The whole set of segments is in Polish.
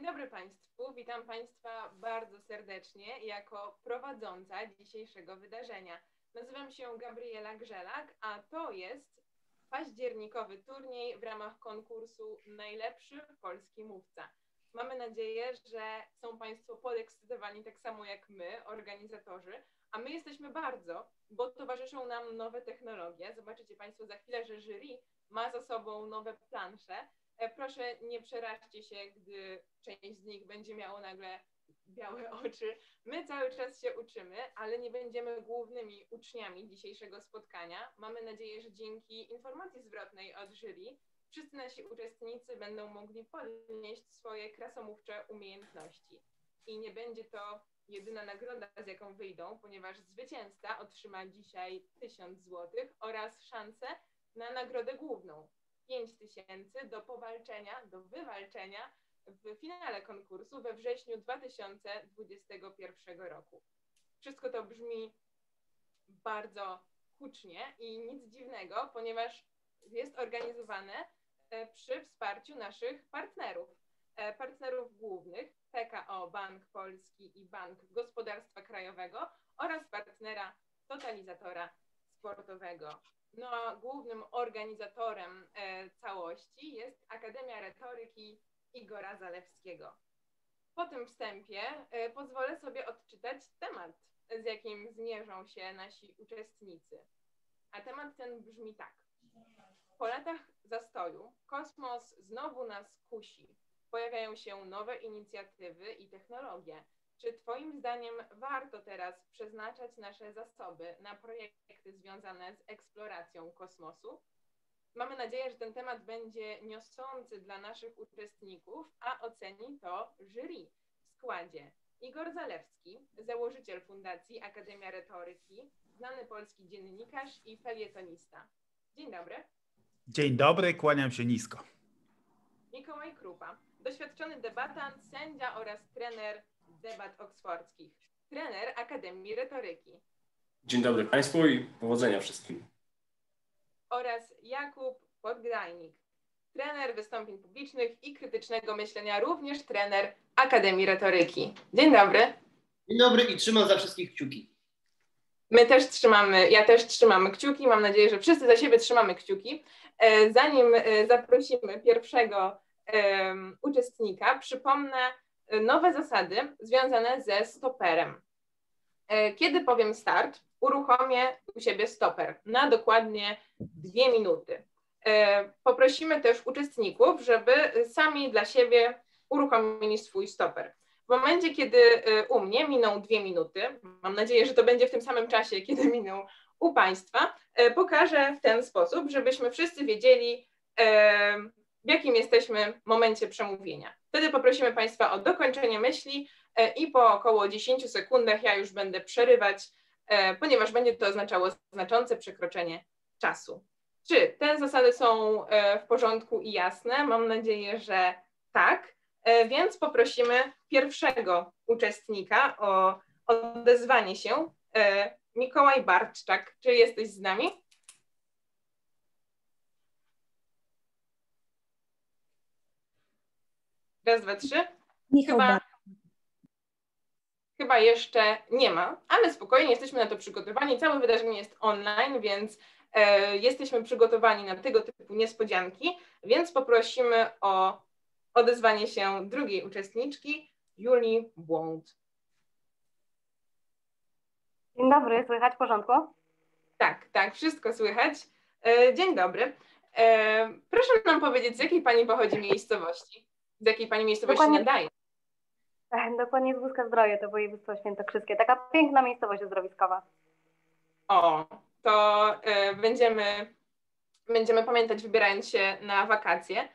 dobry Państwu, witam Państwa bardzo serdecznie jako prowadząca dzisiejszego wydarzenia. Nazywam się Gabriela Grzelak, a to jest październikowy turniej w ramach konkursu Najlepszy Polski Mówca. Mamy nadzieję, że są Państwo podekscytowani tak samo jak my, organizatorzy, a my jesteśmy bardzo, bo towarzyszą nam nowe technologie. Zobaczycie Państwo za chwilę, że jury ma za sobą nowe plansze. Proszę, nie przeraźcie się, gdy część z nich będzie miało nagle białe oczy. My cały czas się uczymy, ale nie będziemy głównymi uczniami dzisiejszego spotkania. Mamy nadzieję, że dzięki informacji zwrotnej od jury wszyscy nasi uczestnicy będą mogli podnieść swoje krasomówcze umiejętności. I nie będzie to jedyna nagroda, z jaką wyjdą, ponieważ zwycięzca otrzyma dzisiaj 1000 zł oraz szansę na nagrodę główną. 5000 do wywalczenia w finale konkursu we wrześniu 2021 roku. Wszystko to brzmi bardzo hucznie i nic dziwnego, ponieważ jest organizowane przy wsparciu naszych partnerów głównych PKO Bank Polski i Bank Gospodarstwa Krajowego oraz partnera Totalizatora Sportowego. No a głównym organizatorem całości jest Akademia Retoryki Igora Zalewskiego. Po tym wstępie pozwolę sobie odczytać temat, z jakim zmierzą się nasi uczestnicy. A temat ten brzmi tak. Po latach zastoju kosmos znowu nas kusi. Pojawiają się nowe inicjatywy i technologie. Czy Twoim zdaniem warto teraz przeznaczać nasze zasoby na projekty związane z eksploracją kosmosu? Mamy nadzieję, że ten temat będzie niosący dla naszych uczestników, a oceni to jury w składzie Igor Zalewski, założyciel Fundacji Akademia Retoryki, znany polski dziennikarz i felietonista. Dzień dobry. Dzień dobry, kłaniam się nisko. Mikołaj Krupa, doświadczony debatant, sędzia oraz trener debat oksfordzkich, trener Akademii Retoryki. Dzień dobry Państwu i powodzenia wszystkim. Oraz Jakub Podgajnik, trener wystąpień publicznych i krytycznego myślenia, również trener Akademii Retoryki. Dzień dobry. Dzień dobry i trzymam za wszystkich kciuki. Ja też trzymam kciuki, mam nadzieję, że wszyscy za siebie trzymamy kciuki. Zanim zaprosimy pierwszego uczestnika, przypomnę nowe zasady związane ze stoperem. Kiedy powiem start, uruchomię u siebie stoper na dokładnie 2 minuty. Poprosimy też uczestników, żeby sami dla siebie uruchomili swój stoper. W momencie, kiedy u mnie miną 2 minuty, mam nadzieję, że to będzie w tym samym czasie, kiedy miną u Państwa, pokażę w ten sposób, żebyśmy wszyscy wiedzieli, w jakim jesteśmy momencie przemówienia. Wtedy poprosimy Państwa o dokończenie myśli i po około 10 sekundach ja już będę przerywać, ponieważ będzie to oznaczało znaczące przekroczenie czasu. Czy te zasady są w porządku i jasne? Mam nadzieję, że tak. Więc poprosimy pierwszego uczestnika o odezwanie się. Mikołaj Barczczak, czy jesteś z nami? Raz, dwa, trzy. Chyba jeszcze nie ma, ale spokojnie, jesteśmy na to przygotowani. Całe wydarzenie jest online, więc jesteśmy przygotowani na tego typu niespodzianki, więc poprosimy o odezwanie się drugiej uczestniczki, Julii Błąd. Dzień dobry, słychać w porządku? Tak, wszystko słychać. Dzień dobry. Proszę nam powiedzieć, z jakiej Pani pochodzi miejscowości? Z jakiej Pani miejscowości nadaje? Dokładnie z Wódzka-Zdroje, to województwo świętokrzyskie. Taka piękna miejscowość uzdrowiskowa. O, to będziemy pamiętać, wybierając się na wakacje.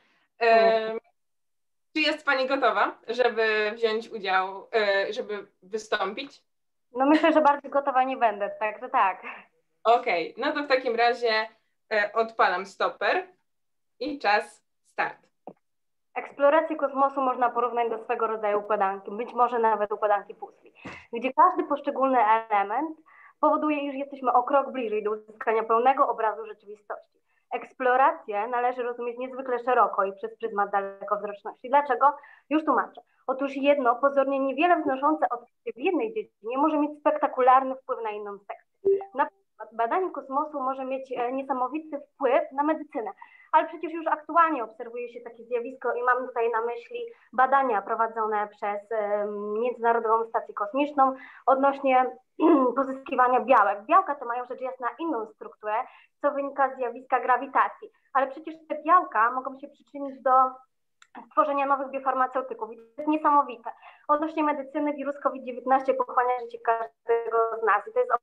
Czy jest Pani gotowa, żeby wziąć udział, żeby wystąpić? No myślę, że bardziej gotowa nie będę, także tak. Okej, no to w takim razie odpalam stoper i czas start. Eksplorację kosmosu można porównać do swego rodzaju układanki, być może nawet układanki puzli, gdzie każdy poszczególny element powoduje, iż jesteśmy o krok bliżej do uzyskania pełnego obrazu rzeczywistości. Eksplorację należy rozumieć niezwykle szeroko i przez pryzmat dalekowzroczności. Dlaczego? Już tłumaczę. Otóż jedno, pozornie niewiele wznoszące odkrycie w jednej dziedzinie może mieć spektakularny wpływ na inną sekcję. Na przykład badanie kosmosu może mieć niesamowity wpływ na medycynę, ale przecież już aktualnie obserwuje się takie zjawisko i mam tutaj na myśli badania prowadzone przez Międzynarodową Stację Kosmiczną odnośnie pozyskiwania białek. Białka to mają rzecz jasna inną strukturę, co wynika z zjawiska grawitacji, ale przecież te białka mogą się przyczynić do stworzenia nowych biofarmaceutyków i to jest niesamowite. Odnośnie medycyny wirus COVID-19 pochłania życie każdego z nas i to jest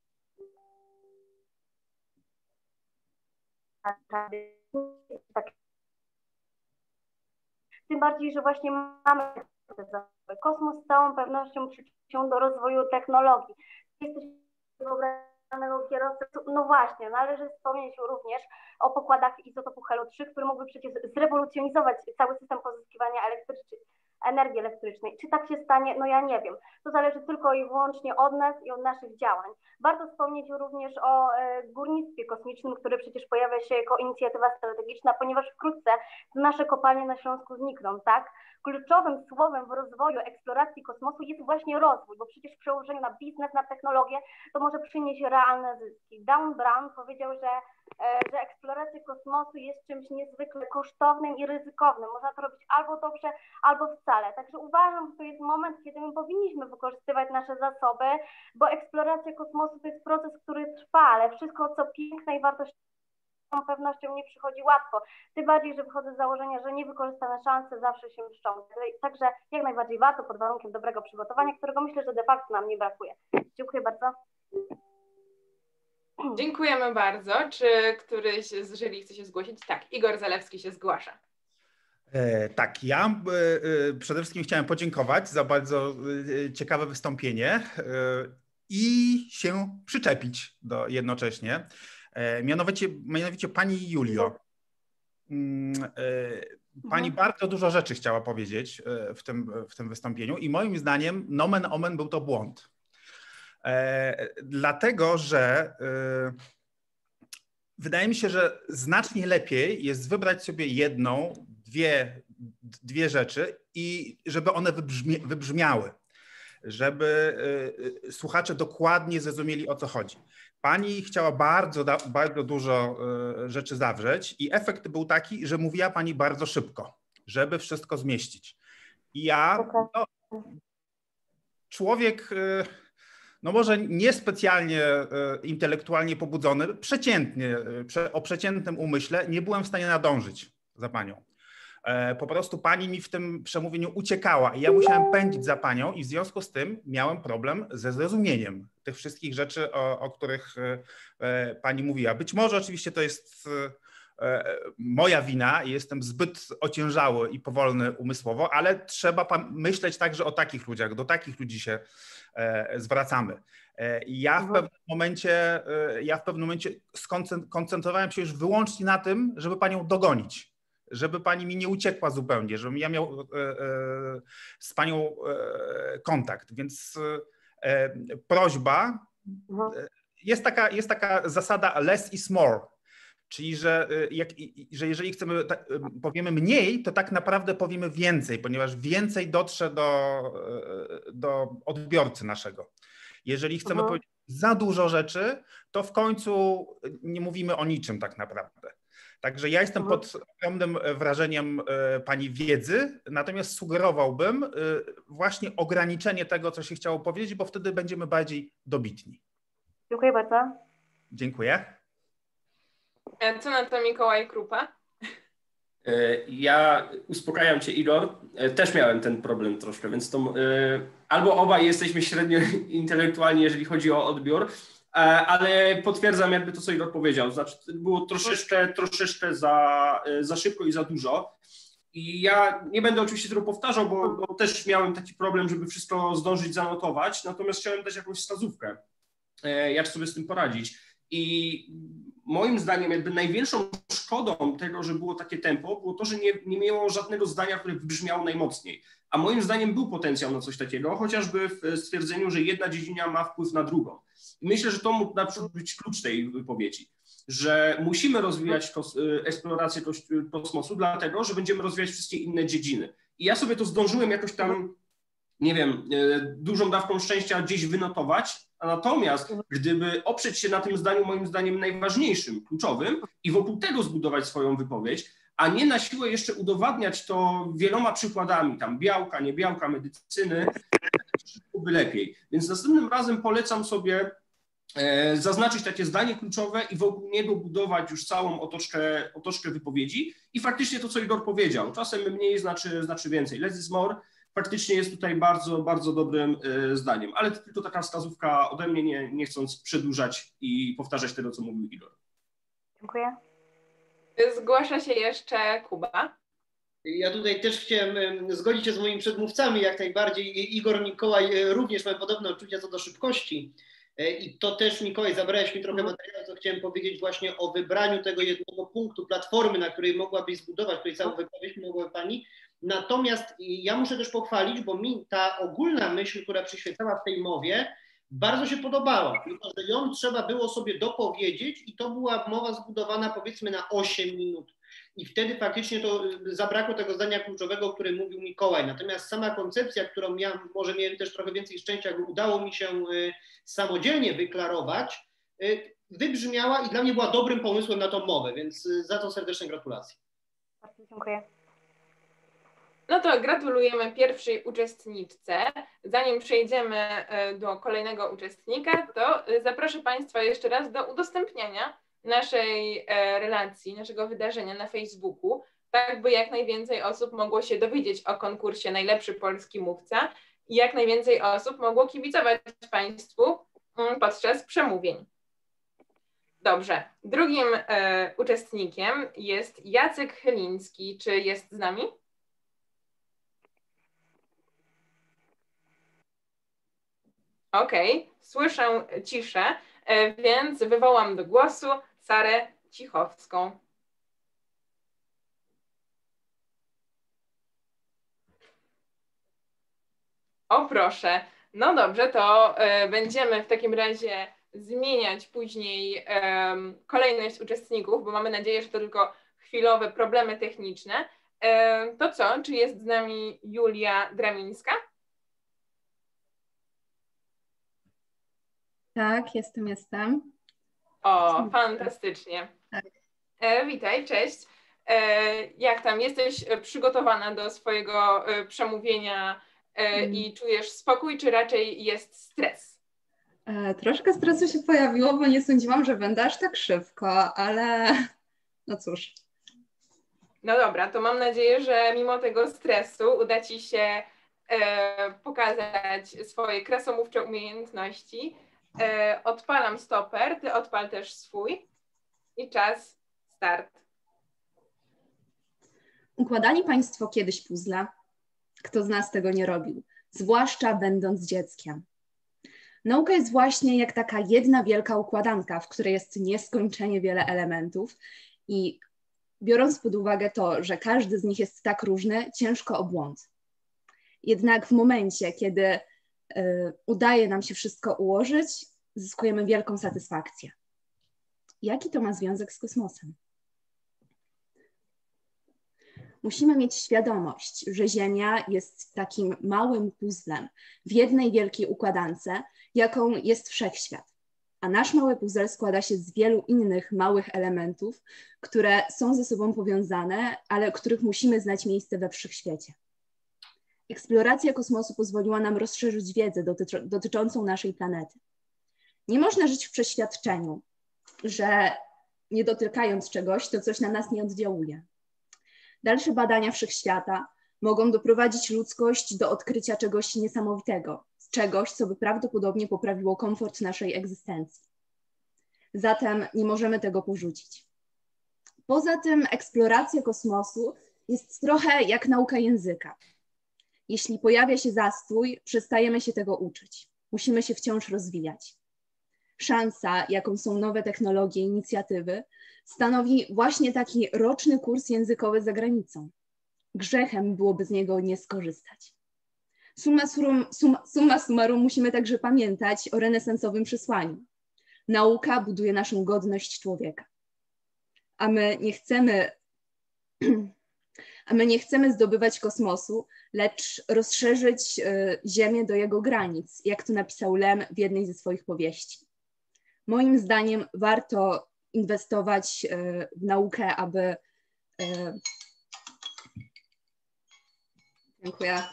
tym bardziej, że właśnie mamy kosmos z całą pewnością przyczyni się do rozwoju technologii. Jesteśmy wyobrażonego kierowcy, no właśnie, należy wspomnieć również o pokładach izotopu Helu-3, które mogły przecież zrewolucjonizować cały system pozyskiwania energii elektrycznej. Czy tak się stanie? No ja nie wiem. To zależy tylko i wyłącznie od nas i od naszych działań. Warto wspomnieć również o górnictwie kosmicznym, które przecież pojawia się jako inicjatywa strategiczna, ponieważ wkrótce nasze kopalnie na Śląsku znikną, tak? Kluczowym słowem w rozwoju eksploracji kosmosu jest właśnie rozwój, bo przecież w przełożeniu na biznes, na technologię to może przynieść realne zyski. Dan Brown powiedział, że eksploracja kosmosu jest czymś niezwykle kosztownym i ryzykownym. Można to robić albo dobrze, albo wcale. Także uważam, że to jest moment, kiedy my powinniśmy wykorzystywać nasze zasoby, bo eksploracja kosmosu to jest proces, który trwa, ale wszystko, co piękne i wartościowe, z tą pewnością nie przychodzi łatwo. Tym bardziej, że wychodzę z założenia, że niewykorzystane szanse zawsze się mszczą. Także jak najbardziej warto pod warunkiem dobrego przygotowania, którego myślę, że de facto nam nie brakuje. Dziękuję bardzo. Dziękujemy bardzo. Czy któryś z jury chce się zgłosić? Tak, Igor Zalewski się zgłasza. Tak, ja przede wszystkim chciałem podziękować za bardzo ciekawe wystąpienie i się przyczepić jednocześnie. Mianowicie pani Julio, pani bardzo dużo rzeczy chciała powiedzieć w tym wystąpieniu i moim zdaniem nomen omen był to błąd. Dlatego, że wydaje mi się, że znacznie lepiej jest wybrać sobie jedną, dwie rzeczy i żeby one wybrzmiały, żeby słuchacze dokładnie zrozumieli, o co chodzi. Pani chciała bardzo dużo rzeczy zawrzeć i efekt był taki, że mówiła pani bardzo szybko, żeby wszystko zmieścić. I ja, człowiek, no może niespecjalnie intelektualnie pobudzony, przeciętnie, o przeciętnym umyśle, nie byłem w stanie nadążyć za panią. Po prostu pani mi w tym przemówieniu uciekała i ja musiałem pędzić za panią i w związku z tym miałem problem ze zrozumieniem tych wszystkich rzeczy, o których pani mówiła. Być może oczywiście to jest moja wina i jestem zbyt ociężały i powolny umysłowo, ale trzeba myśleć także o takich ludziach, do takich ludzi się zwracamy. Ja w pewnym momencie skoncentrowałem się już wyłącznie na tym, żeby panią dogonić, żeby pani mi nie uciekła zupełnie, żebym ja miał z panią kontakt. Więc prośba, jest taka zasada less is more, czyli że jeżeli chcemy, powiemy mniej, to tak naprawdę powiemy więcej, ponieważ więcej dotrze do odbiorcy naszego. Jeżeli chcemy powiedzieć za dużo rzeczy, to w końcu nie mówimy o niczym tak naprawdę. Także ja jestem pod ogromnym wrażeniem pani wiedzy, natomiast sugerowałbym właśnie ograniczenie tego, co się chciało powiedzieć, bo wtedy będziemy bardziej dobitni. Dziękuję bardzo. Dziękuję. Co na to Mikołaj Krupa? Ja uspokajam cię, Igor. Też miałem ten problem troszkę, więc to albo obaj jesteśmy średnio intelektualni, jeżeli chodzi o odbiór, ale potwierdzam jakby to, co Igor powiedział. Znaczy, było troszeczkę za szybko i za dużo. I ja nie będę oczywiście tego powtarzał, bo też miałem taki problem, żeby wszystko zdążyć zanotować, natomiast chciałem dać jakąś wskazówkę, jak sobie z tym poradzić. I moim zdaniem jakby największą szkodą tego, że było takie tempo, było to, że nie miało żadnego zdania, które wybrzmiało najmocniej. A moim zdaniem był potencjał na coś takiego, chociażby w stwierdzeniu, że jedna dziedzina ma wpływ na drugą. I myślę, że to mógł na przykład być klucz tej wypowiedzi. że musimy rozwijać eksplorację kosmosu, dlatego, że będziemy rozwijać wszystkie inne dziedziny. I ja sobie to zdążyłem jakoś tam, nie wiem, dużą dawką szczęścia gdzieś wynotować, a natomiast gdyby oprzeć się na tym zdaniu, moim zdaniem najważniejszym, kluczowym i wokół tego zbudować swoją wypowiedź, a nie na siłę jeszcze udowadniać to wieloma przykładami, tam białka, nie białka, medycyny, byłoby lepiej. Więc następnym razem polecam sobie zaznaczyć takie zdanie kluczowe i wokół niego budować już całą otoczkę wypowiedzi i faktycznie to, co Igor powiedział, czasem mniej znaczy więcej. Less is more faktycznie jest tutaj bardzo, bardzo dobrym zdaniem, ale to tylko taka wskazówka ode mnie, nie chcąc przedłużać i powtarzać tego, co mówił Igor. Dziękuję. Zgłasza się jeszcze Kuba. Ja tutaj też chciałem zgodzić się z moimi przedmówcami jak najbardziej. Igor, Mikołaj również mają podobne odczucia co do szybkości. I to też, Mikołaj, zabrałeś mi trochę materiału, co chciałem powiedzieć właśnie o wybraniu tego jednego punktu, platformy, na której mogłabyś zbudować, której całą wypowiedź mogłaby Pani. Natomiast ja muszę też pochwalić, bo mi ta ogólna myśl, która przyświecała w tej mowie, bardzo się podobała, tylko że ją trzeba było sobie dopowiedzieć i to była mowa zbudowana powiedzmy na 8 minut. I wtedy faktycznie to zabrakło tego zdania kluczowego, o którym mówił Mikołaj. Natomiast sama koncepcja, którą może miałem też trochę więcej szczęścia, jakby udało mi się samodzielnie wyklarować, wybrzmiała i dla mnie była dobrym pomysłem na tą mowę, więc za to serdeczne gratulacje. Bardzo dziękuję. No to gratulujemy pierwszej uczestniczce. Zanim przejdziemy do kolejnego uczestnika, to zaproszę Państwa jeszcze raz do udostępniania naszej relacji, naszego wydarzenia na Facebooku, tak by jak najwięcej osób mogło się dowiedzieć o konkursie Najlepszy Polski Mówca i jak najwięcej osób mogło kibicować Państwu podczas przemówień. Dobrze. Drugim uczestnikiem jest Jacek Chyliński. Czy jest z nami? Okej, słyszę ciszę, więc wywołam do głosu Sarę Cichowską. O proszę, no dobrze, to będziemy w takim razie zmieniać później kolejność uczestników, bo mamy nadzieję, że to tylko chwilowe problemy techniczne. To co, czy jest z nami Julia Dramińska? Tak, jestem. O, fantastycznie. Tak. Witaj, cześć. Jak tam? Jesteś przygotowana do swojego przemówienia i czujesz spokój, czy raczej jest stres? Troszkę stresu się pojawiło, bo nie sądziłam, że będę aż tak szybko, ale no cóż. No dobra, to mam nadzieję, że mimo tego stresu uda Ci się pokazać swoje krasomówcze umiejętności. Odpalam stoper, Ty odpal też swój i czas start. Układali Państwo kiedyś puzzle? Kto z nas tego nie robił? Zwłaszcza będąc dzieckiem. Nauka jest właśnie jak taka jedna wielka układanka, w której jest nieskończenie wiele elementów i biorąc pod uwagę to, że każdy z nich jest tak różny, ciężko o błąd. Jednak w momencie, kiedy udaje nam się wszystko ułożyć, zyskujemy wielką satysfakcję. Jaki to ma związek z kosmosem? Musimy mieć świadomość, że Ziemia jest takim małym puzzlem w jednej wielkiej układance, jaką jest wszechświat. A nasz mały puzzle składa się z wielu innych małych elementów, które są ze sobą powiązane, ale których musimy znać miejsce we wszechświecie. Eksploracja kosmosu pozwoliła nam rozszerzyć wiedzę dotyczącą naszej planety. Nie można żyć w przeświadczeniu, że nie dotykając czegoś, to coś na nas nie oddziałuje. Dalsze badania wszechświata mogą doprowadzić ludzkość do odkrycia czegoś niesamowitego, czegoś, co by prawdopodobnie poprawiło komfort naszej egzystencji. Zatem nie możemy tego porzucić. Poza tym eksploracja kosmosu jest trochę jak nauka języka. Jeśli pojawia się zastój, przestajemy się tego uczyć. Musimy się wciąż rozwijać. Szansa, jaką są nowe technologie i inicjatywy, stanowi właśnie taki roczny kurs językowy za granicą. Grzechem byłoby z niego nie skorzystać. Summa summarum musimy także pamiętać o renesansowym przesłaniu. Nauka buduje naszą godność człowieka. a my nie chcemy zdobywać kosmosu, lecz rozszerzyć Ziemię do jego granic, jak to napisał Lem w jednej ze swoich powieści. Moim zdaniem warto inwestować w naukę, aby... Dziękuję.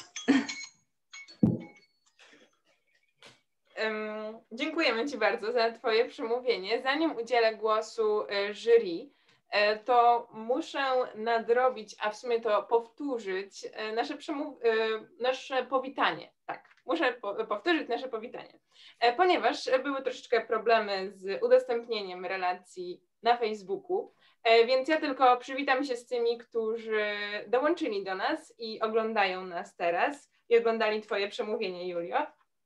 Dziękujemy Ci bardzo za Twoje przemówienie. Zanim udzielę głosu jury, to muszę nadrobić, a w sumie to powtórzyć nasze powitanie. Tak, muszę powtórzyć nasze powitanie, ponieważ były troszeczkę problemy z udostępnieniem relacji na Facebooku, więc ja tylko przywitam się z tymi, którzy dołączyli do nas i oglądają nas teraz i oglądali Twoje przemówienie, Julio.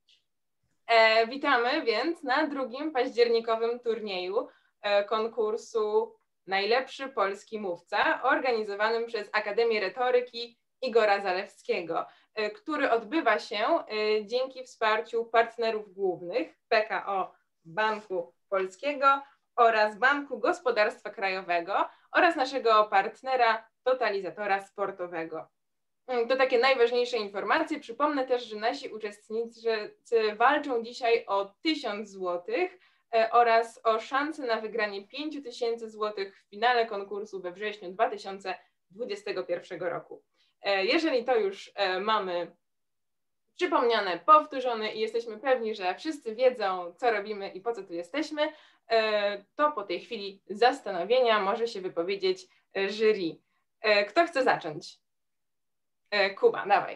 Witamy więc na 2. październikowym turnieju konkursu Najlepszy Polski Mówca, organizowanym przez Akademię Retoryki Igora Zalewskiego, który odbywa się dzięki wsparciu partnerów głównych PKO Banku Polskiego oraz Banku Gospodarstwa Krajowego oraz naszego partnera Totalizatora Sportowego. To takie najważniejsze informacje. Przypomnę też, że nasi uczestnicy walczą dzisiaj o 1000 zł oraz o szansę na wygranie 5000 zł w finale konkursu we wrześniu 2021 roku. Jeżeli to już mamy przypomniane, powtórzone i jesteśmy pewni, że wszyscy wiedzą, co robimy i po co tu jesteśmy, to po tej chwili zastanowienia może się wypowiedzieć jury. Kto chce zacząć? Kuba, dawaj.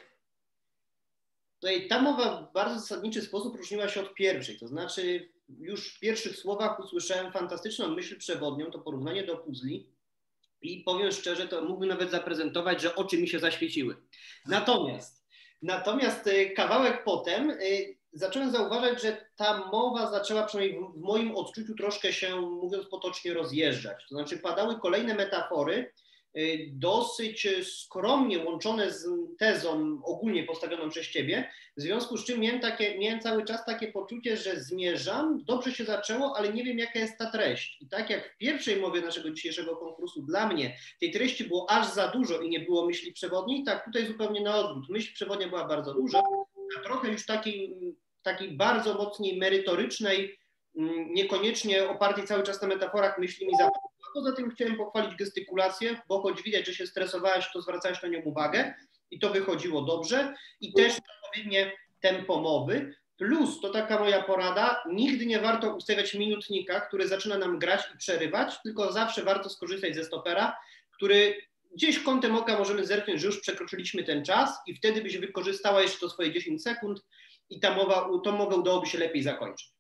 Tutaj ta mowa w bardzo zasadniczy sposób różniła się od pierwszej, to znaczy już w pierwszych słowach usłyszałem fantastyczną myśl przewodnią, to porównanie do puzli i powiem szczerze, to mógłbym nawet zaprezentować, że oczy mi się zaświeciły. Natomiast kawałek potem zacząłem zauważać, że ta mowa zaczęła przynajmniej w moim odczuciu troszkę się, mówiąc potocznie, rozjeżdżać. To znaczy padały kolejne metafory, dosyć skromnie łączone z tezą ogólnie postawioną przez Ciebie, w związku z czym miałem cały czas takie poczucie, że zmierzam, dobrze się zaczęło, ale nie wiem, jaka jest ta treść. I tak jak w pierwszej mowie naszego dzisiejszego konkursu dla mnie tej treści było aż za dużo i nie było myśli przewodniej, tak tutaj zupełnie na odwrót. Myśl przewodnia była bardzo duża, a trochę już takiej bardzo mocniej merytorycznej, niekoniecznie opartej cały czas na metaforach myśli mi zabrakło. Poza tym chciałem pochwalić gestykulację, bo choć widać, że się stresowałeś, to zwracałeś na nią uwagę i to wychodziło dobrze i też odpowiednie tempo mowy. Plus, to taka moja porada, nigdy nie warto ustawiać minutnika, który zaczyna nam grać i przerywać, tylko zawsze warto skorzystać ze stopera, który gdzieś kątem oka możemy zerknąć, że już przekroczyliśmy ten czas i wtedy byś wykorzystała jeszcze to swoje 10 sekund i tą mowę udałoby się lepiej zakończyć.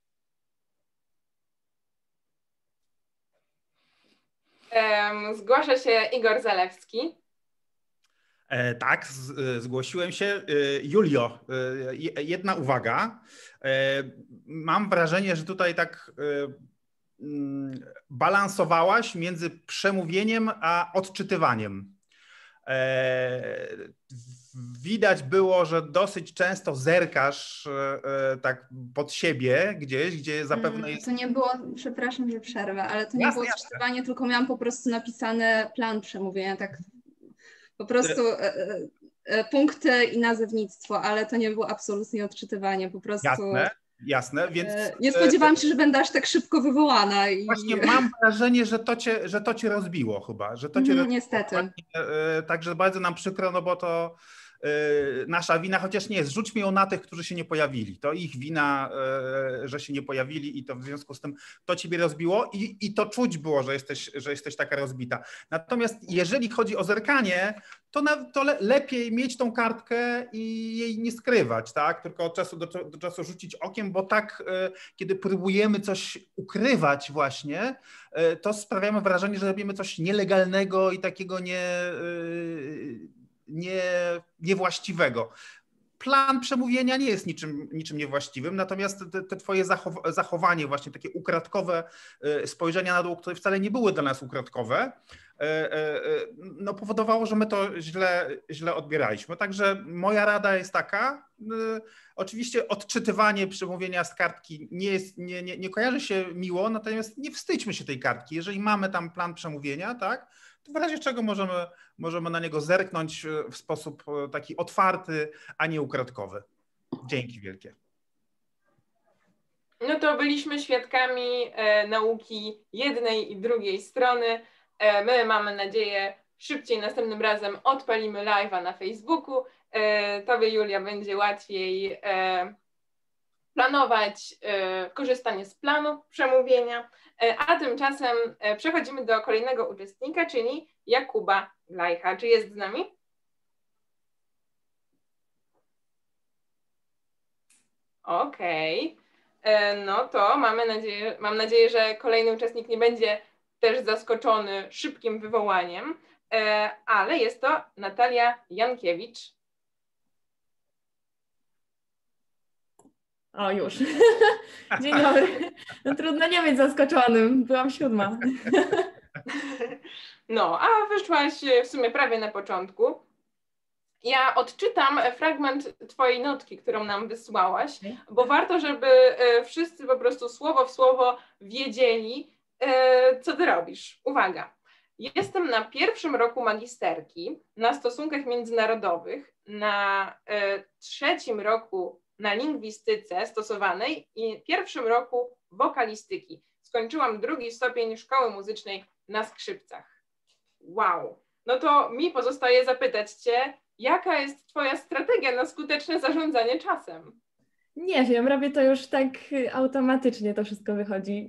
Zgłasza się Igor Zalewski. Tak, zgłosiłem się. Julio, jedna uwaga. Mam wrażenie, że tutaj tak balansowałaś między przemówieniem a odczytywaniem. Widać było, że dosyć często zerkasz tak pod siebie gdzieś, gdzie zapewne jest... To nie było, przepraszam, że przerwę, ale to nie było odczytywanie, tylko miałam po prostu napisany plan przemówienia, tak po prostu punkty i nazewnictwo, ale to nie było absolutnie odczytywanie, po prostu... Jasne, więc... Nie spodziewałam się, że będę aż tak szybko wywołana. Właśnie mam wrażenie, że to cię rozbiło chyba, że to cię rozbiło. Niestety. Także bardzo nam przykro, no bo to nasza wina, chociaż nie jest. Rzućmy ją na tych, którzy się nie pojawili. To ich wina, że się nie pojawili i to w związku z tym to ciebie rozbiło i to czuć było, że jesteś taka rozbita. Natomiast jeżeli chodzi o zerkanie, to lepiej mieć tą kartkę i jej nie skrywać, tak? Tylko od czasu do czasu rzucić okiem, bo tak, kiedy próbujemy coś ukrywać właśnie, to sprawiamy wrażenie, że robimy coś nielegalnego i takiego niewłaściwego. Plan przemówienia nie jest niczym niewłaściwym, natomiast te twoje zachowanie, właśnie takie ukradkowe spojrzenia na dół, które wcale nie były dla nas ukradkowe, no, powodowało, że my to źle odbieraliśmy. Także moja rada jest taka, oczywiście odczytywanie przemówienia z kartki nie kojarzy się miło, natomiast nie wstydźmy się tej kartki. Jeżeli mamy tam plan przemówienia, tak, to w razie czego możemy na niego zerknąć w sposób taki otwarty, a nie ukradkowy. Dzięki wielkie. No to byliśmy świadkami nauki jednej i drugiej strony. My, mamy nadzieję, szybciej następnym razem odpalimy live'a na Facebooku. Tobie, Julia, będzie łatwiej planować korzystanie z planu przemówienia. A tymczasem przechodzimy do kolejnego uczestnika, czyli Jakuba Glajcha. Czy jest z nami? Okej. No to mam nadzieję, że kolejny uczestnik nie będzie też zaskoczony szybkim wywołaniem, ale jest to Natalia Jankiewicz. O, już. Dzień dobry. No, trudno nie być zaskoczonym. Byłam 7. No, a wyszłaś w sumie prawie na początku. Ja odczytam fragment twojej notki, którą nam wysłałaś, bo warto, żeby wszyscy po prostu słowo w słowo wiedzieli, co ty robisz. Uwaga. Jestem na 1. roku magisterki na stosunkach międzynarodowych, na 3. roku na lingwistyce stosowanej i 1. roku wokalistyki. Skończyłam 2. stopień szkoły muzycznej na skrzypcach. Wow. No to mi pozostaje zapytać cię, jaka jest twoja strategia na skuteczne zarządzanie czasem? Nie wiem, robię to już tak automatycznie, to wszystko wychodzi.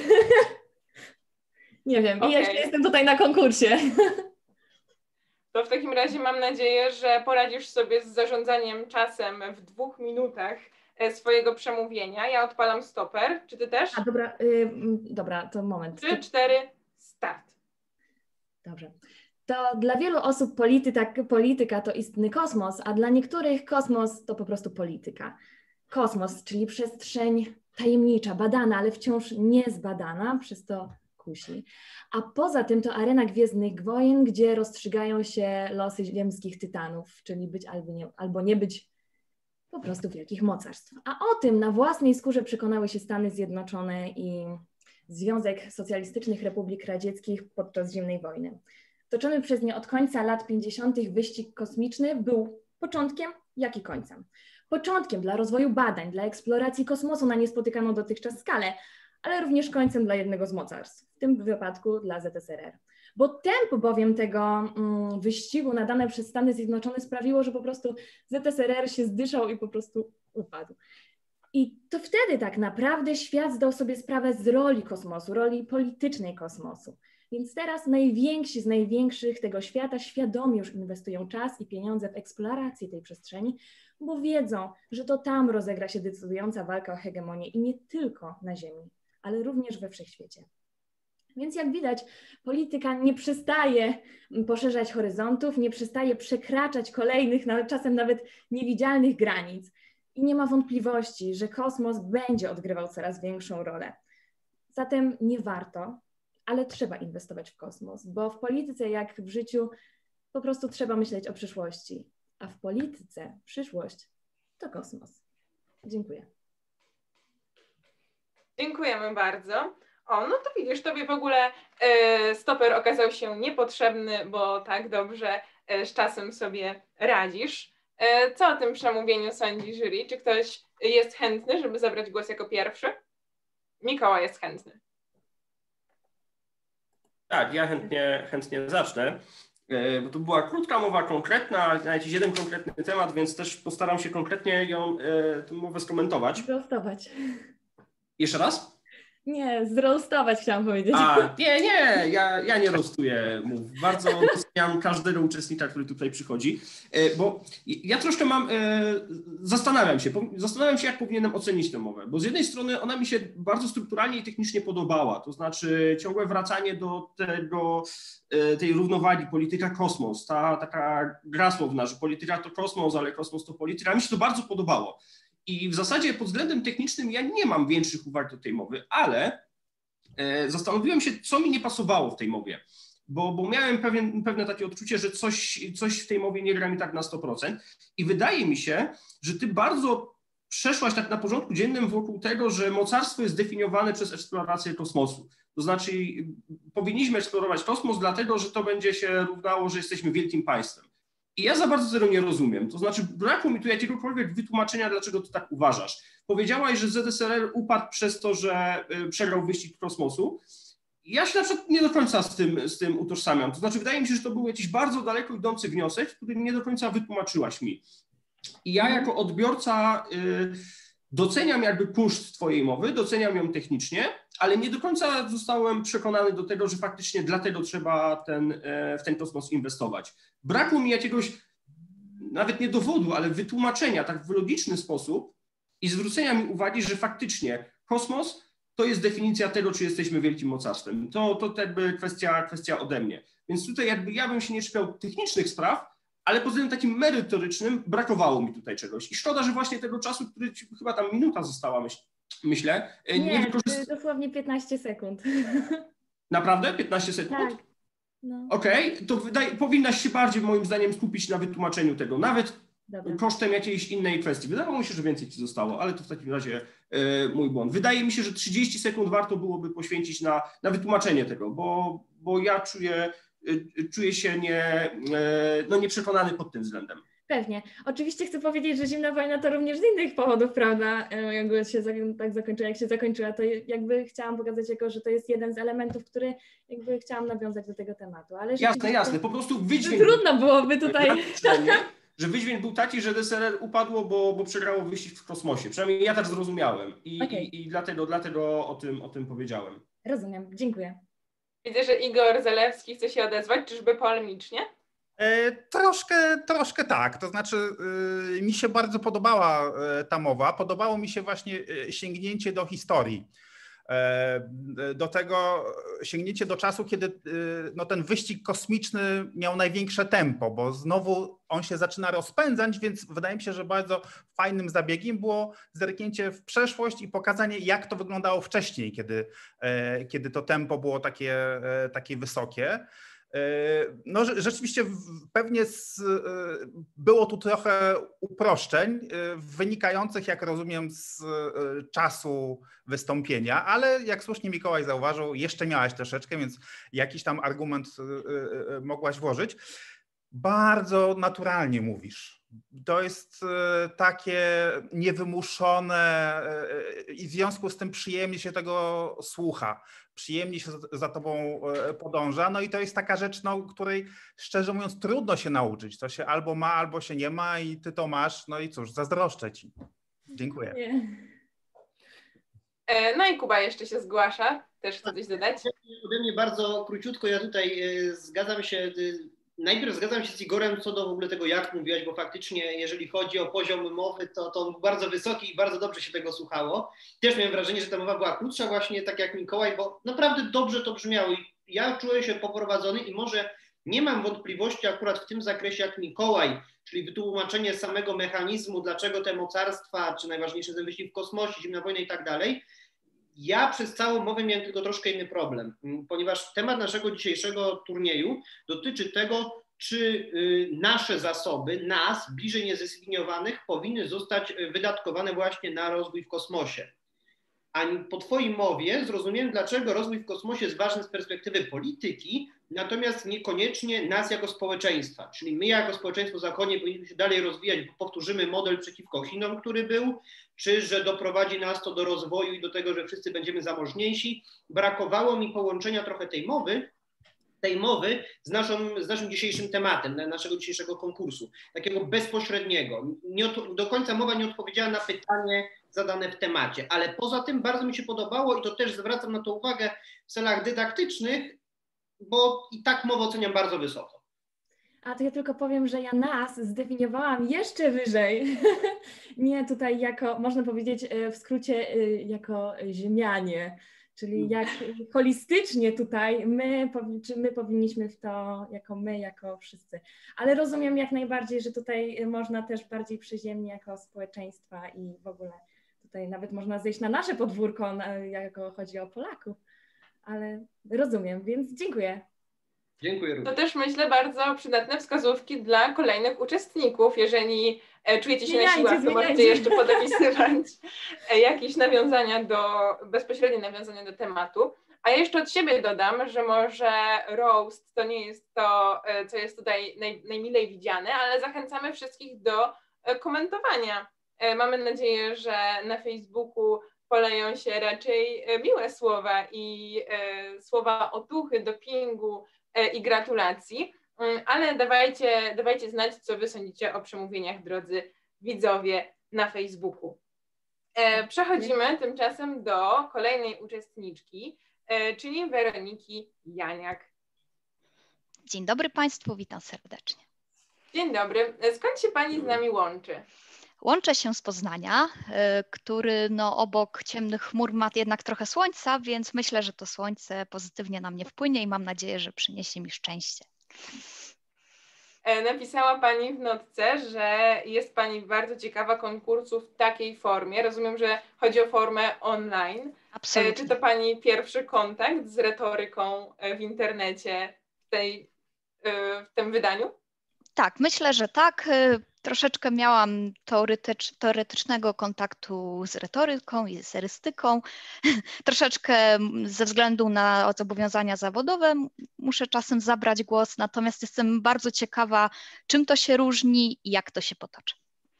Nie wiem, i jeszcze jestem tutaj na konkursie. To w takim razie mam nadzieję, że poradzisz sobie z zarządzaniem czasem w 2 minutach swojego przemówienia. Ja odpalam stoper. Czy ty też? A dobra, dobra, to moment. 3, 4, start. Dobrze. To dla wielu osób polityka to istny kosmos, a dla niektórych kosmos to po prostu polityka. Kosmos, czyli przestrzeń tajemnicza, badana, ale wciąż niezbadana, przez to kusi. A poza tym to arena Gwiezdnych Wojen, gdzie rozstrzygają się losy ziemskich tytanów, czyli być albo nie być po prostu wielkich mocarstw. A o tym na własnej skórze przekonały się Stany Zjednoczone i Związek Socjalistycznych Republik Radzieckich podczas zimnej wojny. Toczony przez nie od końca lat 50. wyścig kosmiczny był początkiem, jak i końcem. Początkiem dla rozwoju badań, dla eksploracji kosmosu na niespotykaną dotychczas skalę, ale również końcem dla jednego z mocarstw, w tym wypadku dla ZSRR. Bo tempo bowiem tego wyścigu nadane przez Stany Zjednoczone sprawiło, że po prostu ZSRR się zdyszał i po prostu upadł. I to wtedy tak naprawdę świat zdał sobie sprawę z roli kosmosu, roli politycznej kosmosu. Więc teraz najwięksi z największych tego świata świadomie już inwestują czas i pieniądze w eksplorację tej przestrzeni, bo wiedzą, że to tam rozegra się decydująca walka o hegemonię i nie tylko na Ziemi, ale również we wszechświecie. Więc jak widać, polityka nie przestaje poszerzać horyzontów, nie przestaje przekraczać kolejnych, czasem nawet niewidzialnych granic. I nie ma wątpliwości, że kosmos będzie odgrywał coraz większą rolę. Zatem nie warto, ale trzeba inwestować w kosmos, bo w polityce, jak w życiu, po prostu trzeba myśleć o przyszłości. A w polityce przyszłość to kosmos. Dziękuję. Dziękujemy bardzo. O, no to widzisz, tobie w ogóle stoper okazał się niepotrzebny, bo tak dobrze z czasem sobie radzisz. Co o tym przemówieniu sądzi jury? Czy ktoś jest chętny, żeby zabrać głos jako pierwszy? Mikołaj jest chętny. Tak, ja chętnie zacznę, bo to była krótka mowa, konkretna, na jakiś jeden konkretny temat, więc też postaram się konkretnie tę mowę skomentować. Zroastować. Jeszcze raz? Nie, zroastować chciałam powiedzieć. Nie, ja nie roastuję mów. Bardzo doceniam każdego uczestnika, który tutaj przychodzi, bo ja troszkę zastanawiam się, jak powinienem ocenić tę mowę, bo z jednej strony ona mi się bardzo strukturalnie i technicznie podobała, to znaczy ciągłe wracanie do tej równowagi polityka-kosmos, ta taka gra słowna, że polityka to kosmos, ale kosmos to polityka, mi się to bardzo podobało. I w zasadzie pod względem technicznym ja nie mam większych uwag do tej mowy, ale zastanowiłem się, co mi nie pasowało w tej mowie. bo miałem pewne takie odczucie, że coś w tej mowie nie gra mi tak na 100%. I wydaje mi się, że ty bardzo przeszłaś tak na porządku dziennym wokół tego, że mocarstwo jest definiowane przez eksplorację kosmosu. To znaczy powinniśmy eksplorować kosmos dlatego, że to będzie się równało, że jesteśmy wielkim państwem. I ja za bardzo tego nie rozumiem. To znaczy brakło mi tu jakiegokolwiek wytłumaczenia, dlaczego ty tak uważasz. Powiedziałaś, że ZSRR upadł przez to, że przegrał wyścig kosmosu. Ja się na przykład nie do końca z tym utożsamiam. To znaczy wydaje mi się, że to był jakiś bardzo daleko idący wniosek, który nie do końca wytłumaczyłaś mi. I ja jako odbiorca doceniam jakby kunszt twojej mowy, doceniam ją technicznie, ale nie do końca zostałem przekonany do tego, że faktycznie dlatego trzeba w ten kosmos inwestować. Brakło mi jakiegoś, nawet nie dowodu, ale wytłumaczenia tak w logiczny sposób i zwrócenia mi uwagi, że faktycznie kosmos to jest definicja tego, czy jesteśmy wielkim mocarstwem. To jakby kwestia ode mnie. Więc tutaj jakby ja bym się nie czepiał technicznych spraw, ale poza tym takim merytorycznym brakowało mi tutaj czegoś. I szkoda, że właśnie tego czasu, który chyba tam minuta została, myślę, nie wykorzystałem. Dosłownie 15 sekund. Naprawdę? 15 sekund? Tak. No. Okej, to powinnaś się bardziej moim zdaniem skupić na wytłumaczeniu tego, nawet kosztem jakiejś innej kwestii. Wydawało mi się, że więcej ci zostało, ale to w takim razie mój błąd. Wydaje mi się, że 30 sekund warto byłoby poświęcić na wytłumaczenie tego, bo ja czuję się nieprzekonany pod tym względem. Pewnie. Oczywiście chcę powiedzieć, że zimna wojna to również z innych powodów, prawda, jakby się tak zakończyła, jak się zakończyła, to jakby chciałam pokazać że to jest jeden z elementów, który jakby chciałam nawiązać do tego tematu. Ale jasne, po prostu wydźwięk... Trudno byłoby tutaj... Że wydźwięk był taki, że DSRR upadło, bo przegrało wyścig w kosmosie. Przynajmniej ja tak zrozumiałem i dlatego o tym powiedziałem. Rozumiem, dziękuję. Widzę, że Igor Zalewski chce się odezwać, czyżby polemicznie? Troszkę tak, to znaczy mi się bardzo podobała ta mowa, podobało mi się właśnie sięgnięcie do historii, do tego sięgnięcie do czasu, kiedy ten wyścig kosmiczny miał największe tempo, bo znowu on się zaczyna rozpędzać, więc wydaje mi się, że bardzo fajnym zabiegiem było zerknięcie w przeszłość i pokazanie, jak to wyglądało wcześniej, kiedy to tempo było takie wysokie. No rzeczywiście pewnie było tu trochę uproszczeń wynikających, jak rozumiem, z czasu wystąpienia, ale jak słusznie Mikołaj zauważył, jeszcze miałaś troszeczkę, więc jakiś tam argument mogłaś włożyć. Bardzo naturalnie mówisz. To jest takie niewymuszone i w związku z tym przyjemnie się tego słucha, przyjemnie się za tobą podąża. No i to jest taka rzecz, której szczerze mówiąc trudno się nauczyć. To się albo ma, albo się nie ma i ty to masz. No i cóż, zazdroszczę ci. Dziękuję. No i Kuba jeszcze się zgłasza. Też chce coś dodać? Ode mnie bardzo króciutko. Ja tutaj zgadzam się... Najpierw zgadzam się z Igorem co do w ogóle tego, jak mówiłaś, bo faktycznie jeżeli chodzi o poziom mowy, to on był bardzo wysoki i bardzo dobrze się tego słuchało. Też miałem wrażenie, że ta mowa była krótsza właśnie, tak jak Mikołaj, bo naprawdę dobrze to brzmiało i ja czułem się poprowadzony i może nie mam wątpliwości akurat w tym zakresie jak Mikołaj, czyli wytłumaczenie samego mechanizmu, dlaczego te mocarstwa, czy najważniejsze ten wyścig w kosmosie, zimna wojna i tak dalej. Ja przez całą mowę miałem tylko troszkę inny problem, ponieważ temat naszego dzisiejszego turnieju dotyczy tego, czy nasze zasoby, bliżej niezdefiniowanych, powinny zostać wydatkowane właśnie na rozwój w kosmosie. A po twojej mowie zrozumiałem, dlaczego rozwój w kosmosie jest ważny z perspektywy polityki, natomiast niekoniecznie nas jako społeczeństwa. Czyli my jako społeczeństwo zachodnie powinniśmy się dalej rozwijać, bo powtórzymy model przeciwko Chinom, który był, czy że doprowadzi nas to do rozwoju i do tego, że wszyscy będziemy zamożniejsi. Brakowało mi połączenia trochę tej mowy z naszym dzisiejszym tematem, naszego dzisiejszego konkursu, takiego bezpośredniego. Do końca mowa nie odpowiedziała na pytanie zadane w temacie, ale poza tym bardzo mi się podobało i to też zwracam na to uwagę w celach dydaktycznych, bo i tak mowę oceniam bardzo wysoko. A to ja tylko powiem, że ja nas zdefiniowałam jeszcze wyżej. Nie tutaj jako, można powiedzieć w skrócie, jako ziemianie. Czyli jak holistycznie tutaj my powinniśmy w to, jako wszyscy. Ale rozumiem jak najbardziej, że tutaj można też bardziej przyziemnie jako społeczeństwa i w ogóle tutaj nawet można zejść na nasze podwórko, jako chodzi o Polaków. Ale rozumiem, więc dziękuję. Dziękuję To również. też myślę bardzo przydatne wskazówki dla kolejnych uczestników. Jeżeli czujecie się na siłach, to możecie jeszcze podopisywać jakieś bezpośrednie nawiązania do tematu. A ja jeszcze od siebie dodam, że może roast to nie jest to, co jest tutaj najmilej widziane, ale zachęcamy wszystkich do komentowania. Mamy nadzieję, że na Facebooku poleją się raczej miłe słowa i słowa otuchy, dopingu i gratulacji, ale dawajcie znać, co wy sądzicie o przemówieniach, drodzy widzowie na Facebooku. Przechodzimy tymczasem do kolejnej uczestniczki, czyli Weroniki Janiak. Dzień dobry Państwu, witam serdecznie. Dzień dobry. Skąd się Pani z nami łączy? Łączę się z Poznania, który obok ciemnych chmur ma jednak trochę słońca, więc myślę, że to słońce pozytywnie na mnie wpłynie i mam nadzieję, że przyniesie mi szczęście. Napisała Pani w notce, że jest Pani bardzo ciekawa konkursu w takiej formie. Rozumiem, że chodzi o formę online. Absolutnie. Czy to Pani pierwszy kontakt z retoryką w internecie w tym wydaniu? Tak, myślę, że tak. Troszeczkę miałam teoretycznego kontaktu z retoryką i z erystyką. Troszeczkę ze względu na zobowiązania zawodowe muszę czasem zabrać głos, natomiast jestem bardzo ciekawa, czym to się różni i jak to się potoczy.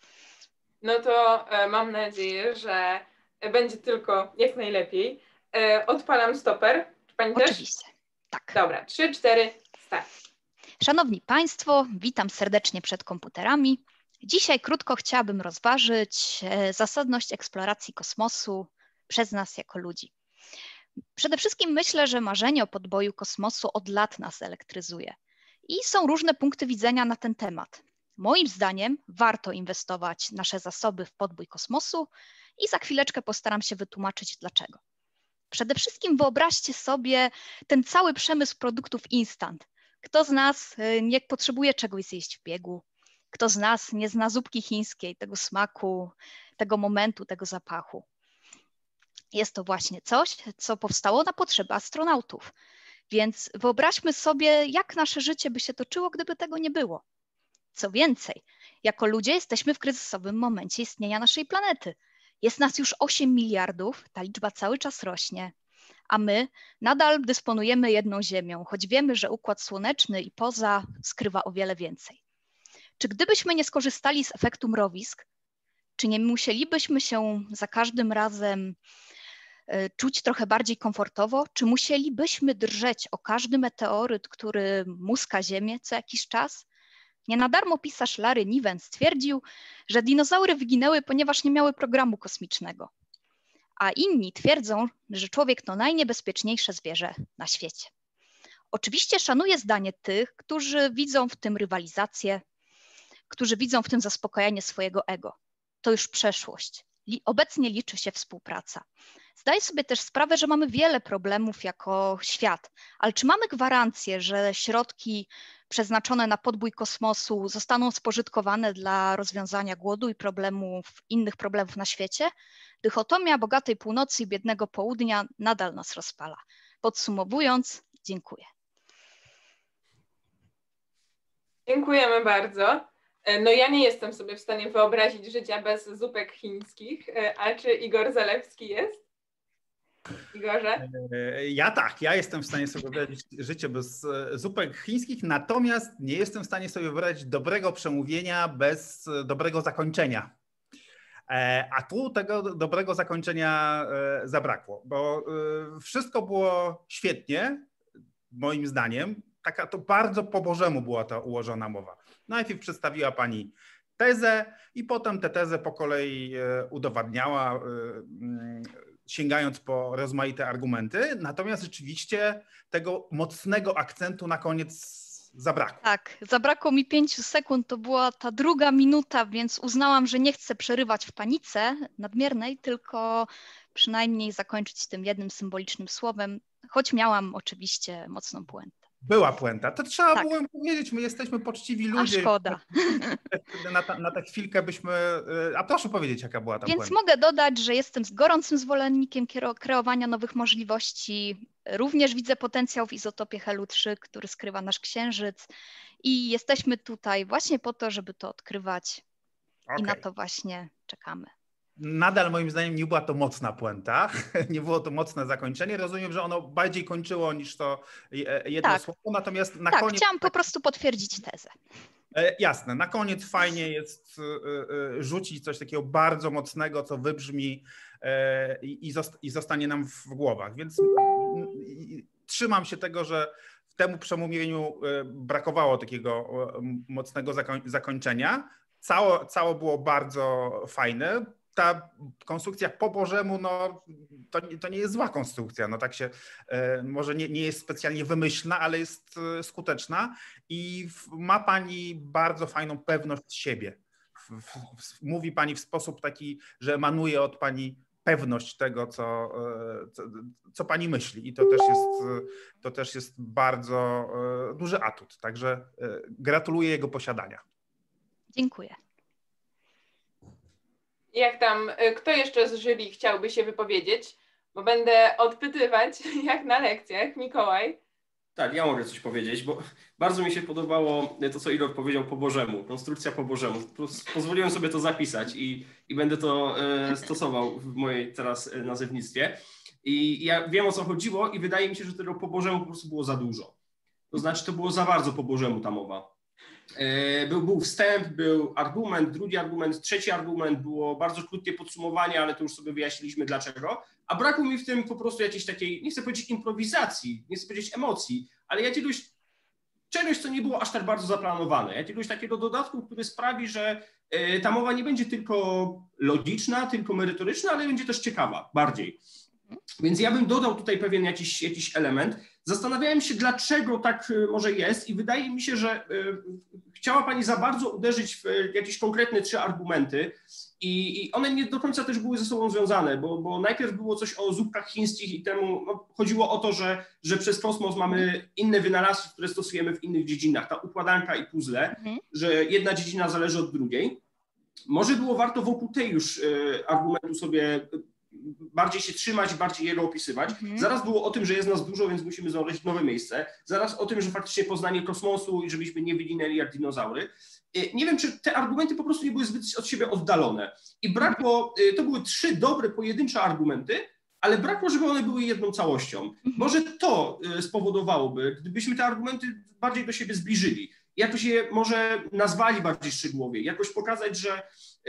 No to mam nadzieję, że będzie tylko jak najlepiej. Odpalam stoper. Czy Pani też? Oczywiście, tak. Dobra, 3, 4, start. Szanowni Państwo, witam serdecznie przed komputerami. Dzisiaj krótko chciałabym rozważyć zasadność eksploracji kosmosu przez nas jako ludzi. Przede wszystkim myślę, że marzenie o podboju kosmosu od lat nas elektryzuje i są różne punkty widzenia na ten temat. Moim zdaniem warto inwestować nasze zasoby w podbój kosmosu i za chwileczkę postaram się wytłumaczyć dlaczego. Przede wszystkim wyobraźcie sobie ten cały przemysł produktów instant. Kto z nas nie potrzebuje czegoś zjeść w biegu? Kto z nas nie zna zupki chińskiej, tego smaku, tego momentu, tego zapachu? Jest to właśnie coś, co powstało na potrzeby astronautów. Więc wyobraźmy sobie, jak nasze życie by się toczyło, gdyby tego nie było. Co więcej, jako ludzie jesteśmy w kryzysowym momencie istnienia naszej planety. Jest nas już 8 miliardów, ta liczba cały czas rośnie, a my nadal dysponujemy jedną Ziemią, choć wiemy, że Układ Słoneczny i poza skrywa o wiele więcej. Czy gdybyśmy nie skorzystali z efektu mrowisk, czy nie musielibyśmy się za każdym razem czuć trochę bardziej komfortowo? Czy musielibyśmy drżeć o każdy meteoryt, który muska Ziemię co jakiś czas? Nie na darmo pisarz Larry Niven stwierdził, że dinozaury wyginęły, ponieważ nie miały programu kosmicznego. A inni twierdzą, że człowiek to najniebezpieczniejsze zwierzę na świecie. Oczywiście szanuję zdanie tych, którzy widzą w tym rywalizację, którzy widzą w tym zaspokajanie swojego ego. To już przeszłość. Obecnie liczy się współpraca. Zdaję sobie też sprawę, że mamy wiele problemów jako świat, ale czy mamy gwarancję, że środki przeznaczone na podbój kosmosu zostaną spożytkowane dla rozwiązania głodu i innych problemów na świecie? Dychotomia bogatej północy i biednego południa nadal nas rozpala. Podsumowując, dziękuję. Dziękujemy bardzo. No ja nie jestem sobie w stanie wyobrazić życia bez zupek chińskich, a czy Igor Zalewski jest? Igorze? Ja jestem w stanie sobie wyobrazić życie bez zupek chińskich, natomiast nie jestem w stanie sobie wyobrazić dobrego przemówienia bez dobrego zakończenia. A tu tego dobrego zakończenia zabrakło, bo wszystko było świetnie, moim zdaniem. To bardzo po Bożemu była ta ułożona mowa. Najpierw przedstawiła Pani tezę i potem tę tezę po kolei udowadniała, sięgając po rozmaite argumenty. Natomiast rzeczywiście tego mocnego akcentu na koniec zabrakło. Tak, zabrakło mi 5 sekund, to była ta druga minuta, więc uznałam, że nie chcę przerywać w panice nadmiernej, tylko przynajmniej zakończyć tym jednym symbolicznym słowem, choć miałam oczywiście mocną puentę. Była puenta. To trzeba Tak. było powiedzieć, my jesteśmy poczciwi A ludzie. szkoda. Na tę chwilkę byśmy... A proszę powiedzieć, jaka była ta Więc puenta. mogę dodać, że jestem gorącym zwolennikiem kreowania nowych możliwości. Również widzę potencjał w izotopie Helu-3, który skrywa nasz Księżyc i jesteśmy tutaj właśnie po to, żeby to odkrywać i na Okej. to właśnie czekamy. Nadal moim zdaniem nie była to mocna puenta, nie było to mocne zakończenie. Rozumiem, że ono bardziej kończyło niż to jedno Tak. słowo, natomiast na Tak, koniec... chciałam po prostu potwierdzić tezę. Jasne, na koniec fajnie jest rzucić coś takiego bardzo mocnego, co wybrzmi i zostanie nam w głowach. Więc trzymam się tego, że w temu przemówieniu brakowało takiego mocnego zakończenia. Cało było bardzo fajne. Ta konstrukcja po Bożemu, no, to nie jest zła konstrukcja. No, tak się, może nie jest specjalnie wymyślna, ale jest skuteczna i ma pani bardzo fajną pewność siebie. Mówi pani w sposób taki, że emanuje od pani pewność tego, co pani myśli. I to też jest bardzo duży atut. Także gratuluję jego posiadania. Dziękuję. Jak tam, kto jeszcze z jury chciałby się wypowiedzieć? Bo będę odpytywać, jak na lekcjach. Mikołaj? Tak, ja mogę coś powiedzieć, bo bardzo mi się podobało to, co Igor powiedział po Bożemu, konstrukcja po Bożemu. Pozwoliłem sobie to zapisać i będę to stosował w mojej teraz nazewnictwie. I ja wiem, o co chodziło i wydaje mi się, że tego po Bożemu po prostu było za dużo. To znaczy, to było za bardzo po Bożemu ta mowa. Był wstęp, był argument, drugi argument, trzeci argument, było bardzo krótkie podsumowanie, ale to już sobie wyjaśniliśmy dlaczego, a brakło mi w tym po prostu jakiejś takiej, nie chcę powiedzieć improwizacji, nie chcę powiedzieć emocji, ale czegoś, co nie było aż tak bardzo zaplanowane, jakiegoś takiego dodatku, który sprawi, że ta mowa nie będzie tylko logiczna, tylko merytoryczna, ale będzie też ciekawa bardziej. Więc ja bym dodał tutaj pewien jakiś element. Zastanawiałem się, dlaczego tak może jest i wydaje mi się, że chciała pani za bardzo uderzyć w jakieś konkretne 3 argumenty i one nie do końca też były ze sobą związane, bo najpierw było coś o zupkach chińskich i temu chodziło o to, że przez kosmos mamy inne wynalazki, które stosujemy w innych dziedzinach, ta układanka i puzzle, że jedna dziedzina zależy od drugiej. Może było warto wokół tej już argumentu sobie bardziej się trzymać, bardziej jego opisywać. Zaraz było o tym, że jest nas dużo, więc musimy znaleźć nowe miejsce. Zaraz o tym, że faktycznie poznanie kosmosu i żebyśmy nie wyginęli jak dinozaury. Nie wiem, czy te argumenty po prostu nie były zbyt od siebie oddalone. I brakło, to były 3 dobre, pojedyncze argumenty, ale brakło, żeby one były jedną całością. Może to spowodowałoby, gdybyśmy te argumenty bardziej do siebie zbliżyli, jakoś je może nazwali bardziej szczegółowiej, jakoś pokazać, że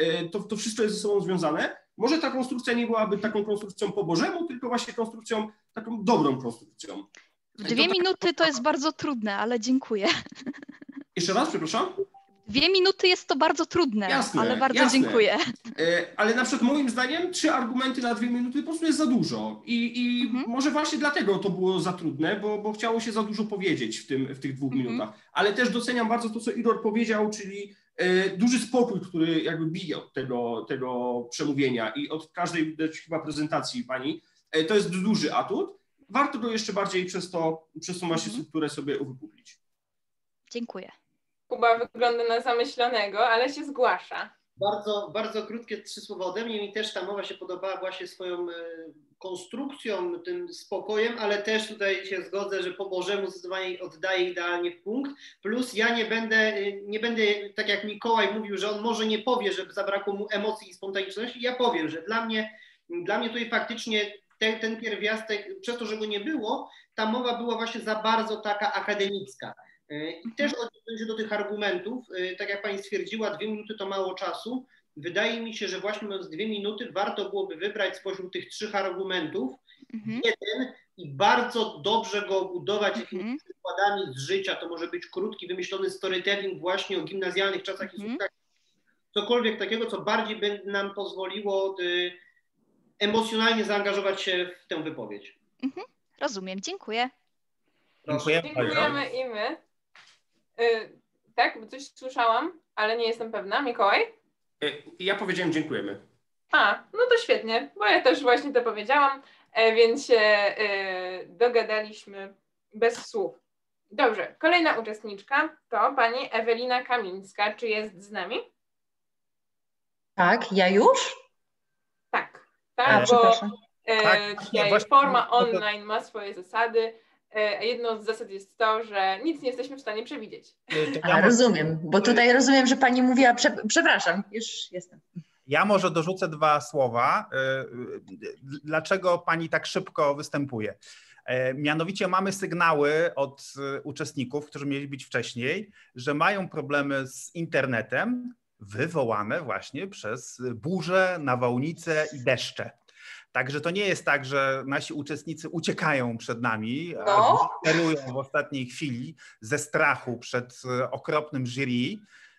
to wszystko jest ze sobą związane. Może ta konstrukcja nie byłaby taką konstrukcją po Bożemu, tylko właśnie konstrukcją, taką dobrą konstrukcją. W 2 minuty to jest bardzo trudne, ale dziękuję. Jeszcze raz, przepraszam? 2 minuty jest to bardzo trudne, jasne, ale bardzo dziękuję. Ale na przykład moim zdaniem 3 argumenty na 2 minuty po prostu jest za dużo. I może właśnie dlatego to było za trudne, bo chciało się za dużo powiedzieć w tych 2 minutach. Ale też doceniam bardzo to, co Igor powiedział, czyli duży spokój, który jakby bije od tego przemówienia i od każdej chyba prezentacji pani. To jest duży atut. Warto go jeszcze bardziej przez tą właśnie strukturę sobie uwypuklić. Dziękuję. Kuba wygląda na zamyślonego, ale się zgłasza. Bardzo, bardzo krótkie 3 słowa ode mnie. Mi też ta mowa się podobała właśnie swoją konstrukcją, tym spokojem, ale też tutaj się zgodzę, że po Bożemu zdecydowanie oddaje idealnie w punkt. Plus ja nie będę tak jak Mikołaj mówił, że on może nie powie, że zabrakło mu emocji i spontaniczności. Ja powiem, że dla mnie tutaj faktycznie ten pierwiastek, przez to, że go nie było, ta mowa była właśnie za bardzo taka akademicka. I też odniosę się do tych argumentów, tak jak pani stwierdziła, 2 minuty to mało czasu. Wydaje mi się, że właśnie mając 2 minuty warto byłoby wybrać spośród tych 3 argumentów jeden i bardzo dobrze go budować jakimiś przykładami z życia. To może być krótki, wymyślony storytelling właśnie o gimnazjalnych czasach i słuchach. Cokolwiek takiego, co bardziej by nam pozwoliło emocjonalnie zaangażować się w tę wypowiedź. Rozumiem, dziękuję. Dziękujemy i my. Tak, bo coś słyszałam, ale nie jestem pewna. Mikołaj? Ja powiedziałem dziękujemy. No to świetnie, bo ja też właśnie to powiedziałam, więc się dogadaliśmy bez słów. Dobrze, kolejna uczestniczka to pani Ewelina Kamińska. Czy jest z nami? Tak, ja już? Tak, bo przepraszam. tutaj właśnie- forma online ma swoje zasady. Jedną z zasad jest to, że nic nie jesteśmy w stanie przewidzieć. Rozumiem, bo tutaj rozumiem, że pani mówiła, przepraszam, już jestem. Ja może dorzucę 2 słowa. Dlaczego pani tak szybko występuje? Mianowicie mamy sygnały od uczestników, którzy mieli być wcześniej, że mają problemy z internetem wywołane właśnie przez burze, nawałnice i deszcze. Także to nie jest tak, że nasi uczestnicy uciekają przed nami, sterują w ostatniej chwili ze strachu przed okropnym jury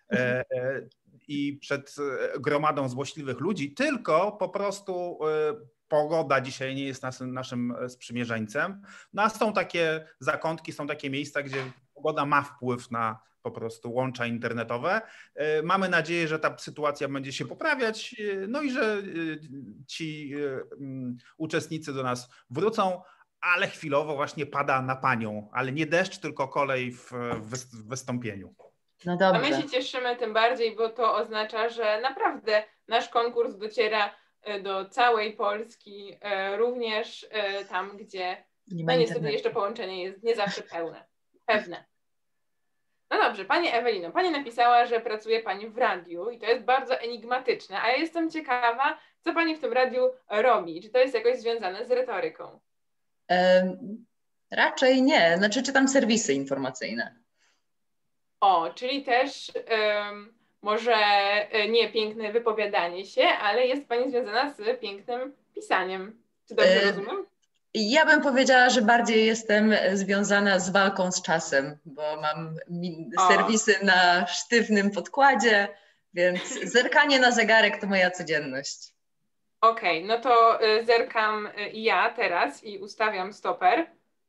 i przed gromadą złośliwych ludzi, tylko po prostu pogoda dzisiaj nie jest naszym sprzymierzeńcem. No a są takie zakątki, są takie miejsca, gdzie pogoda ma wpływ na po prostu łącza internetowe. Mamy nadzieję, że ta sytuacja będzie się poprawiać, no i że ci uczestnicy do nas wrócą, ale chwilowo właśnie pada na panią, ale nie deszcz, tylko kolej w wystąpieniu. No dobrze. A my się cieszymy tym bardziej, bo to oznacza, że naprawdę nasz konkurs dociera do całej Polski, również tam, gdzie no niestety jeszcze połączenie jest nie zawsze pewne. No dobrze, Pani Ewelino, Pani napisała, że pracuje Pani w radiu i to jest bardzo enigmatyczne, a ja jestem ciekawa, co Pani w tym radiu robi. Czy to jest jakoś związane z retoryką? Raczej nie, znaczy czytam serwisy informacyjne. O, czyli też może nie piękne wypowiadanie się, ale jest Pani związana z pięknym pisaniem. Czy dobrze rozumiem? Ja bym powiedziała, że bardziej jestem związana z walką z czasem, bo mam serwisy na sztywnym podkładzie, więc zerkanie na zegarek to moja codzienność. Okej, no to zerkam ja teraz i ustawiam stoper.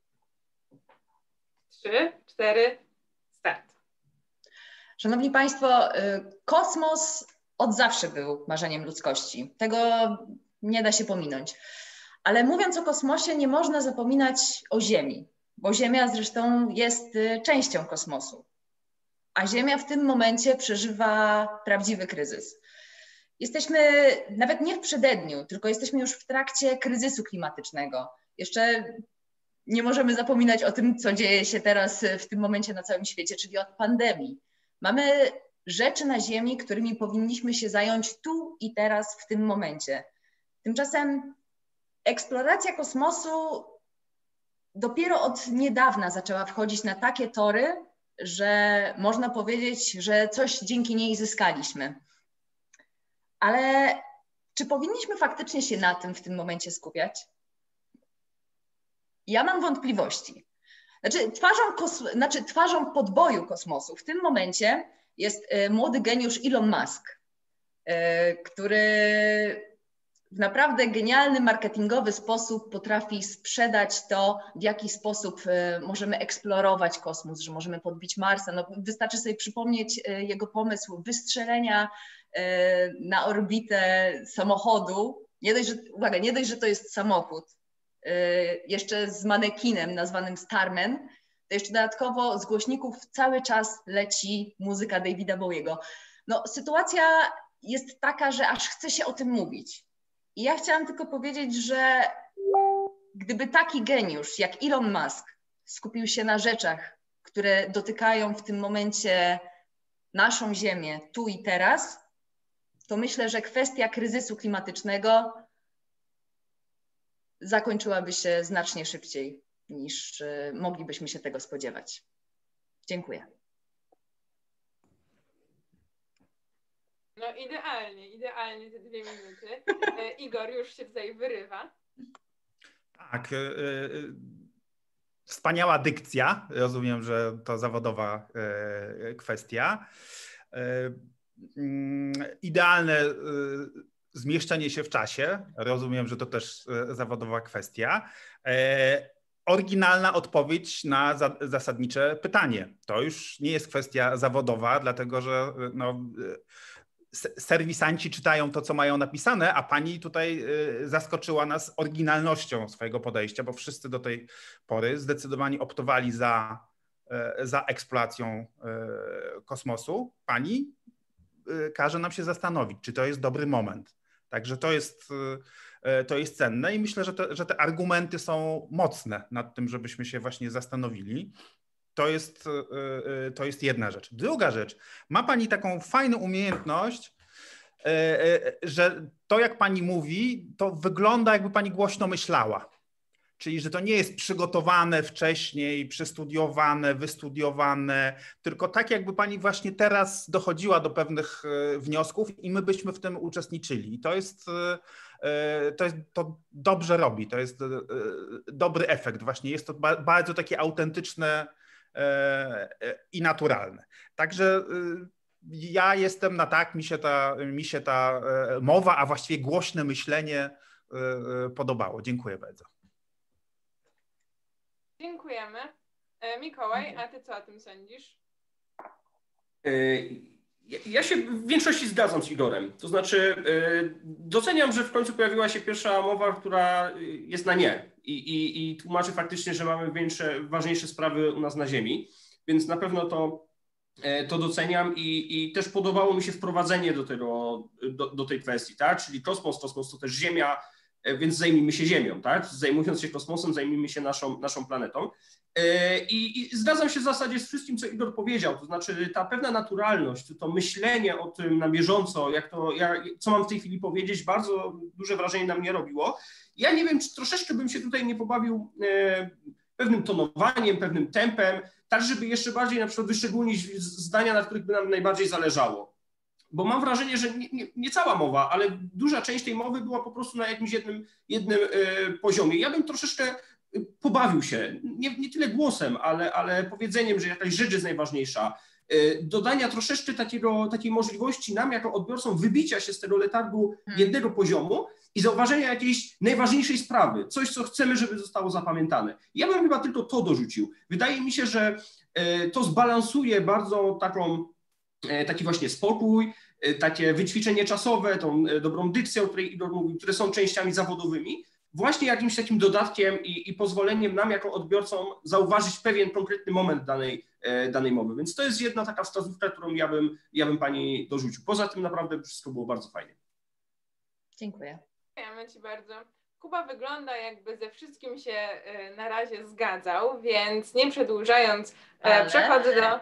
3, 4, start. Szanowni Państwo, kosmos od zawsze był marzeniem ludzkości. Tego nie da się pominąć. Ale mówiąc o kosmosie, nie można zapominać o Ziemi, bo Ziemia zresztą jest częścią kosmosu. A Ziemia w tym momencie przeżywa prawdziwy kryzys. Jesteśmy nawet nie w przededniu, tylko jesteśmy już w trakcie kryzysu klimatycznego. Jeszcze nie możemy zapominać o tym, co dzieje się teraz w tym momencie na całym świecie, czyli od pandemii. Mamy rzeczy na Ziemi, którymi powinniśmy się zająć tu i teraz, w tym momencie. Tymczasem eksploracja kosmosu dopiero od niedawna zaczęła wchodzić na takie tory, że można powiedzieć, że coś dzięki niej zyskaliśmy. Ale czy powinniśmy faktycznie się na tym w tym momencie skupiać? Ja mam wątpliwości. Twarzą podboju kosmosu w tym momencie jest młody geniusz Elon Musk, który w naprawdę genialny, marketingowy sposób potrafi sprzedać to, w jaki sposób możemy eksplorować kosmos, że możemy podbić Marsa. No, wystarczy sobie przypomnieć jego pomysł wystrzelenia na orbitę samochodu. Nie dość, że to jest samochód, jeszcze z manekinem nazwanym Starman, to jeszcze dodatkowo z głośników cały czas leci muzyka Davida Bowiego. No, sytuacja jest taka, że aż chce się o tym mówić. I ja chciałam tylko powiedzieć, że gdyby taki geniusz jak Elon Musk skupił się na rzeczach, które dotykają w tym momencie naszą Ziemię tu i teraz, to myślę, że kwestia kryzysu klimatycznego zakończyłaby się znacznie szybciej, niż moglibyśmy się tego spodziewać. Dziękuję. No idealnie te 2 minuty. Igor już się tutaj wyrywa. Tak. Wspaniała dykcja. Rozumiem, że to zawodowa kwestia. Idealne zmieszczenie się w czasie. Rozumiem, że to też zawodowa kwestia. Oryginalna odpowiedź na zasadnicze pytanie. To już nie jest kwestia zawodowa, dlatego że no, serwisanci czytają to, co mają napisane, a pani tutaj zaskoczyła nas oryginalnością swojego podejścia, bo wszyscy do tej pory zdecydowanie optowali za za eksploatacją kosmosu, pani każe nam się zastanowić, czy to jest dobry moment. Także to jest cenne i myślę, że te argumenty są mocne nad tym, żebyśmy się właśnie zastanowili. To jest jedna rzecz. Druga rzecz, ma pani taką fajną umiejętność, że to, jak pani mówi, to wygląda, jakby pani głośno myślała. Czyli, że to nie jest przygotowane wcześniej, przestudiowane, wystudiowane, tylko tak, jakby pani właśnie teraz dochodziła do pewnych wniosków i my byśmy w tym uczestniczyli. I to dobrze robi, to jest dobry efekt właśnie. Jest to bardzo takie autentyczne i naturalne. Także ja jestem na tak, mi się ta mowa, a właściwie głośne myślenie podobało. Dziękuję bardzo. Dziękujemy. Mikołaj, a ty co o tym sądzisz? Ja się w większości zgadzam z Igorem. To znaczy doceniam, że w końcu pojawiła się pierwsza mowa, która jest na nie i tłumaczy faktycznie, że mamy ważniejsze sprawy u nas na ziemi, więc na pewno to doceniam i też podobało mi się wprowadzenie do tej kwestii, tak? Czyli kosmos to też Ziemia, więc zajmijmy się Ziemią, tak? Zajmując się kosmosem, zajmijmy się naszą planetą. I zgadzam się w zasadzie z wszystkim, co Igor powiedział, to znaczy ta pewna naturalność, to myślenie o tym na bieżąco, co mam w tej chwili powiedzieć, bardzo duże wrażenie na mnie robiło. Ja nie wiem, czy troszeczkę bym się tutaj nie pobawił pewnym tonowaniem, pewnym tempem, tak żeby jeszcze bardziej na przykład wyszczególnić zdania, na których by nam najbardziej zależało. Bo mam wrażenie, że nie cała mowa, ale duża część tej mowy była po prostu na jakimś jednym poziomie. Ja bym troszeczkę pobawił się, nie tyle głosem, ale powiedzeniem, że jakaś rzecz jest najważniejsza. Dodania troszeczkę takiej możliwości nam jako odbiorcom wybicia się z tego letargu jednego poziomu i zauważenia jakiejś najważniejszej sprawy, coś, co chcemy, żeby zostało zapamiętane. Ja bym chyba tylko to dorzucił. Wydaje mi się, że to zbalansuje bardzo taki właśnie spokój, takie wyćwiczenie czasowe, tą dobrą dykcję, o której Igor mówił, które są częściami zawodowymi, właśnie jakimś takim dodatkiem i pozwoleniem nam jako odbiorcom zauważyć pewien konkretny moment danej mowy. Więc to jest jedna taka wskazówka, którą ja bym pani dorzucił. Poza tym naprawdę wszystko było bardzo fajnie. Dziękuję. Dziękujemy ci bardzo. Kuba wygląda, jakby ze wszystkim się na razie zgadzał, więc nie przedłużając, przechodzę do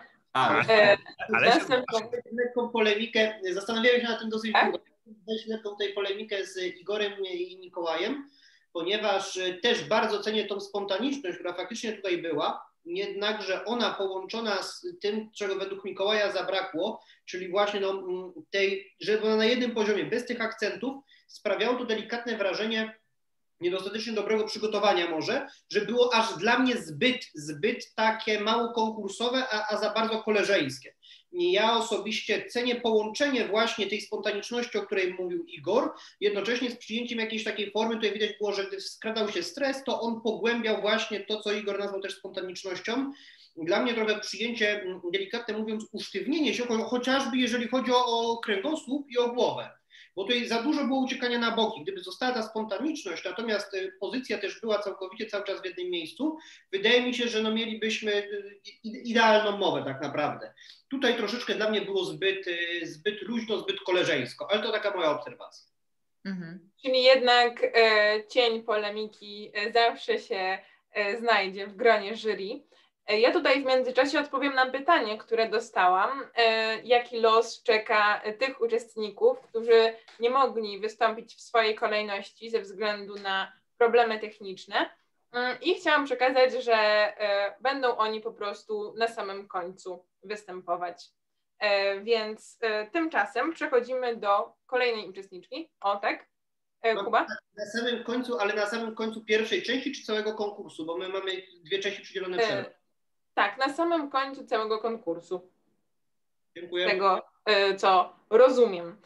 lekką polemikę. Zastanawiałem się nad tym dosyć długo. Weź lekką tej polemikę z Igorem i Mikołajem, ponieważ też bardzo cenię tą spontaniczność, która faktycznie tutaj była, jednakże ona połączona z tym, czego według Mikołaja zabrakło, czyli właśnie żeby ona na jednym poziomie, bez tych akcentów, sprawiało to delikatne wrażenie niedostatecznie dobrego przygotowania może, że było aż dla mnie zbyt takie mało konkursowe, a za bardzo koleżeńskie. Ja osobiście cenię połączenie właśnie tej spontaniczności, o której mówił Igor, jednocześnie z przyjęciem jakiejś takiej formy. Tutaj widać było, że gdy skradał się stres, to on pogłębiał właśnie to, co Igor nazwał też spontanicznością. Dla mnie trochę przyjęcie, delikatnie mówiąc, usztywnienie się, chociażby jeżeli chodzi o kręgosłup i o głowę. Bo tutaj za dużo było uciekania na boki. Gdyby została ta spontaniczność, natomiast pozycja też była całkowicie cały czas w jednym miejscu, wydaje mi się, że mielibyśmy idealną mowę tak naprawdę. Tutaj troszeczkę dla mnie było zbyt luźno, zbyt koleżeńsko, ale to taka moja obserwacja. Mhm. Czyli jednak cień polemiki zawsze się znajdzie w gronie jury. Ja tutaj w międzyczasie odpowiem na pytanie, które dostałam. Jaki los czeka tych uczestników, którzy nie mogli wystąpić w swojej kolejności ze względu na problemy techniczne. I chciałam przekazać, że będą oni po prostu na samym końcu występować. Więc tymczasem przechodzimy do kolejnej uczestniczki. O, tak? Kuba? Na samym końcu, ale na samym końcu pierwszej części czy całego konkursu? Bo my mamy dwie części przydzielone przed. Tak, na samym końcu całego konkursu. Dziękuję. Z tego, co rozumiem.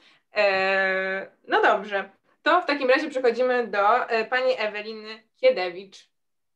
No dobrze, to w takim razie przechodzimy do pani Eweliny Kiedewicz.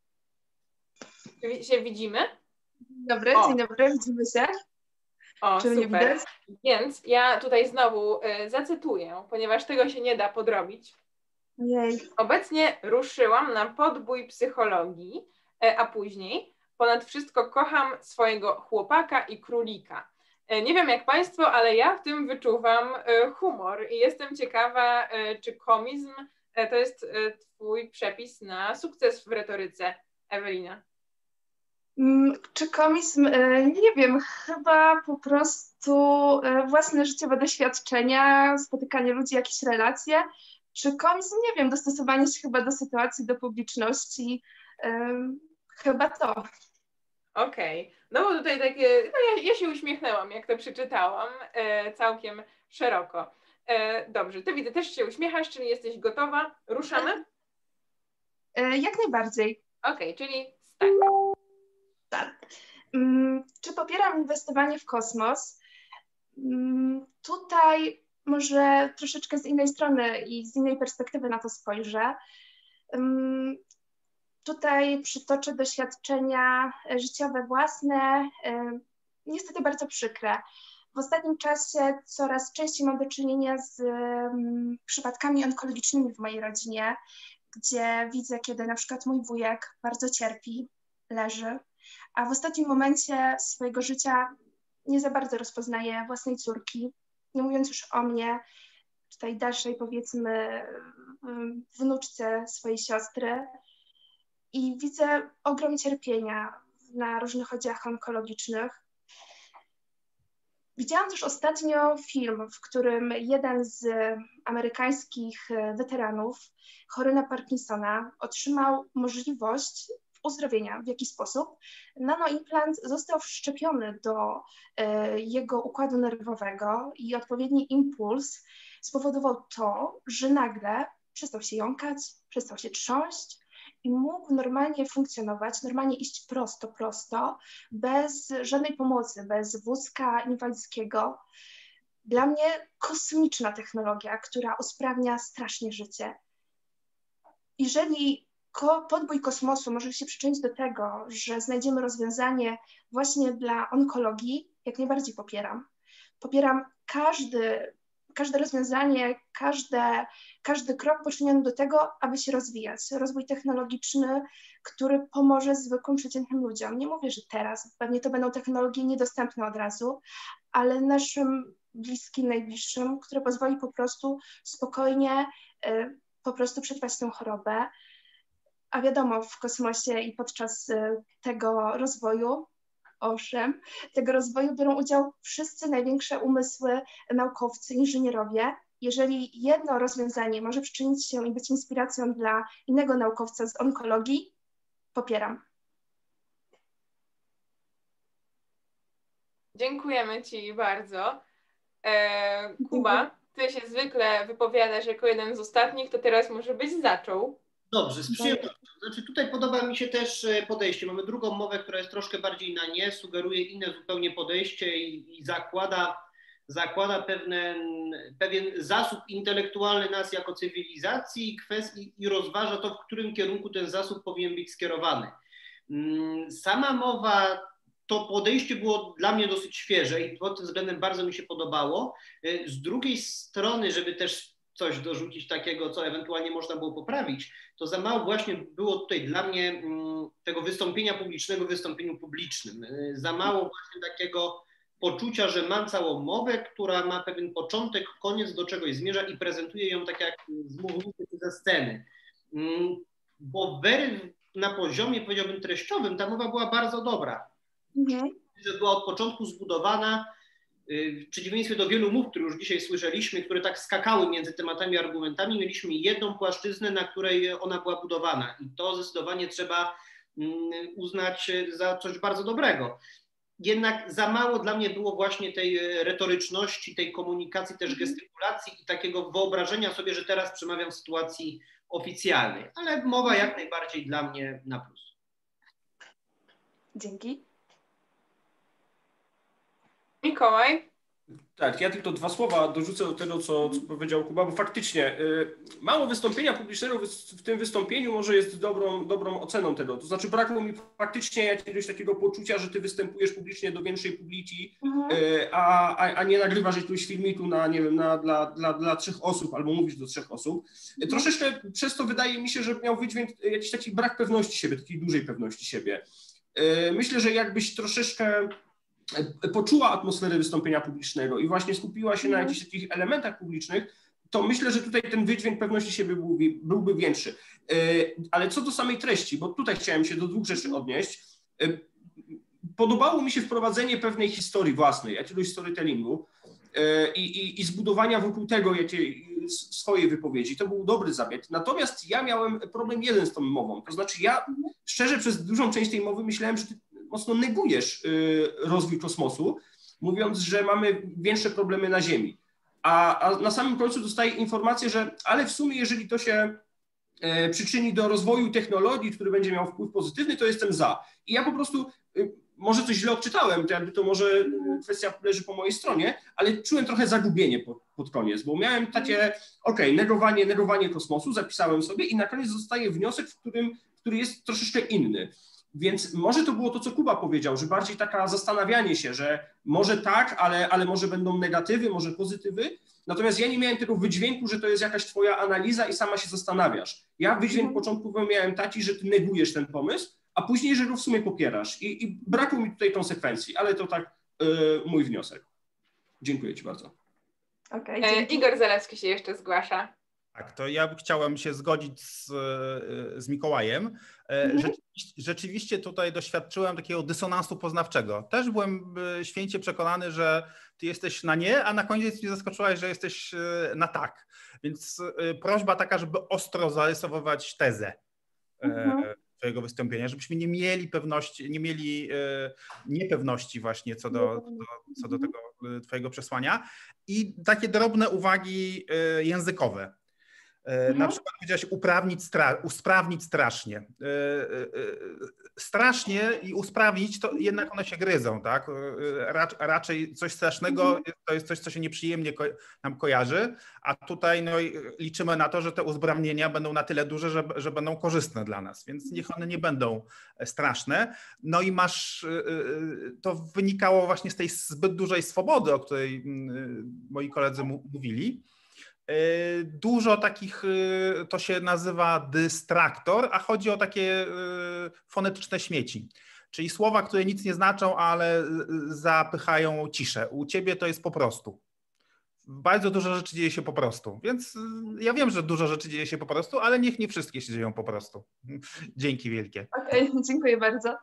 Czy się widzimy? Dobry, dzień dobry, widzimy się. O, czy mnie super. widać? Więc ja tutaj znowu zacytuję, ponieważ tego się nie da podrobić. Ojej. Obecnie ruszyłam na podbój psychologii, a później Ponad wszystko kocham swojego chłopaka i królika. Nie wiem jak Państwo, ale ja w tym wyczuwam humor i jestem ciekawa, czy komizm to jest Twój przepis na sukces w retoryce, Ewelina? Czy komizm? Nie wiem, chyba po prostu własne życiowe doświadczenia, spotykanie ludzi, jakieś relacje. Czy komizm? Nie wiem, dostosowanie się chyba do sytuacji, do publiczności. Chyba to. Okej. No bo tutaj takie, no ja się uśmiechnęłam, jak to przeczytałam, całkiem szeroko. Dobrze, Ty widzę, też się uśmiechasz, czyli jesteś gotowa? Ruszamy? Jak najbardziej. Okej, czyli start. Tak. Czy popieram inwestowanie w kosmos? Tutaj może troszeczkę z innej strony i z innej perspektywy na to spojrzę. Tutaj przytoczę doświadczenia życiowe własne, niestety bardzo przykre. W ostatnim czasie coraz częściej mam do czynienia z przypadkami onkologicznymi w mojej rodzinie, gdzie widzę, kiedy na przykład mój wujek bardzo cierpi, leży, a w ostatnim momencie swojego życia nie za bardzo rozpoznaje własnej córki, nie mówiąc już o mnie, tutaj dalszej powiedzmy wnuczce swojej siostry. I widzę ogrom cierpienia na różnych oddziałach onkologicznych. Widziałam też ostatnio film, w którym jeden z amerykańskich weteranów chory na Parkinsona otrzymał możliwość uzdrowienia. W jaki sposób? Nanoimplant został wszczepiony do jego układu nerwowego i odpowiedni impuls spowodował to, że nagle przestał się jąkać, przestał się trząść i mógł normalnie funkcjonować, normalnie iść prosto, bez żadnej pomocy, bez wózka inwalidzkiego. Dla mnie kosmiczna technologia, która usprawnia strasznie życie. Jeżeli podbój kosmosu może się przyczynić do tego, że znajdziemy rozwiązanie właśnie dla onkologii, jak najbardziej popieram. Popieram każde rozwiązanie, każdy krok poczyniony do tego, aby się rozwijać. Rozwój technologiczny, który pomoże zwykłym, przeciętnym ludziom. Nie mówię, że teraz, pewnie to będą technologie niedostępne od razu, ale naszym bliskim, najbliższym, które pozwoli po prostu spokojnie po prostu przetrwać tę chorobę. A wiadomo, w kosmosie i podczas tego rozwoju, owszem, tego rozwoju biorą udział wszyscy największe umysły, naukowcy, inżynierowie. Jeżeli jedno rozwiązanie może przyczynić się i być inspiracją dla innego naukowca z onkologii, popieram. Dziękujemy Ci bardzo. Kuba, Ty się zwykle wypowiadasz jako jeden z ostatnich, to teraz może byś zaczął. Dobrze, z przyjemnością. Znaczy tutaj podoba mi się też podejście. Mamy drugą mowę, która jest troszkę bardziej na nie, sugeruje inne zupełnie podejście i zakłada pewien zasób intelektualny nas jako cywilizacji i rozważa to, w którym kierunku ten zasób powinien być skierowany. Sama mowa, to podejście było dla mnie dosyć świeże i pod tym względem bardzo mi się podobało. Z drugiej strony, żeby też coś dorzucić takiego, co ewentualnie można było poprawić, to za mało właśnie było tutaj dla mnie tego wystąpienia publicznego w wystąpieniu publicznym. Za mało właśnie takiego poczucia, że mam całą mowę, która ma pewien początek, koniec, do czegoś zmierza i prezentuje ją tak jak z mównicy ze sceny. Bo na poziomie, powiedziałbym, treściowym ta mowa była bardzo dobra. Że była od początku zbudowana, w przeciwieństwie do wielu mów, które już dzisiaj słyszeliśmy, które tak skakały między tematami i argumentami, mieliśmy jedną płaszczyznę, na której ona była budowana i to zdecydowanie trzeba uznać za coś bardzo dobrego. Jednak za mało dla mnie było właśnie tej retoryczności, tej komunikacji, też gestykulacji i takiego wyobrażenia sobie, że teraz przemawiam w sytuacji oficjalnej, ale mowa jak najbardziej dla mnie na plus. Dzięki. Mikołaj? Tak, ja tylko 2 słowa dorzucę do tego, co powiedział Kuba, bo faktycznie mało wystąpienia publicznego w tym wystąpieniu może jest dobrą oceną tego. To znaczy brakło mi faktycznie jakiegoś takiego poczucia, że ty występujesz publicznie do większej publiki, a nie nagrywasz jakiegoś filmiku na, nie wiem, dla 3 osób albo mówisz do 3 osób. Troszeczkę przez to wydaje mi się, że miał wydźwięk jakiś taki brak pewności siebie, takiej dużej pewności siebie. myślę, że jakbyś troszeczkę poczuła atmosferę wystąpienia publicznego i właśnie skupiła się na jakichś takich elementach publicznych, to myślę, że tutaj ten wydźwięk pewności siebie byłby większy. Ale co do samej treści, bo tutaj chciałem się do dwóch rzeczy odnieść. Podobało mi się wprowadzenie pewnej historii własnej, jakiegoś storytellingu i zbudowania wokół tego swojej wypowiedzi. To był dobry zabieg. Natomiast ja miałem problem jeden z tą mową. To znaczy ja szczerze przez dużą część tej mowy myślałem, że ty mocno negujesz rozwój kosmosu, mówiąc, że mamy większe problemy na Ziemi. A na samym końcu dostaję informację, że ale w sumie jeżeli to się przyczyni do rozwoju technologii, który będzie miał wpływ pozytywny, to jestem za. I ja po prostu może coś źle odczytałem, to może kwestia leży po mojej stronie, ale czułem trochę zagubienie pod koniec, bo miałem takie, negowanie kosmosu, zapisałem sobie i na koniec zostaje wniosek, który jest troszeczkę inny. Więc może to było to, co Kuba powiedział, że bardziej taka zastanawianie się, że może tak, ale może będą negatywy, może pozytywy. Natomiast ja nie miałem tego wydźwięku, że to jest jakaś twoja analiza i sama się zastanawiasz. Ja wydźwięk początkowo miałem taki, że ty negujesz ten pomysł, a później, że go w sumie popierasz. I brakło mi tutaj konsekwencji, ale to tak mój wniosek. Dziękuję ci bardzo. Igor Zalewski się jeszcze zgłasza. Tak, to ja chciałem się zgodzić z Mikołajem. Rzeczywiście tutaj doświadczyłem takiego dysonansu poznawczego. Też byłem święcie przekonany, że ty jesteś na nie, a na koniec mnie zaskoczyłaś, że jesteś na tak. Więc prośba taka, żeby ostro zarysowywać tezę twojego wystąpienia, żebyśmy nie mieli pewności, nie mieli niepewności właśnie co do tego twojego przesłania. I takie drobne uwagi językowe. Na przykład powiedziałaś usprawnić strasznie. Strasznie i usprawnić to jednak one się gryzą, tak? Raczej coś strasznego to jest coś, co się nieprzyjemnie nam kojarzy, a tutaj liczymy na to, że te usprawnienia będą na tyle duże, że będą korzystne dla nas, więc niech one nie będą straszne. No i to wynikało właśnie z tej zbyt dużej swobody, o której moi koledzy mówili. Dużo takich, to się nazywa dystraktor, a chodzi o takie fonetyczne śmieci, czyli słowa, które nic nie znaczą, ale zapychają ciszę. U ciebie to jest po prostu. Bardzo dużo rzeczy dzieje się po prostu, więc ja wiem, że dużo rzeczy dzieje się po prostu, ale niech nie wszystkie się dzieją po prostu. Dzięki wielkie. Dziękuję bardzo.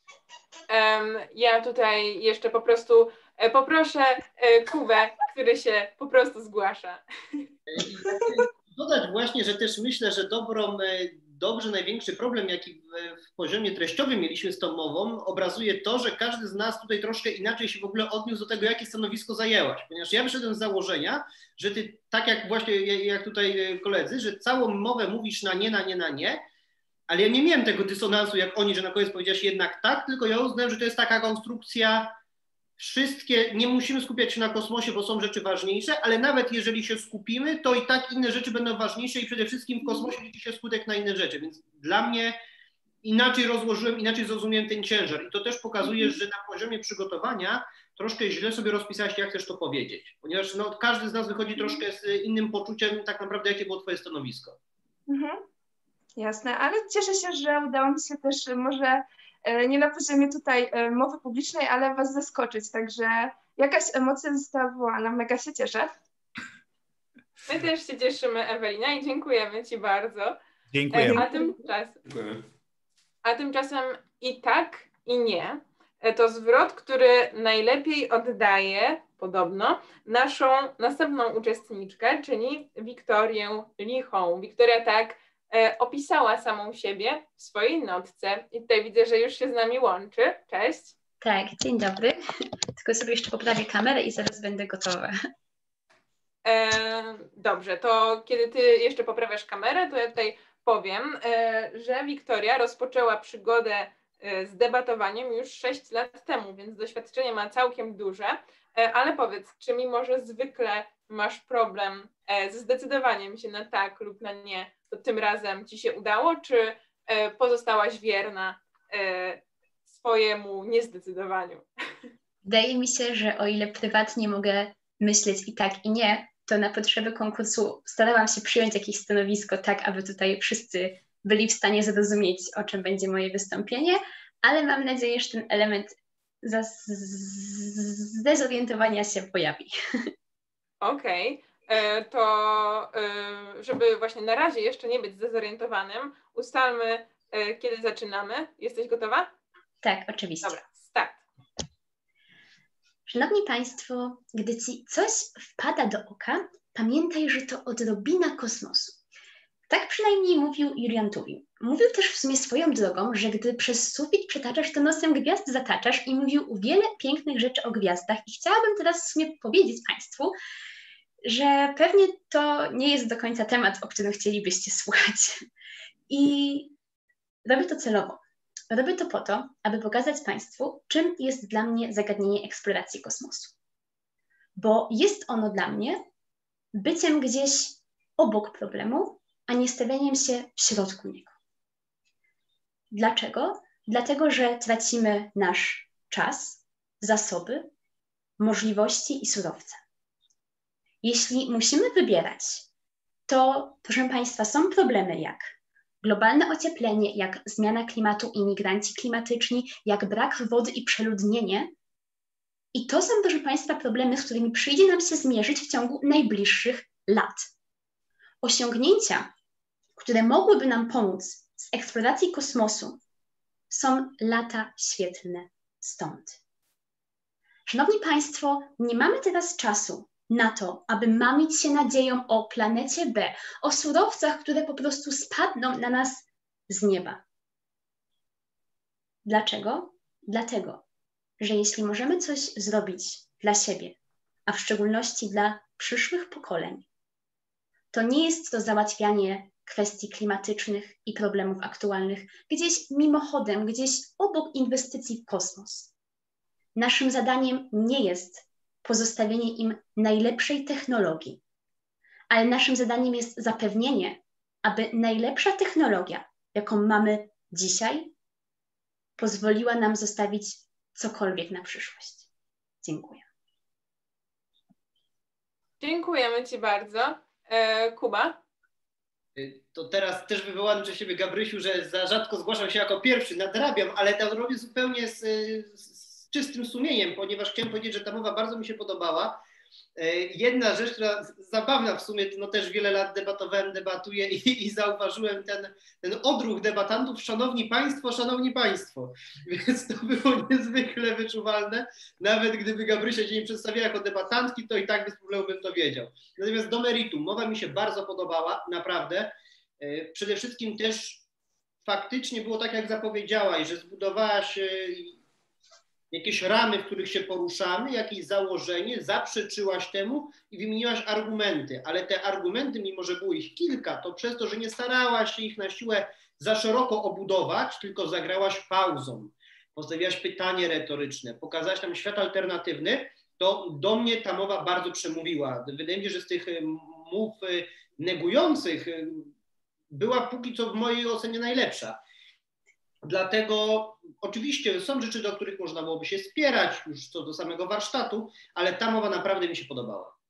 Ja tutaj jeszcze po prostu poproszę Kubę, który się po prostu zgłasza. Dodać właśnie, że też myślę, że dobrze największy problem, jaki w poziomie treściowym mieliśmy z tą mową, obrazuje to, że każdy z nas tutaj troszkę inaczej się w ogóle odniósł do tego, jakie stanowisko zajęłaś. Ponieważ ja wyszedłem z założenia, że ty, tak jak właśnie jak tutaj koledzy, że całą mowę mówisz na nie, ale ja nie miałem tego dysonansu jak oni, że na koniec powiedziałeś jednak tak, tylko ja uznałem, że to jest taka konstrukcja, nie musimy skupiać się na kosmosie, bo są rzeczy ważniejsze, ale nawet jeżeli się skupimy, to i tak inne rzeczy będą ważniejsze i przede wszystkim w kosmosie liczy się skutek na inne rzeczy, więc dla mnie inaczej rozłożyłem, inaczej zrozumiałem ten ciężar i to też pokazuje, że na poziomie przygotowania troszkę źle sobie rozpisałeś, jak chcesz to powiedzieć, ponieważ każdy z nas wychodzi troszkę z innym poczuciem tak naprawdę, jakie było twoje stanowisko. Jasne, ale cieszę się, że udało mi się też może nie na poziomie tutaj mowy publicznej, ale was zaskoczyć, także jakaś emocja została wywołana, mega się cieszę. My też się cieszymy, Ewelina, i dziękujemy ci bardzo. Dziękuję. A tymczasem i tak, i nie. To zwrot, który najlepiej oddaje podobno naszą następną uczestniczkę, czyli Wiktorię Lichą. Wiktoria tak opisała samą siebie w swojej notce i tutaj widzę, że już się z nami łączy. Cześć. Tak, dzień dobry. Tylko sobie jeszcze poprawię kamerę i zaraz będę gotowa. Dobrze, to kiedy ty jeszcze poprawiasz kamerę, to ja tutaj powiem, że Wiktoria rozpoczęła przygodę z debatowaniem już 6 lat temu, więc doświadczenie ma całkiem duże, ale powiedz, czy mimo, że zwykle masz problem ze zdecydowaniem się na tak lub na nie, to tym razem ci się udało, czy pozostałaś wierna swojemu niezdecydowaniu? Wydaje mi się, że o ile prywatnie mogę myśleć i tak, i nie, to na potrzeby konkursu starałam się przyjąć jakieś stanowisko tak, aby tutaj wszyscy byli w stanie zrozumieć, o czym będzie moje wystąpienie, ale mam nadzieję, że ten element zdezorientowania się pojawi. Okej. To żeby właśnie na razie jeszcze nie być zdezorientowanym, ustalmy, kiedy zaczynamy. Jesteś gotowa? Tak, oczywiście. Dobra, start. Szanowni Państwo, gdy Ci coś wpada do oka, pamiętaj, że to odrobina kosmosu. Tak przynajmniej mówił Julian Tuwim. Mówił też w sumie swoją drogą, że gdy przez sufit przetaczasz, to nosem gwiazd zataczasz i mówił wiele pięknych rzeczy o gwiazdach. I chciałabym teraz w sumie powiedzieć Państwu, że pewnie to nie jest do końca temat, o którym chcielibyście słuchać. I robię to celowo. Robię to po to, aby pokazać Państwu, czym jest dla mnie zagadnienie eksploracji kosmosu. Bo jest ono dla mnie byciem gdzieś obok problemu, a nie stawianiem się w środku niego. Dlaczego? Dlatego, że tracimy nasz czas, zasoby, możliwości i surowce. Jeśli musimy wybierać, to, proszę Państwa, są problemy jak globalne ocieplenie, jak zmiana klimatu, imigranci klimatyczni, jak brak wody i przeludnienie. I to są, proszę Państwa, problemy, z którymi przyjdzie nam się zmierzyć w ciągu najbliższych lat. Osiągnięcia, które mogłyby nam pomóc z eksploracji kosmosu, są lata świetlne stąd. Szanowni Państwo, nie mamy teraz czasu na to, aby mamić się nadzieją o planecie B, o surowcach, które po prostu spadną na nas z nieba. Dlaczego? Dlatego, że jeśli możemy coś zrobić dla siebie, a w szczególności dla przyszłych pokoleń, to nie jest to załatwianie kwestii klimatycznych i problemów aktualnych gdzieś mimochodem, gdzieś obok inwestycji w kosmos. Naszym zadaniem nie jest pozostawienie im najlepszej technologii, ale naszym zadaniem jest zapewnienie, aby najlepsza technologia, jaką mamy dzisiaj, pozwoliła nam zostawić cokolwiek na przyszłość. Dziękuję. Dziękujemy Ci bardzo. Kuba? To teraz też wywołany przez siebie Gabrysiu, że za rzadko zgłaszam się jako pierwszy, nadrabiam, ale to robię zupełnie z czystym sumieniem, ponieważ chciałem powiedzieć, że ta mowa bardzo mi się podobała. Jedna rzecz, która zabawna w sumie, no też wiele lat debatuję i zauważyłem ten odruch debatantów, szanowni państwo, więc to było niezwykle wyczuwalne. Nawet gdyby Gabrysia się nie przedstawiała jako debatantki, to i tak bez problemu bym to wiedział. Natomiast do meritum, mowa mi się bardzo podobała, naprawdę. Przede wszystkim też faktycznie było tak, jak zapowiedziałaś, że zbudowałaś jakieś ramy, w których się poruszamy, jakieś założenie, zaprzeczyłaś temu i wymieniłaś argumenty, ale te argumenty, mimo że było ich kilka, to przez to, że nie starałaś się ich na siłę za szeroko obudować, tylko zagrałaś pauzą, postawiłaś pytanie retoryczne, pokazałaś nam świat alternatywny, to do mnie ta mowa bardzo przemówiła. Wydaje mi się, że z tych mów negujących była póki co w mojej ocenie najlepsza. Dlatego oczywiście są rzeczy, do których można byłoby się spierać już co do samego warsztatu, ale ta mowa naprawdę mi się podobała.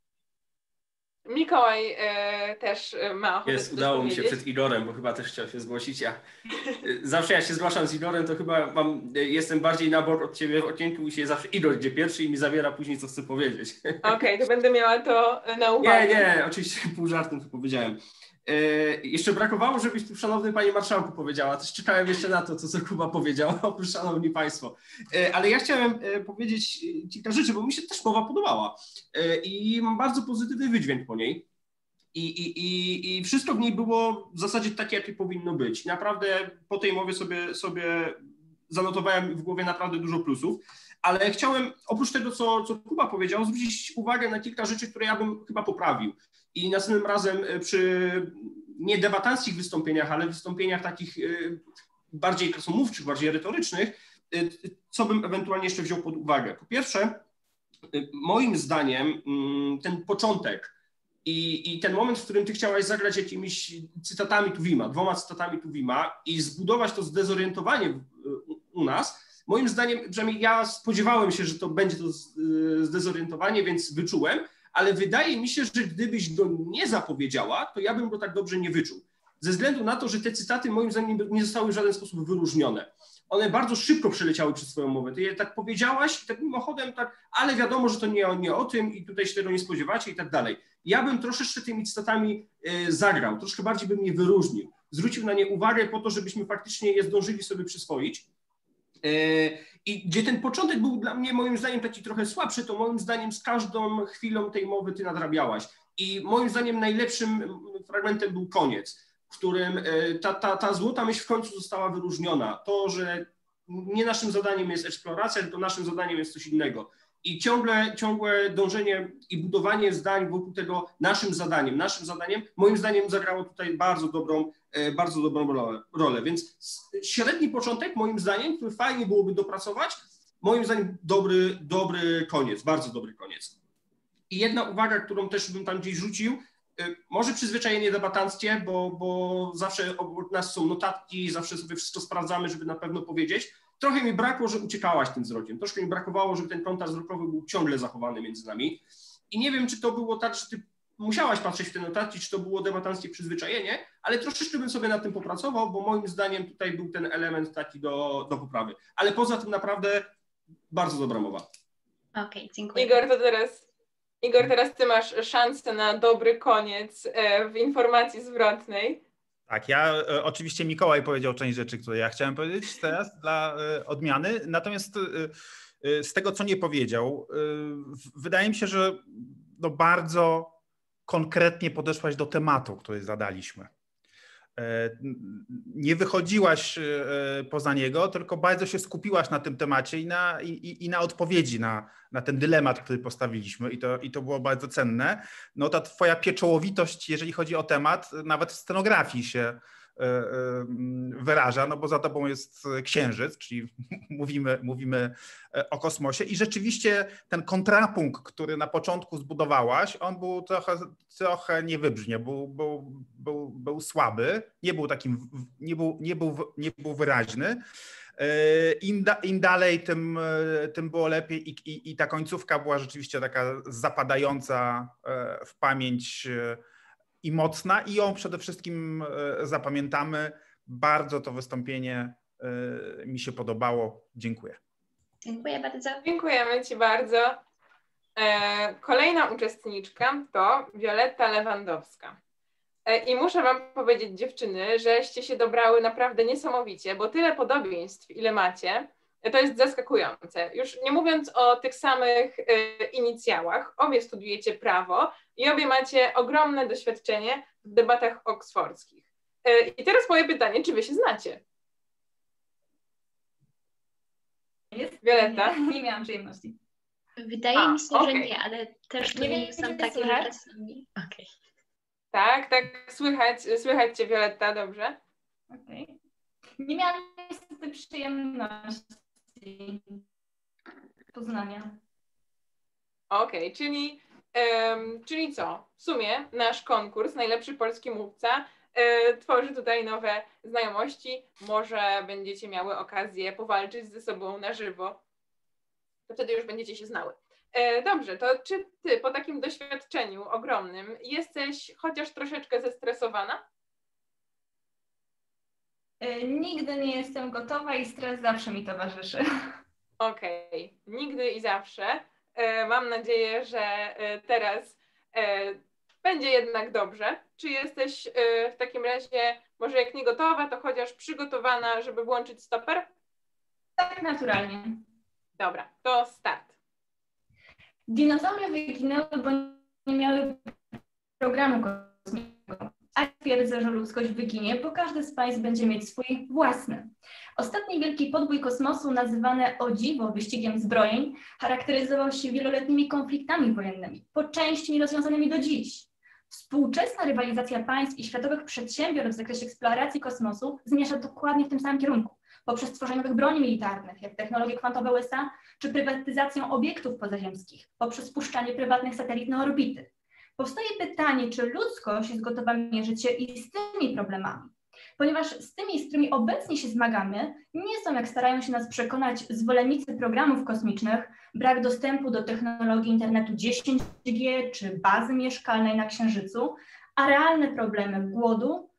Mikołaj też ma ochotę. Udało mi się przed Igorem, bo chyba też chciał się zgłosić. Zawsze jak się zgłaszam z Igorem, to chyba jestem bardziej na bok od Ciebie w odcinku i się zawsze Igor idzie pierwszy i mi zabiera później, co chcę powiedzieć. Okej, to będę miała to na uwadze. Nie, oczywiście pół żartem to powiedziałem. Jeszcze brakowało, żebyś tu, szanowny panie marszałku, powiedziała. Też czekałem jeszcze na to, co Kuba powiedział, oprócz szanowni państwo. Ale ja chciałem powiedzieć kilka rzeczy, bo mi się też mowa podobała i mam bardzo pozytywny wydźwięk po niej i wszystko w niej było w zasadzie takie, jakie powinno być. Naprawdę po tej mowie sobie zanotowałem w głowie naprawdę dużo plusów, ale chciałem oprócz tego, co Kuba powiedział, zwrócić uwagę na kilka rzeczy, które ja bym chyba poprawił. I następnym razem przy nie debatanckich wystąpieniach, ale wystąpieniach takich bardziej krasomówczych, bardziej retorycznych, co bym ewentualnie jeszcze wziął pod uwagę. Po pierwsze, moim zdaniem ten początek i ten moment, w którym ty chciałaś zagrać jakimiś cytatami Tuwima, 2 cytatami Tuwima i zbudować to zdezorientowanie u nas, moim zdaniem, przynajmniej ja spodziewałem się, że to będzie to zdezorientowanie, więc wyczułem, ale wydaje mi się, że gdybyś go nie zapowiedziała, to ja bym go tak dobrze nie wyczuł. ze względu na to, że te cytaty moim zdaniem nie zostały w żaden sposób wyróżnione. One bardzo szybko przeleciały przez swoją mowę. Ty je tak powiedziałaś, tak mimochodem, tak, ale wiadomo, że to nie o tym i tutaj się tego nie spodziewacie i tak dalej. Ja bym troszeczkę tymi cytatami zagrał, troszkę bardziej bym je wyróżnił, zwrócił na nie uwagę po to, żebyśmy faktycznie je zdążyli sobie przyswoić. I gdzie ten początek był dla mnie moim zdaniem taki trochę słabszy, to moim zdaniem z każdą chwilą tej mowy ty nadrabiałaś. I moim zdaniem najlepszym fragmentem był koniec, w którym ta złota myśl w końcu została wyróżniona. To, że nie naszym zadaniem jest eksploracja, tylko naszym zadaniem jest coś innego. I ciągłe dążenie i budowanie zdań wokół tego naszym zadaniem, moim zdaniem zagrało tutaj bardzo dobrą rolę. Więc średni początek, moim zdaniem, który fajnie byłoby dopracować, moim zdaniem dobry koniec, bardzo dobry koniec. I jedna uwaga, którą też bym tam gdzieś rzucił, może przyzwyczajenie debatanckie, bo zawsze obok nas są notatki, zawsze sobie wszystko sprawdzamy, żeby na pewno powiedzieć. Trochę mi brakło, że uciekałaś tym wzrokiem. Troszkę mi brakowało, żeby ten kontakt wzrokowy był ciągle zachowany między nami. I nie wiem, czy to było tak, że ty musiałaś patrzeć w te notatki, czy to było debatanckie przyzwyczajenie, ale troszeczkę bym sobie nad tym popracował, bo moim zdaniem tutaj był ten element taki do poprawy. Ale poza tym naprawdę bardzo dobra mowa. Okej, dziękuję. Igor, teraz ty masz szansę na dobry koniec w informacji zwrotnej. Tak, ja oczywiście Mikołaj powiedział część rzeczy, które ja chciałem powiedzieć teraz dla odmiany, natomiast z tego, co nie powiedział, wydaje mi się, że no bardzo konkretnie podeszłaś do tematu, który zadaliśmy. Nie wychodziłaś poza niego, tylko bardzo się skupiłaś na tym temacie i na odpowiedzi na ten dylemat, który postawiliśmy i to było bardzo cenne. No ta twoja pieczołowitość, jeżeli chodzi o temat, nawet w scenografii się wyraża, no bo za tobą jest Księżyc, czyli mówimy o kosmosie i rzeczywiście ten kontrapunkt, który na początku zbudowałaś, on był trochę nie wybrznie, był słaby, nie był wyraźny. Im dalej, tym było lepiej i ta końcówka była rzeczywiście taka zapadająca w pamięć i mocna i ją przede wszystkim zapamiętamy. Bardzo to wystąpienie mi się podobało. Dziękuję. Dziękuję bardzo. Dziękujemy ci bardzo. Kolejna uczestniczka to Wioletta Lewandowska. I muszę wam powiedzieć, dziewczyny, żeście się dobrały naprawdę niesamowicie, bo tyle podobieństw, ile macie, to jest zaskakujące. Już nie mówiąc o tych samych inicjałach, obie studiujecie prawo i obie macie ogromne doświadczenie w debatach oksfordzkich. I teraz moje pytanie, czy wy się znacie? Wioletta? Nie miałam przyjemności. Wydaje mi się, że nie, ale też nie są takie czasami. Okay. Tak, słychać cię, Wioletta, dobrze? Okej. Nie miałam niestety przyjemności poznania. Okej, czyli co? W sumie nasz konkurs Najlepszy Polski Mówca tworzy tutaj nowe znajomości. Może będziecie miały okazję powalczyć ze sobą na żywo. To wtedy już będziecie się znały. Dobrze, to czy ty po takim doświadczeniu ogromnym jesteś chociaż troszeczkę zestresowana? Nigdy nie jestem gotowa i stres zawsze mi towarzyszy. Okej, nigdy i zawsze. Mam nadzieję, że teraz będzie jednak dobrze. Czy jesteś w takim razie, może jak nie gotowa, to chociaż przygotowana, żeby włączyć stoper? Tak, naturalnie. Dobra, to start. Dinozaury wyginęły, bo nie miały programu kosmicznego. A twierdzę, że ludzkość wyginie, bo każdy z państw będzie mieć swój własny. Ostatni wielki podbój kosmosu, nazywany o dziwo wyścigiem zbrojeń, charakteryzował się wieloletnimi konfliktami wojennymi, po części nierozwiązanymi do dziś. Współczesna rywalizacja państw i światowych przedsiębiorstw w zakresie eksploracji kosmosu zmierza dokładnie w tym samym kierunku, poprzez tworzenie nowych broni militarnych, jak technologie kwantowe USA, czy prywatyzację obiektów pozaziemskich, poprzez spuszczanie prywatnych satelit na orbity. Powstaje pytanie, czy ludzkość jest gotowa mierzyć się i z tymi problemami, ponieważ z tymi, z którymi obecnie się zmagamy, nie są, jak starają się nas przekonać zwolennicy programów kosmicznych, brak dostępu do technologii internetu 10G czy bazy mieszkalnej na Księżycu, a realne problemy głodu,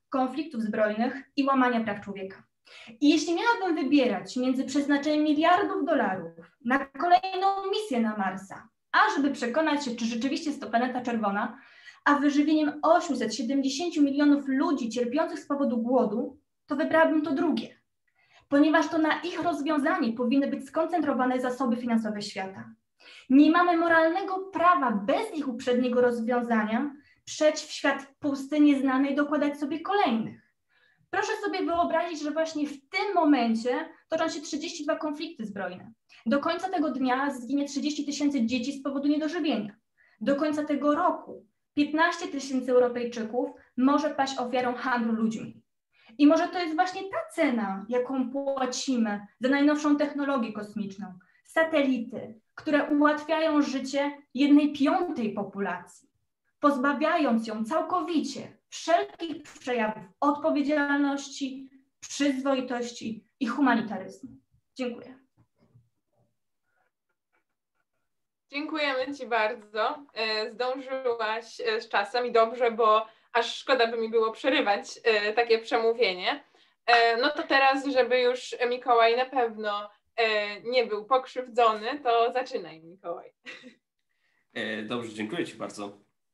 konfliktów zbrojnych i łamania praw człowieka. I jeśli miałabym wybierać między przeznaczeniem miliardów dolarów na kolejną misję na Marsa, ażeby przekonać się, czy rzeczywiście jest to planeta czerwona, a wyżywieniem 870 milionów ludzi cierpiących z powodu głodu, to wybrałabym to drugie, ponieważ to na ich rozwiązanie powinny być skoncentrowane zasoby finansowe świata. Nie mamy moralnego prawa bez ich uprzedniego rozwiązania przejść w świat pusty, nieznany i dokładać sobie kolejnych. Proszę sobie wyobrazić, że właśnie w tym momencie toczą się 32 konflikty zbrojne. Do końca tego dnia zginie 30 000 dzieci z powodu niedożywienia. Do końca tego roku 15 000 Europejczyków może paść ofiarą handlu ludźmi. I może to jest właśnie ta cena, jaką płacimy za najnowszą technologię kosmiczną. Satelity, które ułatwiają życie 1/5 populacji, pozbawiając ją całkowicie wszelkich przejawów odpowiedzialności, przyzwoitości i humanitaryzmu. Dziękuję. Dziękujemy Ci bardzo. Zdążyłaś z czasem i dobrze, bo aż szkoda by mi było przerywać takie przemówienie. No to teraz, żeby już Mikołaj na pewno nie był pokrzywdzony, to zaczynaj, Mikołaj. Dobrze, dziękuję Ci bardzo.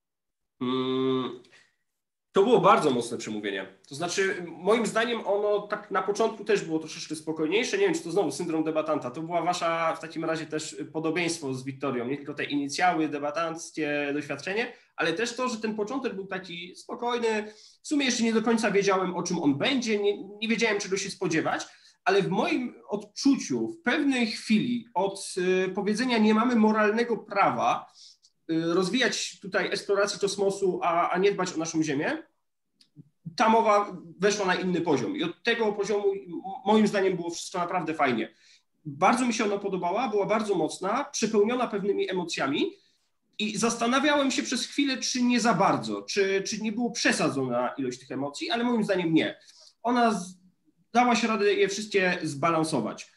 To było bardzo mocne przemówienie. To znaczy, moim zdaniem ono tak na początku też było troszeczkę spokojniejsze. Nie wiem, czy to znowu syndrom debatanta. To była wasza w takim razie też podobieństwo z Wiktorią. Nie tylko te inicjały, debatanckie doświadczenie, ale też to, że ten początek był taki spokojny. W sumie jeszcze nie do końca wiedziałem, o czym on będzie. Nie wiedziałem, czego się spodziewać, ale w moim odczuciu w pewnej chwili od powiedzenia nie mamy moralnego prawa rozwijać tutaj eksplorację kosmosu, a nie dbać o naszą Ziemię, ta mowa weszła na inny poziom. I od tego poziomu moim zdaniem było wszystko naprawdę fajnie. Bardzo mi się ona podobała, była bardzo mocna, przepełniona pewnymi emocjami i zastanawiałem się przez chwilę, czy nie za bardzo, czy nie było przesadzona ilość tych emocji, ale moim zdaniem nie. Ona dała się radę je wszystkie zbalansować.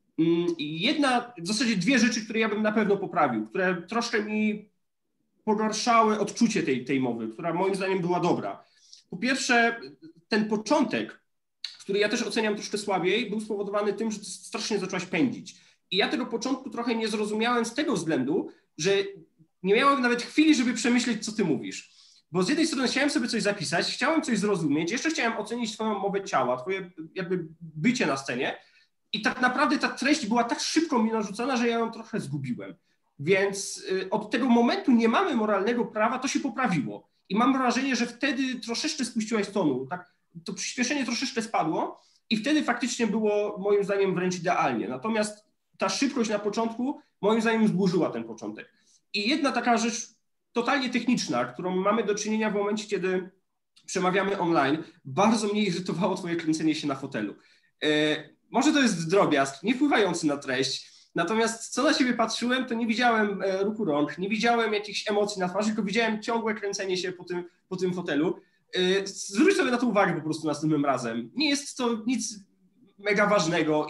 W zasadzie dwie rzeczy, które ja bym na pewno poprawił, które troszkę mi pogarszały odczucie tej mowy, która moim zdaniem była dobra. Po pierwsze, ten początek, który ja też oceniam troszkę słabiej, był spowodowany tym, że ty strasznie zaczęłaś pędzić. I ja tego początku trochę nie zrozumiałem z tego względu, że nie miałem nawet chwili, żeby przemyśleć, co ty mówisz. Bo z jednej strony chciałem sobie coś zapisać, chciałem coś zrozumieć, jeszcze chciałem ocenić twoją mowę ciała, twoje jakby bycie na scenie i tak naprawdę ta treść była tak szybko mi narzucona, że ja ją trochę zgubiłem. Więc od tego momentu nie mamy moralnego prawa, to się poprawiło. I mam wrażenie, że wtedy troszeczkę spuściłaś tonu, tak, to przyspieszenie troszeczkę spadło i wtedy faktycznie było moim zdaniem wręcz idealnie. Natomiast ta szybkość na początku moim zdaniem zburzyła ten początek. I jedna taka rzecz totalnie techniczna, którą mamy do czynienia w momencie, kiedy przemawiamy online, bardzo mnie irytowało twoje kręcenie się na fotelu. Może to jest drobiazg, nie wpływający na treść, natomiast co na siebie patrzyłem, to nie widziałem ruchu rąk, nie widziałem jakichś emocji na twarzy, tylko widziałem ciągłe kręcenie się po tym fotelu. Zwróć sobie na to uwagę po prostu następnym razem. Nie jest to nic mega ważnego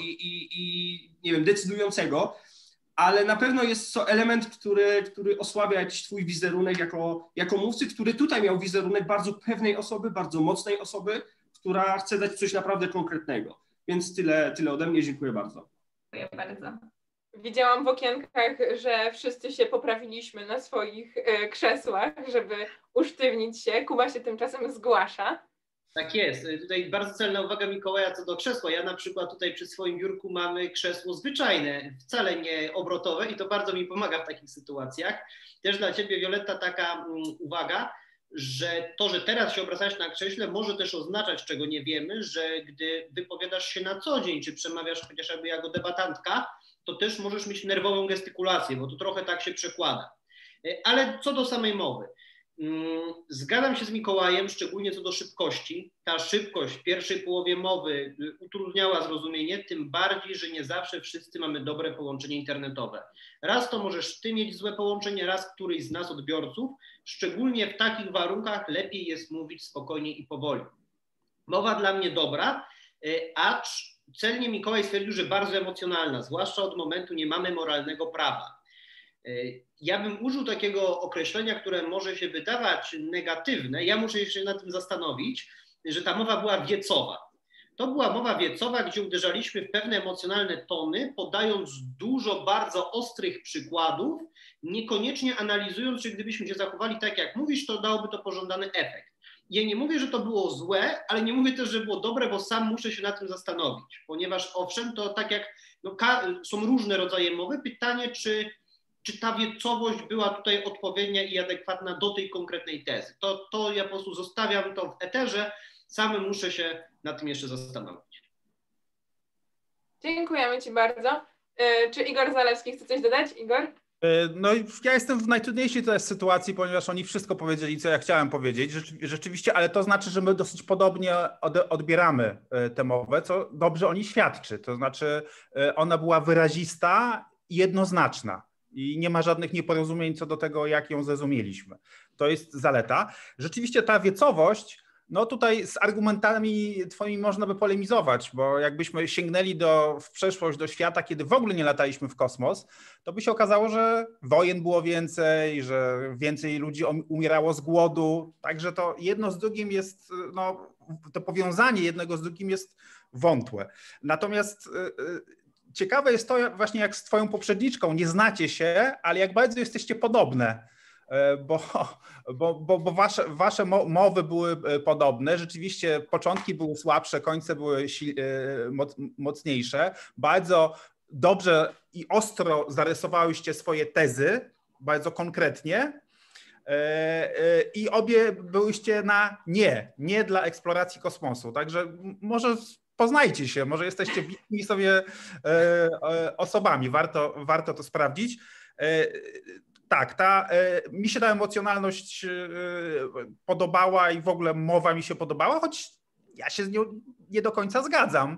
i nie wiem, decydującego, ale na pewno jest to element, który osłabia jakiś twój wizerunek jako mówcy, który tutaj miał wizerunek bardzo pewnej osoby, bardzo mocnej osoby, która chce dać coś naprawdę konkretnego. Więc tyle ode mnie. Dziękuję bardzo. Dziękuję bardzo. Widziałam w okienkach, że wszyscy się poprawiliśmy na swoich krzesłach, żeby usztywnić się. Kuba się tymczasem zgłasza. Tak jest. Tutaj bardzo celna uwaga Mikołaja co do krzesła. Ja na przykład tutaj przy swoim biurku mamy krzesło zwyczajne, wcale nie obrotowe i to bardzo mi pomaga w takich sytuacjach. Też dla Ciebie, Violetta, taka uwaga, że to, że teraz się obracałeś na krześle, może też oznaczać, czego nie wiemy, że gdy wypowiadasz się na co dzień, czy przemawiasz chociaż jakby jako debatantka, to też możesz mieć nerwową gestykulację, bo to trochę tak się przekłada. Ale co do samej mowy, zgadzam się z Mikołajem, szczególnie co do szybkości. Ta szybkość w pierwszej połowie mowy utrudniała zrozumienie, tym bardziej, że nie zawsze wszyscy mamy dobre połączenie internetowe. Raz to możesz ty mieć złe połączenie, raz któryś z nas odbiorców. Szczególnie w takich warunkach lepiej jest mówić spokojnie i powoli. Mowa dla mnie dobra, acz celnie Mikołaj stwierdził, że bardzo emocjonalna, zwłaszcza od momentu nie mamy moralnego prawa. Ja bym użył takiego określenia, które może się wydawać negatywne, ja muszę się nad tym zastanowić, że ta mowa była wiecowa. To była mowa wiecowa, gdzie uderzaliśmy w pewne emocjonalne tony, podając dużo bardzo ostrych przykładów, niekoniecznie analizując, że gdybyśmy się zachowali tak, jak mówisz, to dałoby to pożądany efekt. Ja nie mówię, że to było złe, ale nie mówię też, że było dobre, bo sam muszę się nad tym zastanowić, ponieważ owszem, to tak jak są różne rodzaje mowy, pytanie, czy ta wiecowość była tutaj odpowiednia i adekwatna do tej konkretnej tezy. To ja po prostu zostawiam to w eterze, sam muszę się nad tym jeszcze zastanowić. Dziękujemy Ci bardzo. Czy Igor Zalewski chce coś dodać? Igor? No ja jestem w najtrudniejszej teraz sytuacji, ponieważ oni wszystko powiedzieli, co ja chciałem powiedzieć. Rzeczywiście, ale to znaczy, że my dosyć podobnie odbieramy tę mowę, co dobrze o niej świadczy. To znaczy ona była wyrazista i jednoznaczna i nie ma żadnych nieporozumień co do tego, jak ją zrozumieliśmy. To jest zaleta. Rzeczywiście ta wiecowość, no tutaj z argumentami twoimi można by polemizować, bo jakbyśmy sięgnęli w przeszłość, do świata, kiedy w ogóle nie lataliśmy w kosmos, to by się okazało, że wojen było więcej, że więcej ludzi umierało z głodu, także to jedno z drugim jest, no to powiązanie jednego z drugim jest wątłe. Natomiast ciekawe jest to właśnie, jak z twoją poprzedniczką nie znacie się, ale jak bardzo jesteście podobne. Bo wasze mowy były podobne. Rzeczywiście początki były słabsze, końce były mocniejsze. Bardzo dobrze i ostro zarysowałyście swoje tezy, bardzo konkretnie. I obie byłyście na nie dla eksploracji kosmosu. Także może poznajcie się, może jesteście bliskimi sobie osobami. Warto to sprawdzić. Tak, mi się ta emocjonalność podobała i w ogóle mowa mi się podobała, choć ja się z nią nie do końca zgadzam,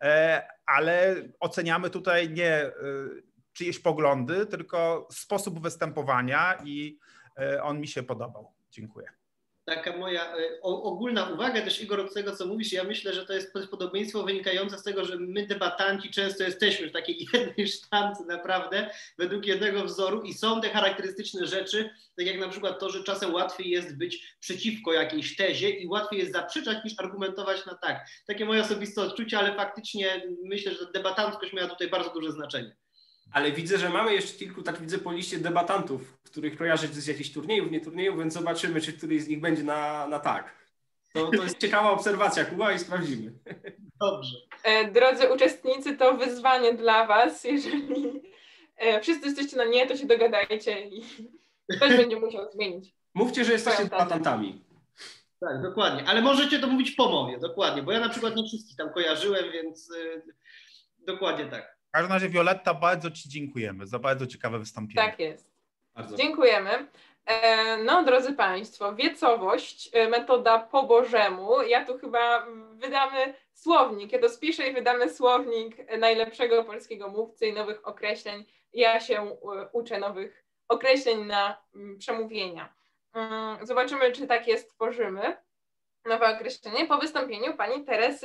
ale oceniamy tutaj nie czyjeś poglądy, tylko sposób występowania i on mi się podobał. Dziękuję. Taka moja ogólna uwaga też, Igor, od tego, co mówisz, ja myślę, że to jest podobieństwo wynikające z tego, że my debatanci często jesteśmy w takiej jednej sztance naprawdę, według jednego wzoru i są te charakterystyczne rzeczy, tak jak na przykład to, że czasem łatwiej jest być przeciwko jakiejś tezie i łatwiej jest zaprzeczać niż argumentować na tak. Takie moje osobiste odczucie, ale faktycznie myślę, że debatantskość miała tutaj bardzo duże znaczenie. Ale widzę, że mamy jeszcze kilku, tak widzę po liście debatantów, których kojarzyć z jakichś turniejów, nie turniejów, więc zobaczymy, czy któryś z nich będzie na tak. To jest ciekawa obserwacja, Kuba, i sprawdzimy. Dobrze. Drodzy uczestnicy, to wyzwanie dla was. Jeżeli wszyscy jesteście na nie, to się dogadajcie i ktoś będzie musiał zmienić. Mówcie, że jesteście debatantami. Tak, dokładnie. Ale możecie to mówić po mowie, dokładnie, bo ja na przykład nie wszystkich tam kojarzyłem, więc dokładnie tak. W każdym razie, Violetta, bardzo ci dziękujemy za bardzo ciekawe wystąpienie. Tak jest. Bardzo. Dziękujemy. No, drodzy Państwo, wiecowość, metoda po Bożemu. Ja tu chyba wydamy słownik, ja to spiszę i wydamy słownik najlepszego polskiego mówcy i nowych określeń. Ja się uczę nowych określeń na przemówienia. Zobaczymy, czy tak jest, tworzymy nowe określenie po wystąpieniu pani Teresy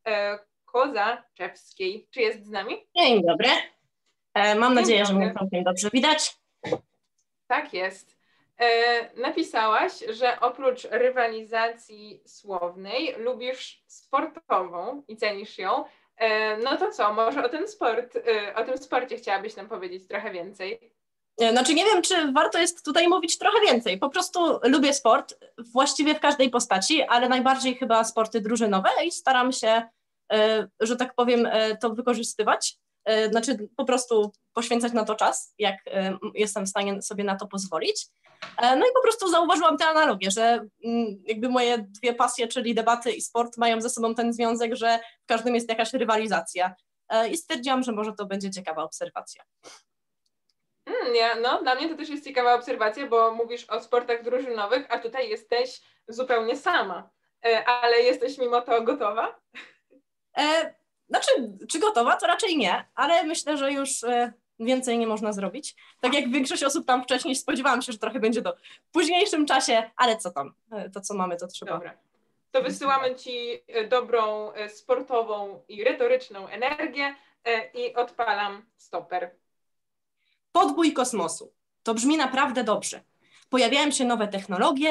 Kozaczewskiej. Czy jest z nami? Dzień dobry. Mam nadzieję, że mnie całkiem dobrze widać. Tak jest. Napisałaś, że oprócz rywalizacji słownej lubisz sportową i cenisz ją. No to co, może o tym sporcie chciałabyś nam powiedzieć trochę więcej? Znaczy nie wiem, czy warto jest tutaj mówić trochę więcej. Po prostu lubię sport, właściwie w każdej postaci, ale najbardziej chyba sporty drużynowe i staram się, że tak powiem, to wykorzystywać. Znaczy po prostu poświęcać na to czas, jak jestem w stanie sobie na to pozwolić. No i po prostu zauważyłam tę analogię, że jakby moje dwie pasje, czyli debaty i sport, mają ze sobą ten związek, że w każdym jest jakaś rywalizacja. I stwierdziłam, że może to będzie ciekawa obserwacja. No, dla mnie to też jest ciekawa obserwacja, bo mówisz o sportach drużynowych, a tutaj jesteś zupełnie sama. Ale jesteś mimo to gotowa? Znaczy, czy gotowa, to raczej nie, ale myślę, że już więcej nie można zrobić. Tak jak większość osób tam wcześniej, spodziewałam się, że trochę będzie to w późniejszym czasie, ale co tam, to co mamy, to trzeba. Dobra. To wysyłamy Ci dobrą sportową i retoryczną energię i odpalam stoper. Podbój kosmosu. To brzmi naprawdę dobrze. Pojawiają się nowe technologie,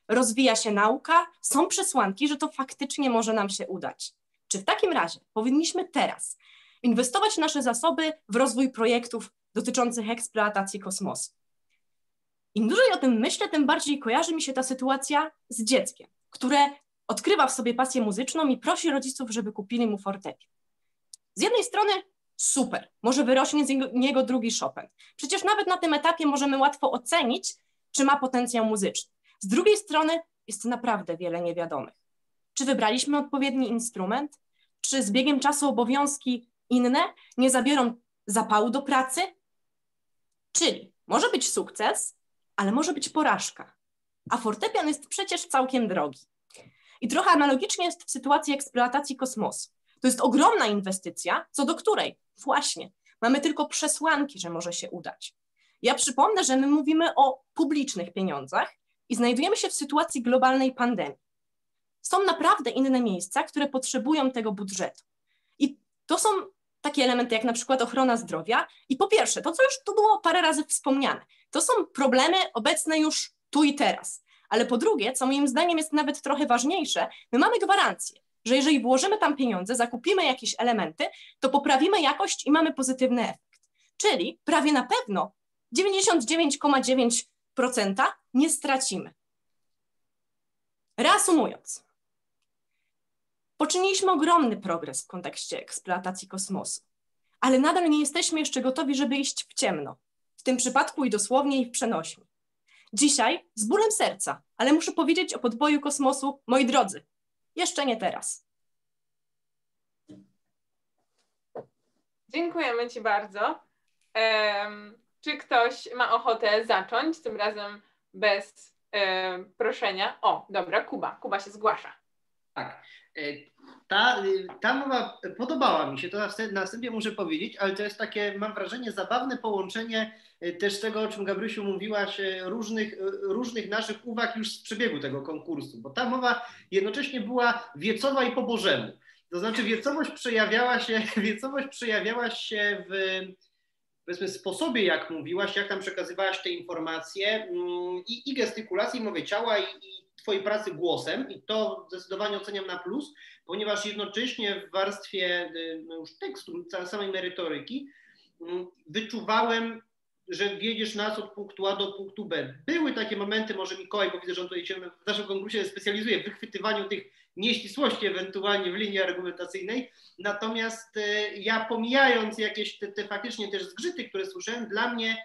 rozwija się nauka, są przesłanki, że to faktycznie może nam się udać. Czy w takim razie powinniśmy teraz inwestować nasze zasoby w rozwój projektów dotyczących eksploatacji kosmosu? Im dłużej o tym myślę, tym bardziej kojarzy mi się ta sytuacja z dzieckiem, które odkrywa w sobie pasję muzyczną i prosi rodziców, żeby kupili mu fortepian. Z jednej strony super, może wyrośnie z niego drugi Chopin. Przecież nawet na tym etapie możemy łatwo ocenić, czy ma potencjał muzyczny. Z drugiej strony jest naprawdę wiele niewiadomych. Czy wybraliśmy odpowiedni instrument? Czy z biegiem czasu obowiązki inne nie zabiorą zapału do pracy? Czyli może być sukces, ale może być porażka. A fortepian jest przecież całkiem drogi. I trochę analogicznie jest w sytuacji eksploatacji kosmosu. To jest ogromna inwestycja, co do której właśnie mamy tylko przesłanki, że może się udać. Ja przypomnę, że my mówimy o publicznych pieniądzach i znajdujemy się w sytuacji globalnej pandemii. Są naprawdę inne miejsca, które potrzebują tego budżetu. I to są takie elementy jak na przykład ochrona zdrowia. I po pierwsze, to co już tu było parę razy wspomniane, to są problemy obecne już tu i teraz. Ale po drugie, co moim zdaniem jest nawet trochę ważniejsze, my mamy gwarancję, że jeżeli włożymy tam pieniądze, zakupimy jakieś elementy, to poprawimy jakość i mamy pozytywny efekt. Czyli prawie na pewno 99,9% nie stracimy. Reasumując, poczyniliśmy ogromny progres w kontekście eksploatacji kosmosu, ale nadal nie jesteśmy jeszcze gotowi, żeby iść w ciemno. W tym przypadku i dosłownie, i w przenośni. Dzisiaj z bólem serca, ale muszę powiedzieć o podboju kosmosu, moi drodzy, jeszcze nie teraz. Dziękujemy Ci bardzo. Czy ktoś ma ochotę zacząć, tym razem bez proszenia? O, dobra, Kuba się zgłasza. Tak. Ta mowa podobała mi się, to na wstępie muszę powiedzieć, ale to jest takie, mam wrażenie, zabawne połączenie też tego, o czym Gabrysiu mówiłaś, różnych naszych uwag już z przebiegu tego konkursu, bo ta mowa jednocześnie była wiecowa i po Bożemu. To znaczy wiecowość przejawiała się w, powiedzmy, sposobie, jak mówiłaś, jak tam przekazywałaś te informacje i gestykulacji, mowy ciała i Twojej pracy głosem, i to zdecydowanie oceniam na plus, ponieważ jednocześnie w warstwie już tekstu, samej merytoryki wyczuwałem, że wiedziesz nas od punktu A do punktu B. Były takie momenty, może Mikołaj, bo widzę, że on tutaj się w naszym konkursie specjalizuje w wychwytywaniu tych nieścisłości ewentualnie w linii argumentacyjnej, natomiast ja pomijając jakieś te faktycznie też zgrzyty, które słyszałem, dla mnie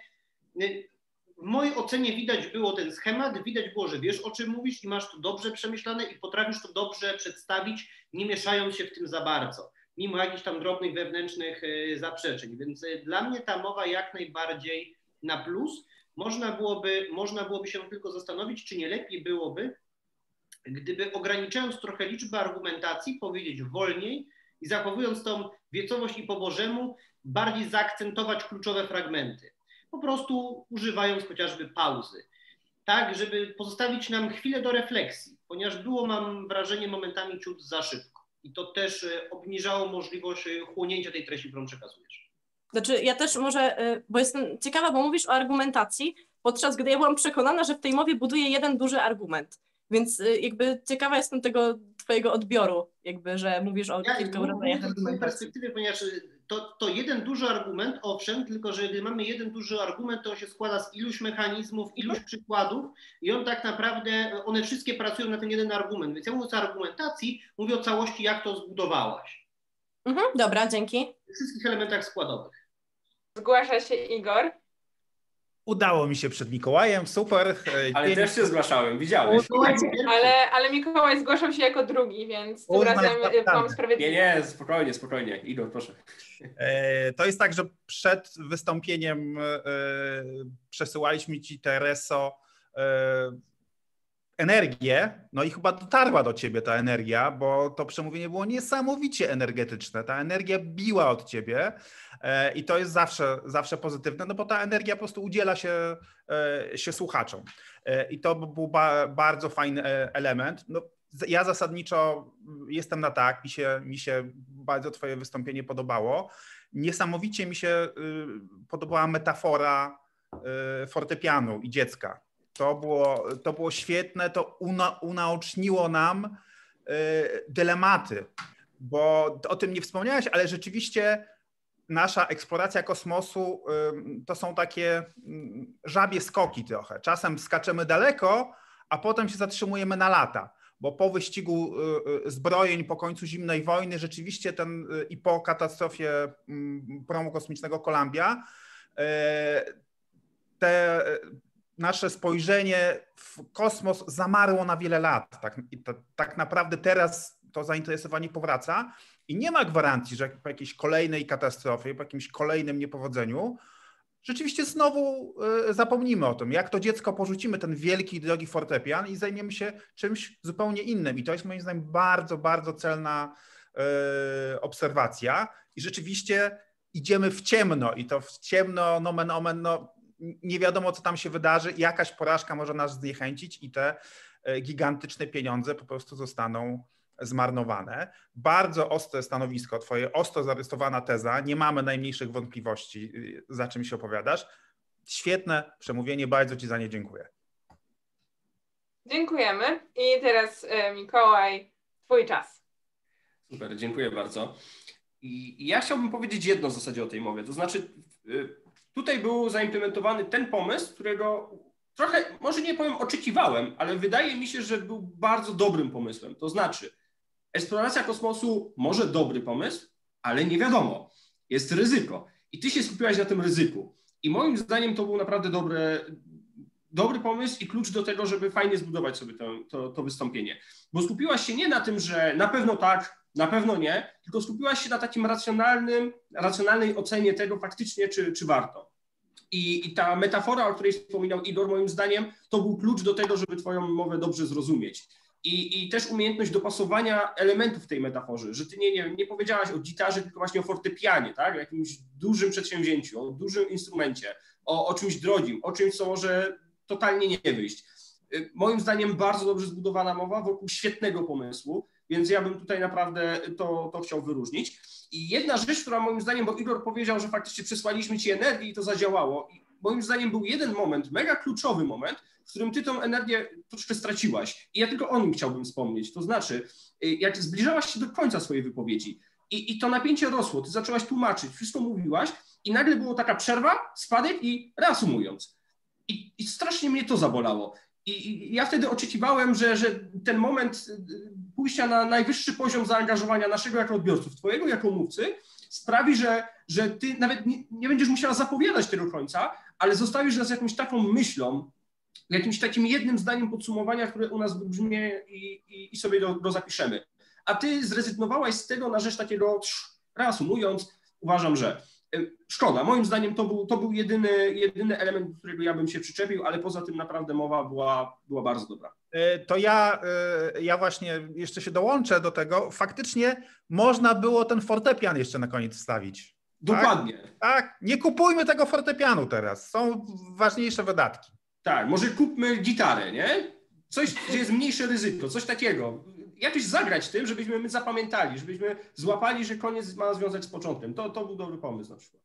w mojej ocenie widać było ten schemat, widać było, że wiesz, o czym mówisz i masz to dobrze przemyślane i potrafisz to dobrze przedstawić, nie mieszając się w tym za bardzo, mimo jakichś tam drobnych wewnętrznych zaprzeczeń. Więc dla mnie ta mowa jak najbardziej na plus. Można byłoby się tylko zastanowić, czy nie lepiej byłoby, gdyby ograniczając trochę liczbę argumentacji, powiedzieć wolniej i zachowując tą wiecowość i po Bożemu, bardziej zaakcentować kluczowe fragmenty. Po prostu używając chociażby pauzy, tak, żeby pozostawić nam chwilę do refleksji, ponieważ było, mam wrażenie, momentami ciut za szybko i to też obniżało możliwość chłonięcia tej treści, którą przekazujesz. Znaczy ja też może, bo jestem ciekawa, bo mówisz o argumentacji, podczas gdy ja byłam przekonana, że w tej mowie buduję jeden duży argument, więc jakby ciekawa jestem tego twojego odbioru, jakby, że mówisz o kilku rodzajach argumentacji. Z perspektywy, ponieważ to jeden duży argument, owszem, tylko że gdy mamy jeden duży argument, to on się składa z iluś mechanizmów, iluś przykładów i on tak naprawdę, one wszystkie pracują na ten jeden argument. Więc ja mówiąc o argumentacji, mówię o całości, jak to zbudowałaś. Dobra, dzięki. W wszystkich elementach składowych. Zgłasza się Igor. Udało mi się przed Mikołajem, super. Ale też się zgłaszałem, widziałeś. Ale Mikołaj zgłaszał się jako drugi, więc tym razem mam sprawiedliwość. Nie, spokojnie. Igor, proszę. To jest tak, że przed wystąpieniem przesyłaliśmy Ci, Tereso, energię, no i chyba dotarła do Ciebie ta energia, bo to przemówienie było niesamowicie energetyczne. Ta energia biła od Ciebie i to jest zawsze pozytywne, no bo ta energia po prostu udziela się słuchaczom. I to był bardzo fajny element. No, ja zasadniczo jestem na tak, mi się bardzo Twoje wystąpienie podobało. Niesamowicie mi się podobała metafora fortepianu i dziecka. To było świetne, to unaoczniło nam dylematy, bo o tym nie wspomniałeś, ale rzeczywiście nasza eksploracja kosmosu to są takie żabie skoki trochę. Czasem skaczemy daleko, a potem się zatrzymujemy na lata, bo po wyścigu zbrojeń, po końcu zimnej wojny rzeczywiście i po katastrofie promu kosmicznego Columbia nasze spojrzenie w kosmos zamarło na wiele lat. Tak naprawdę teraz to zainteresowanie powraca i nie ma gwarancji, że po jakiejś kolejnej katastrofie, po jakimś kolejnym niepowodzeniu rzeczywiście znowu zapomnimy o tym. Jak to dziecko porzucimy ten wielki, drogi fortepian i zajmiemy się czymś zupełnie innym. I to jest moim zdaniem bardzo, bardzo celna obserwacja. I rzeczywiście idziemy w ciemno i to w ciemno, nomen omen, nie wiadomo, co tam się wydarzy, jakaś porażka może nas zniechęcić i te gigantyczne pieniądze po prostu zostaną zmarnowane. Bardzo ostre stanowisko, twoja ostro zarysowana teza, nie mamy najmniejszych wątpliwości, za czym się opowiadasz. Świetne przemówienie, bardzo ci za nie dziękuję. Dziękujemy. I teraz Mikołaj, twój czas. Super, dziękuję bardzo. I ja chciałbym powiedzieć jedno w zasadzie o tej mowie, to znaczy tutaj był zaimplementowany ten pomysł, którego trochę, może nie powiem oczekiwałem, ale wydaje mi się, że był bardzo dobrym pomysłem. To znaczy eksploracja kosmosu może dobry pomysł, ale nie wiadomo. Jest ryzyko. I ty się skupiłaś na tym ryzyku. I moim zdaniem to był naprawdę dobry pomysł i klucz do tego, żeby fajnie zbudować sobie to wystąpienie. Bo skupiłaś się nie na tym, że na pewno tak, na pewno nie, tylko skupiłaś się na takim racjonalnej ocenie tego faktycznie, czy warto. I ta metafora, o której wspominał Igor, moim zdaniem, to był klucz do tego, żeby twoją mowę dobrze zrozumieć. I też umiejętność dopasowania elementów w tej metaforze, że ty nie powiedziałaś o gitarze, tylko właśnie o fortepianie, tak? O jakimś dużym przedsięwzięciu, o dużym instrumencie, o czymś drogim, o czymś, co może totalnie nie wyjść. Moim zdaniem bardzo dobrze zbudowana mowa wokół świetnego pomysłu, więc ja bym tutaj naprawdę to chciał wyróżnić. I jedna rzecz, która moim zdaniem, bo Igor powiedział, że faktycznie przesłaliśmy ci energię i to zadziałało. I moim zdaniem był jeden moment, mega kluczowy moment, w którym ty tą energię troszkę straciłaś. I ja tylko o nim chciałbym wspomnieć. To znaczy, jak zbliżałaś się do końca swojej wypowiedzi i to napięcie rosło, ty zaczęłaś tłumaczyć, wszystko mówiłaś i nagle było taka przerwa, spadek i reasumując. I strasznie mnie to zabolało. I ja wtedy oczekiwałem, że ten moment pójścia na najwyższy poziom zaangażowania naszego jako odbiorców, twojego jako mówcy, sprawi, że ty nawet nie będziesz musiała zapowiadać tego końca, ale zostawisz nas jakąś taką myślą, jakimś takim jednym zdaniem podsumowania, które u nas wybrzmie i sobie go zapiszemy. A ty zrezygnowałaś z tego na rzecz takiego, reasumując, uważam, że szkoda. Moim zdaniem to był jedyny element, do którego ja bym się przyczepił, ale poza tym naprawdę mowa była bardzo dobra. To ja właśnie jeszcze się dołączę do tego. Faktycznie można było ten fortepian jeszcze na koniec wstawić. Dokładnie. Tak? Nie kupujmy tego fortepianu teraz. Są ważniejsze wydatki. Tak, może kupmy gitarę, nie? Coś, gdzie jest mniejsze ryzyko, coś takiego. Jakoś zagrać tym, żebyśmy my zapamiętali, żebyśmy złapali, że koniec ma związać z początkiem. To był dobry pomysł na przykład.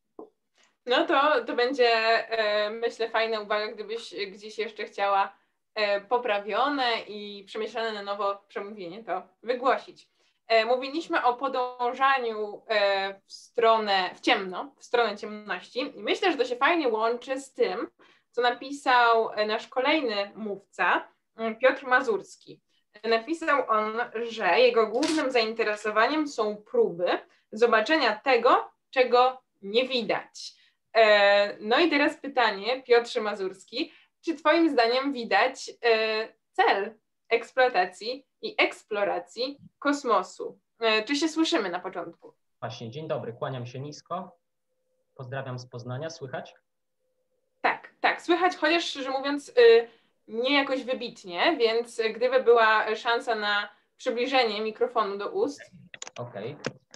No to będzie, myślę, fajna uwaga, gdybyś gdzieś jeszcze chciała poprawione i przemyślane na nowo przemówienie, to wygłosić. Mówiliśmy o podążaniu w stronę ciemności i myślę, że to się fajnie łączy z tym, co napisał nasz kolejny mówca, Piotr Mazurski. Napisał on, że jego głównym zainteresowaniem są próby zobaczenia tego, czego nie widać. No i teraz pytanie, Piotrze Mazurski, czy twoim zdaniem widać cel eksploatacji i eksploracji kosmosu? Czy się słyszymy na początku? Właśnie, dzień dobry, kłaniam się nisko. Pozdrawiam z Poznania, słychać? Tak, słychać, chociaż szczerze mówiąc nie jakoś wybitnie, więc gdyby była szansa na przybliżenie mikrofonu do ust. Okej.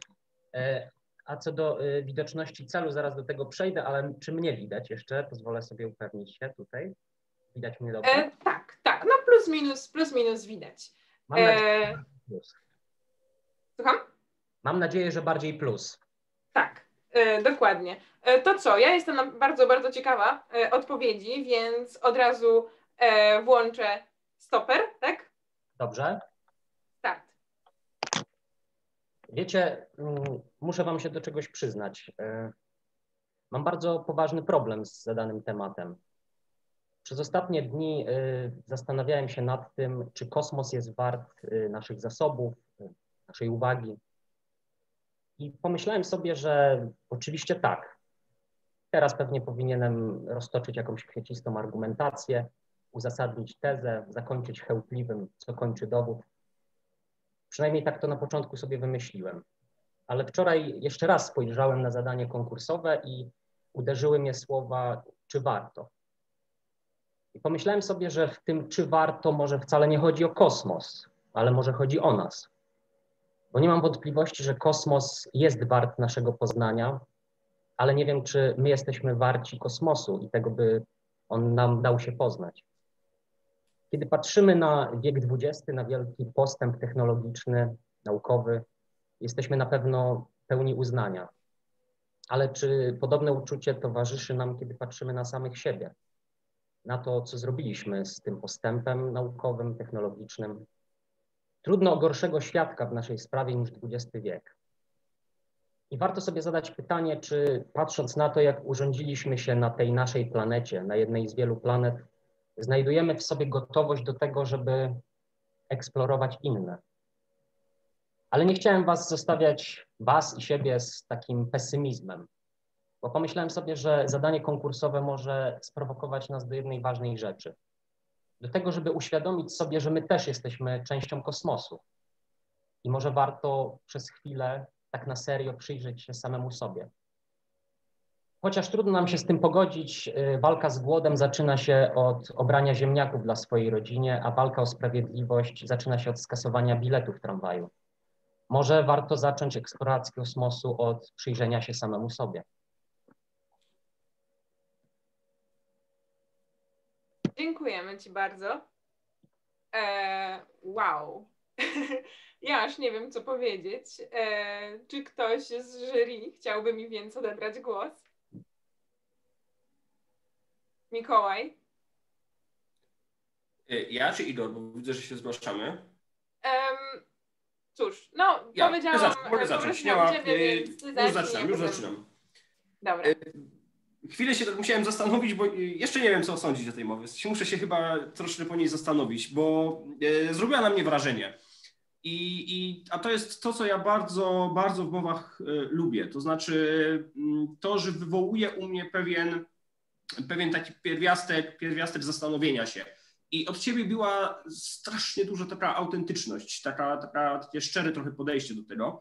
A co do widoczności celu, zaraz do tego przejdę, ale czy mnie widać jeszcze? Pozwolę sobie upewnić się tutaj. Widać mnie dobrze? Tak, no plus minus widać. Mam nadzieję, że plus. Słucham? Mam nadzieję, że bardziej plus. Tak. Dokładnie. To co? Ja jestem bardzo, bardzo ciekawa odpowiedzi, więc od razu włączę stoper, tak? Dobrze. Start. Wiecie, muszę wam się do czegoś przyznać. Mam bardzo poważny problem z zadanym tematem. Przez ostatnie dni zastanawiałem się nad tym, czy kosmos jest wart naszych zasobów, naszej uwagi. I pomyślałem sobie, że oczywiście tak. Teraz pewnie powinienem roztoczyć jakąś kwiecistą argumentację, uzasadnić tezę, zakończyć chełpliwym, co kończy dowód. Przynajmniej tak to na początku sobie wymyśliłem. Ale wczoraj jeszcze raz spojrzałem na zadanie konkursowe i uderzyły mnie słowa, czy warto. I pomyślałem sobie, że w tym, czy warto, może wcale nie chodzi o kosmos, ale może chodzi o nas. Bo nie mam wątpliwości, że kosmos jest wart naszego poznania, ale nie wiem, czy my jesteśmy warci kosmosu i tego, by on nam dał się poznać. Kiedy patrzymy na wiek XX, na wielki postęp technologiczny, naukowy, jesteśmy na pewno pełni uznania. Ale czy podobne uczucie towarzyszy nam, kiedy patrzymy na samych siebie? Na to, co zrobiliśmy z tym postępem naukowym, technologicznym? Trudno o gorszego świadka w naszej sprawie niż XX wiek. I warto sobie zadać pytanie, czy patrząc na to, jak urządziliśmy się na tej naszej planecie, na jednej z wielu planet, znajdujemy w sobie gotowość do tego, żeby eksplorować inne. Ale nie chciałem zostawiać was i siebie z takim pesymizmem, bo pomyślałem sobie, że zadanie konkursowe może sprowokować nas do jednej ważnej rzeczy. Do tego, żeby uświadomić sobie, że my też jesteśmy częścią kosmosu. I może warto przez chwilę tak na serio przyjrzeć się samemu sobie. Chociaż trudno nam się z tym pogodzić, walka z głodem zaczyna się od obrania ziemniaków dla swojej rodzinie, a walka o sprawiedliwość zaczyna się od skasowania biletu w tramwaju. Może warto zacząć eksplorację kosmosu od przyjrzenia się samemu sobie. Dziękujemy ci bardzo. Wow. Ja aż nie wiem, co powiedzieć. Czy ktoś z jury chciałby mi więc odebrać głos? Mikołaj? Ja czy Igor? Bo widzę, że się zgłaszamy. Cóż, no Ja powiedziałam... mogę zacząć. Już zaczynam. Dobra. Chwilę się musiałem zastanowić, bo jeszcze nie wiem, co sądzić o tej mowie. Muszę się chyba troszkę po niej zastanowić, bo zrobiła na mnie wrażenie. A to jest to, co ja bardzo, bardzo w mowach lubię. To znaczy to, że wywołuje u mnie pewien taki pierwiastek zastanowienia się. I od ciebie była strasznie duża taka autentyczność, takie szczere trochę podejście do tego.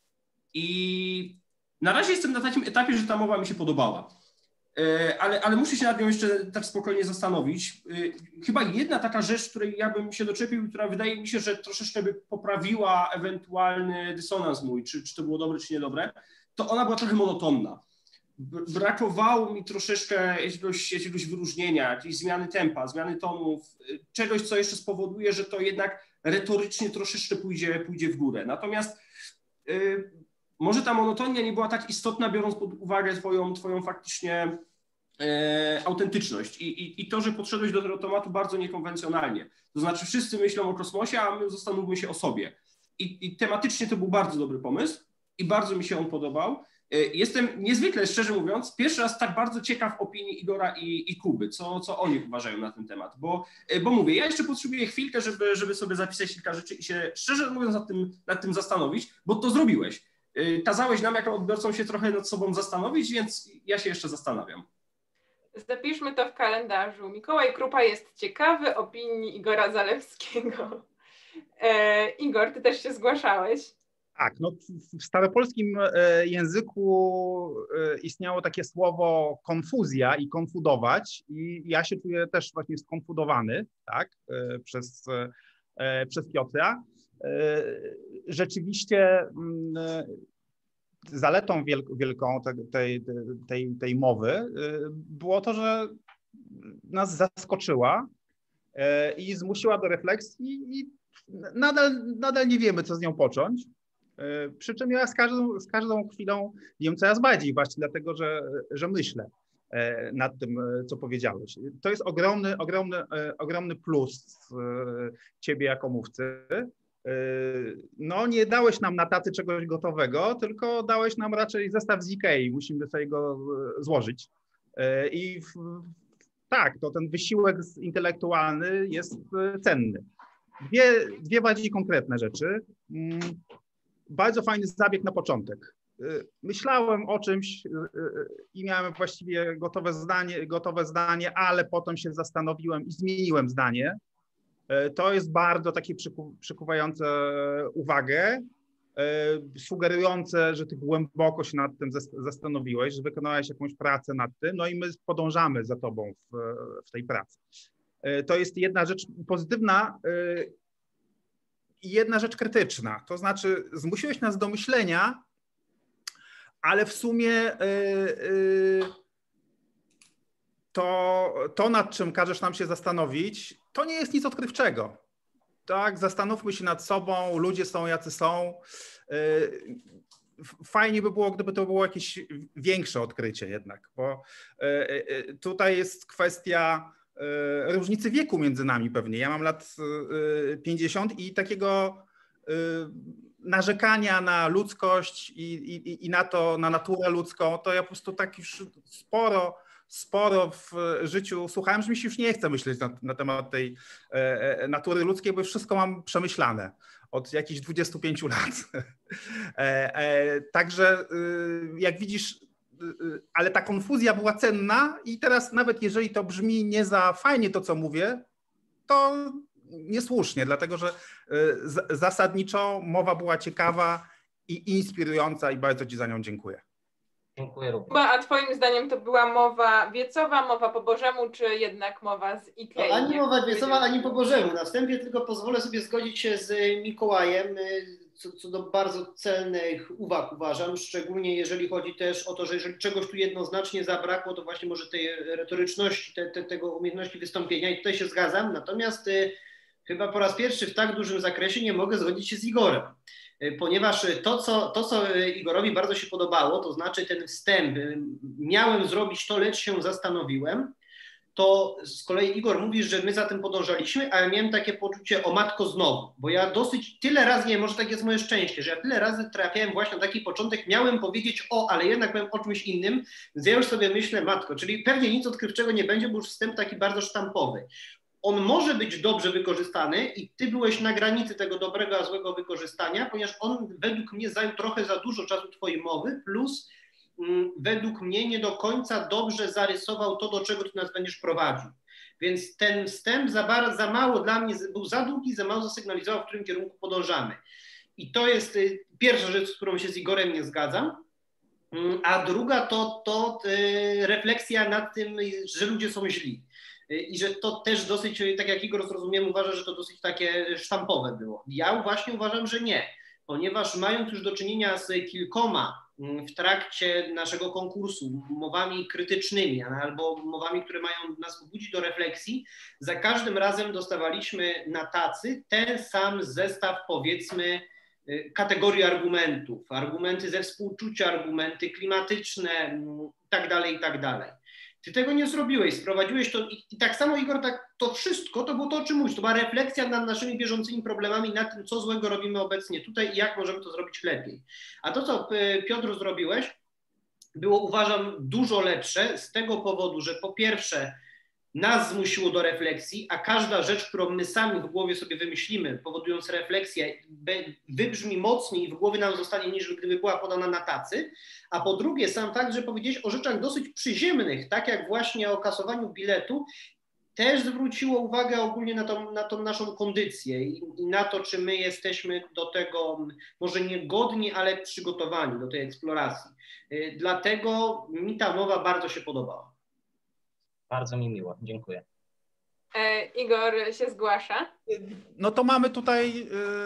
I na razie jestem na takim etapie, że ta mowa mi się podobała. Ale muszę się nad nią jeszcze tak spokojnie zastanowić. Chyba jedna taka rzecz, której ja bym się doczepił, która wydaje mi się, że troszeczkę by poprawiła ewentualny dysonans mój, czy to było dobre, czy niedobre, to ona była trochę monotonna. Brakowało mi troszeczkę jakiegoś wyróżnienia, jakiejś zmiany tempa, zmiany tonów, czegoś, co jeszcze spowoduje, że to jednak retorycznie troszeczkę pójdzie w górę. Natomiast może ta monotonia nie była tak istotna, biorąc pod uwagę twoją faktycznie autentyczność i to, że podszedłeś do tego tematu bardzo niekonwencjonalnie. To znaczy wszyscy myślą o kosmosie, a my zastanówmy się o sobie. I tematycznie to był bardzo dobry pomysł i bardzo mi się on podobał. Jestem niezwykle, szczerze mówiąc, pierwszy raz tak bardzo ciekaw opinii Igora i Kuby, co oni uważają na ten temat, bo mówię, ja jeszcze potrzebuję chwilkę, żeby sobie zapisać kilka rzeczy i się, szczerze mówiąc, nad tym zastanowić, bo to zrobiłeś. Kazałeś nam jako odbiorcom się trochę nad sobą zastanowić, więc ja się jeszcze zastanawiam. Zapiszmy to w kalendarzu. Mikołaj Krupa jest ciekawy opinii Igora Zalewskiego. Igor, ty też się zgłaszałeś. Tak, no w staropolskim języku istniało takie słowo konfuzja i konfudować i ja się czuję też właśnie skonfudowany, tak, przez Piotra. Rzeczywiście zaletą wielką tej mowy było to, że nas zaskoczyła i zmusiła do refleksji i nadal nie wiemy, co z nią począć. Przy czym ja z każdą chwilą wiem coraz bardziej właśnie dlatego, że myślę nad tym, co powiedziałeś. To jest ogromny plus ciebie jako mówcy. No nie dałeś nam na tacy czegoś gotowego, tylko dałeś nam raczej zestaw z Ikei. Musimy sobie go złożyć. I tak, to ten wysiłek intelektualny jest cenny. Dwie bardziej konkretne rzeczy. Bardzo fajny zabieg na początek. Myślałem o czymś i miałem właściwie gotowe zdanie, ale potem się zastanowiłem i zmieniłem zdanie. To jest bardzo takie przykuwające uwagę, sugerujące, że ty głęboko się nad tym zastanowiłeś, że wykonałeś jakąś pracę nad tym, no i my podążamy za tobą w tej pracy. To jest jedna rzecz pozytywna i jedna rzecz krytyczna. To znaczy zmusiłeś nas do myślenia, ale w sumie to, nad czym każesz nam się zastanowić, to nie jest nic odkrywczego. Tak, zastanówmy się nad sobą, ludzie są jacy są. Fajnie by było, gdyby to było jakieś większe odkrycie jednak, bo tutaj jest kwestia różnicy wieku między nami pewnie. Ja mam lat 50 i takiego narzekania na ludzkość i na naturę ludzką, to ja po prostu tak już sporo w życiu słuchałem, że mi się już nie chce myśleć na temat tej natury ludzkiej, bo już wszystko mam przemyślane od jakichś 25 lat. Także jak widzisz, ale ta konfuzja była cenna i teraz nawet jeżeli to brzmi nie za fajnie to, co mówię, to niesłusznie, dlatego że zasadniczo mowa była ciekawa i inspirująca i bardzo ci za nią dziękuję. Dziękuję również. A twoim zdaniem to była mowa wiecowa, mowa po Bożemu, czy jednak mowa z Ikei? No, ani mowa wiecowa, ani po Bożemu. Na wstępie tylko pozwolę sobie zgodzić się z Mikołajem, co do bardzo celnych uwag uważam, szczególnie jeżeli chodzi też o to, że jeżeli czegoś tu jednoznacznie zabrakło, to właśnie może tej retoryczności, tego umiejętności wystąpienia i tutaj się zgadzam, natomiast chyba po raz pierwszy w tak dużym zakresie nie mogę zgodzić się z Igorem, ponieważ to, co Igorowi bardzo się podobało, to znaczy ten wstęp, miałem zrobić to, lecz się zastanowiłem, to z kolei Igor mówi, że my za tym podążaliśmy, a ja miałem takie poczucie, o matko znowu, bo ja dosyć tyle razy, nie, może tak jest moje szczęście, że ja tyle razy trafiałem właśnie na taki początek, miałem powiedzieć ale jednak byłem o czymś innym, więc ja już sobie myślę, matko, czyli pewnie nic odkrywczego nie będzie, bo już wstęp taki bardzo sztampowy. On może być dobrze wykorzystany i ty byłeś na granicy tego dobrego a złego wykorzystania, ponieważ on według mnie zajął trochę za dużo czasu twojej mowy, plus według mnie nie do końca dobrze zarysował to, do czego ty nas będziesz prowadził. Więc ten wstęp za mało dla mnie, był za długi, za mało zasygnalizował, w którym kierunku podążamy. I to jest pierwsza rzecz, z którą się z Igorem nie zgadzam. A druga to refleksja nad tym, że ludzie są źli. I że to też dosyć, tak jak Igor zrozumiem, uważa, że to dosyć takie sztampowe było. Ja właśnie uważam, że nie, ponieważ mając już do czynienia z kilkoma w trakcie naszego konkursu mowami krytycznymi albo mowami, które mają nas pobudzić do refleksji, za każdym razem dostawaliśmy na tacy ten sam zestaw, powiedzmy, kategorii argumentów, argumenty ze współczucia, argumenty klimatyczne i tak dalej. Ty tego nie zrobiłeś, sprowadziłeś to i tak samo, Igor, to wszystko to było to, o czym mówisz, to była refleksja nad naszymi bieżącymi problemami, nad tym, co złego robimy obecnie tutaj i jak możemy to zrobić lepiej. A to, co Piotr zrobiłeś, było, uważam, dużo lepsze z tego powodu, że po pierwsze nas zmusiło do refleksji, a każda rzecz, którą my sami w głowie sobie wymyślimy, powodując refleksję, wybrzmi mocniej i w głowie nam zostanie, niż gdyby była podana na tacy. A po drugie, sam fakt, że powiedziałeś o rzeczach dosyć przyziemnych, tak jak właśnie o kasowaniu biletu, też zwróciło uwagę ogólnie na tą naszą kondycję i na to, czy my jesteśmy do tego może nie godni, ale przygotowani do tej eksploracji. Dlatego mi ta mowa bardzo się podobała. Bardzo mi miło, dziękuję. Igor się zgłasza. No to mamy tutaj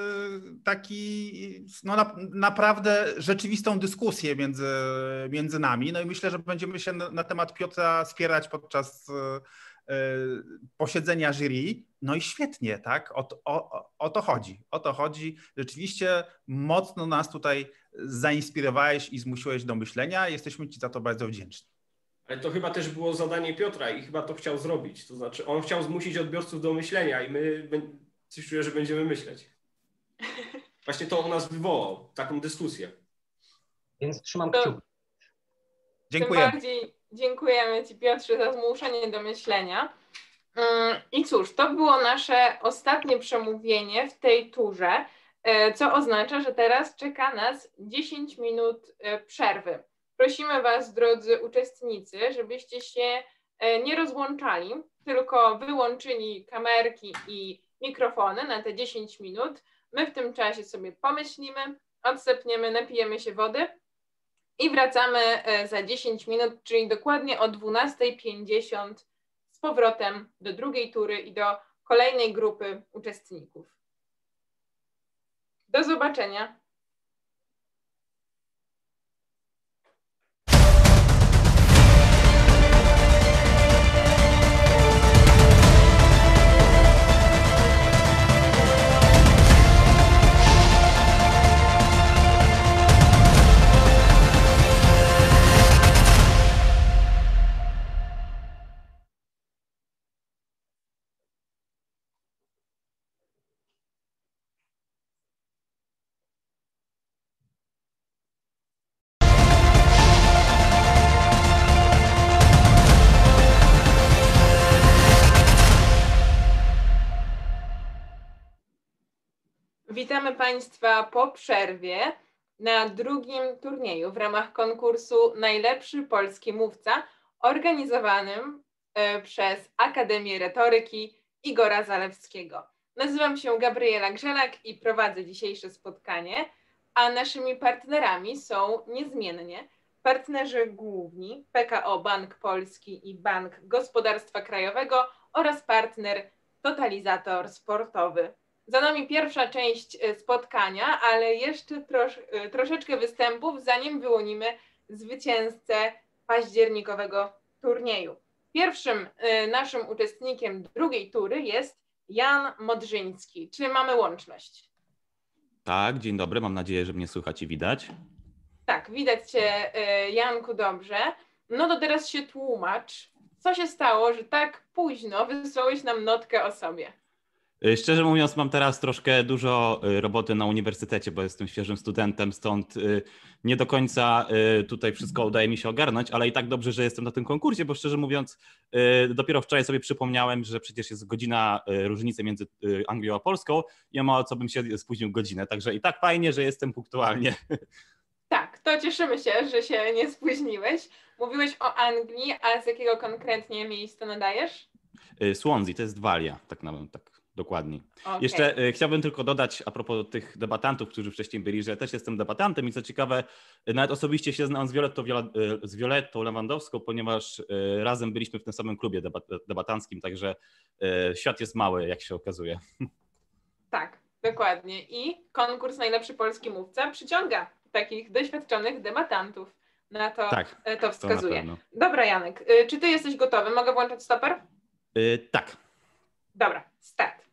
taki naprawdę rzeczywistą dyskusję między nami. No i myślę, że będziemy się na temat Piotra spierać podczas posiedzenia jury, no i świetnie, tak? O to chodzi. O to chodzi. Rzeczywiście mocno nas tutaj zainspirowałeś i zmusiłeś do myślenia. Jesteśmy Ci za to bardzo wdzięczni. Ale to chyba też było zadanie Piotra i chyba to chciał zrobić. To znaczy on chciał zmusić odbiorców do myślenia i my coś czuję, że będziemy myśleć. Właśnie to u nas wywołał taką dyskusję. Więc trzymam kciuki. Dziękuję. Tym bardziej dziękujemy Ci, Piotrze, za zmuszenie do myślenia. I cóż, to było nasze ostatnie przemówienie w tej turze, co oznacza, że teraz czeka nas 10 minut przerwy. Prosimy Was, drodzy uczestnicy, żebyście się nie rozłączali, tylko wyłączyli kamerki i mikrofony na te 10 minut. My w tym czasie sobie pomyślimy, odsepniemy, napijemy się wody i wracamy za 10 minut, czyli dokładnie o 12:50 z powrotem do drugiej tury i do kolejnej grupy uczestników. Do zobaczenia. Witamy Państwa po przerwie na drugim turnieju w ramach konkursu Najlepszy Polski Mówca organizowanym przez Akademię Retoryki Igora Zalewskiego. Nazywam się Gabriela Grzelak i prowadzę dzisiejsze spotkanie, a naszymi partnerami są niezmiennie partnerzy główni PKO Bank Polski i Bank Gospodarstwa Krajowego oraz partner Totalizator Sportowy. Za nami pierwsza część spotkania, ale jeszcze troszeczkę występów, zanim wyłonimy zwycięzcę październikowego turnieju. Pierwszym naszym uczestnikiem drugiej tury jest Jan Modrzyński. Czy mamy łączność? Tak, dzień dobry, mam nadzieję, że mnie słychać i widać. Tak, widać Cię, Janku, dobrze. No to teraz się tłumacz. Co się stało, że tak późno wysłałeś nam notkę o sobie? Szczerze mówiąc, mam teraz troszkę dużo roboty na uniwersytecie, bo jestem świeżym studentem, stąd nie do końca tutaj wszystko udaje mi się ogarnąć, ale i tak dobrze, że jestem na tym konkursie, bo szczerze mówiąc, dopiero wczoraj sobie przypomniałem, że przecież jest godzina różnicy między Anglią a Polską i mało co bym się spóźnił godzinę, także i tak fajnie, że jestem punktualnie. Tak, to cieszymy się, że się nie spóźniłeś. Mówiłeś o Anglii, a z jakiego konkretnie miejsca nadajesz? Swansea, to jest Walia, tak dokładnie. Okay. Jeszcze chciałbym tylko dodać a propos tych debatantów, którzy wcześniej byli, że ja też jestem debatantem i co ciekawe, nawet osobiście się znam z Violettą Lewandowską, ponieważ razem byliśmy w tym samym klubie debatanckim, także świat jest mały, jak się okazuje. Tak, dokładnie. I konkurs Najlepszy Polski Mówca przyciąga takich doświadczonych debatantów. Na to, tak, to wskazuje. To dobra, Janek, czy ty jesteś gotowy? Mogę włączać stoper? Tak. Dobra, start.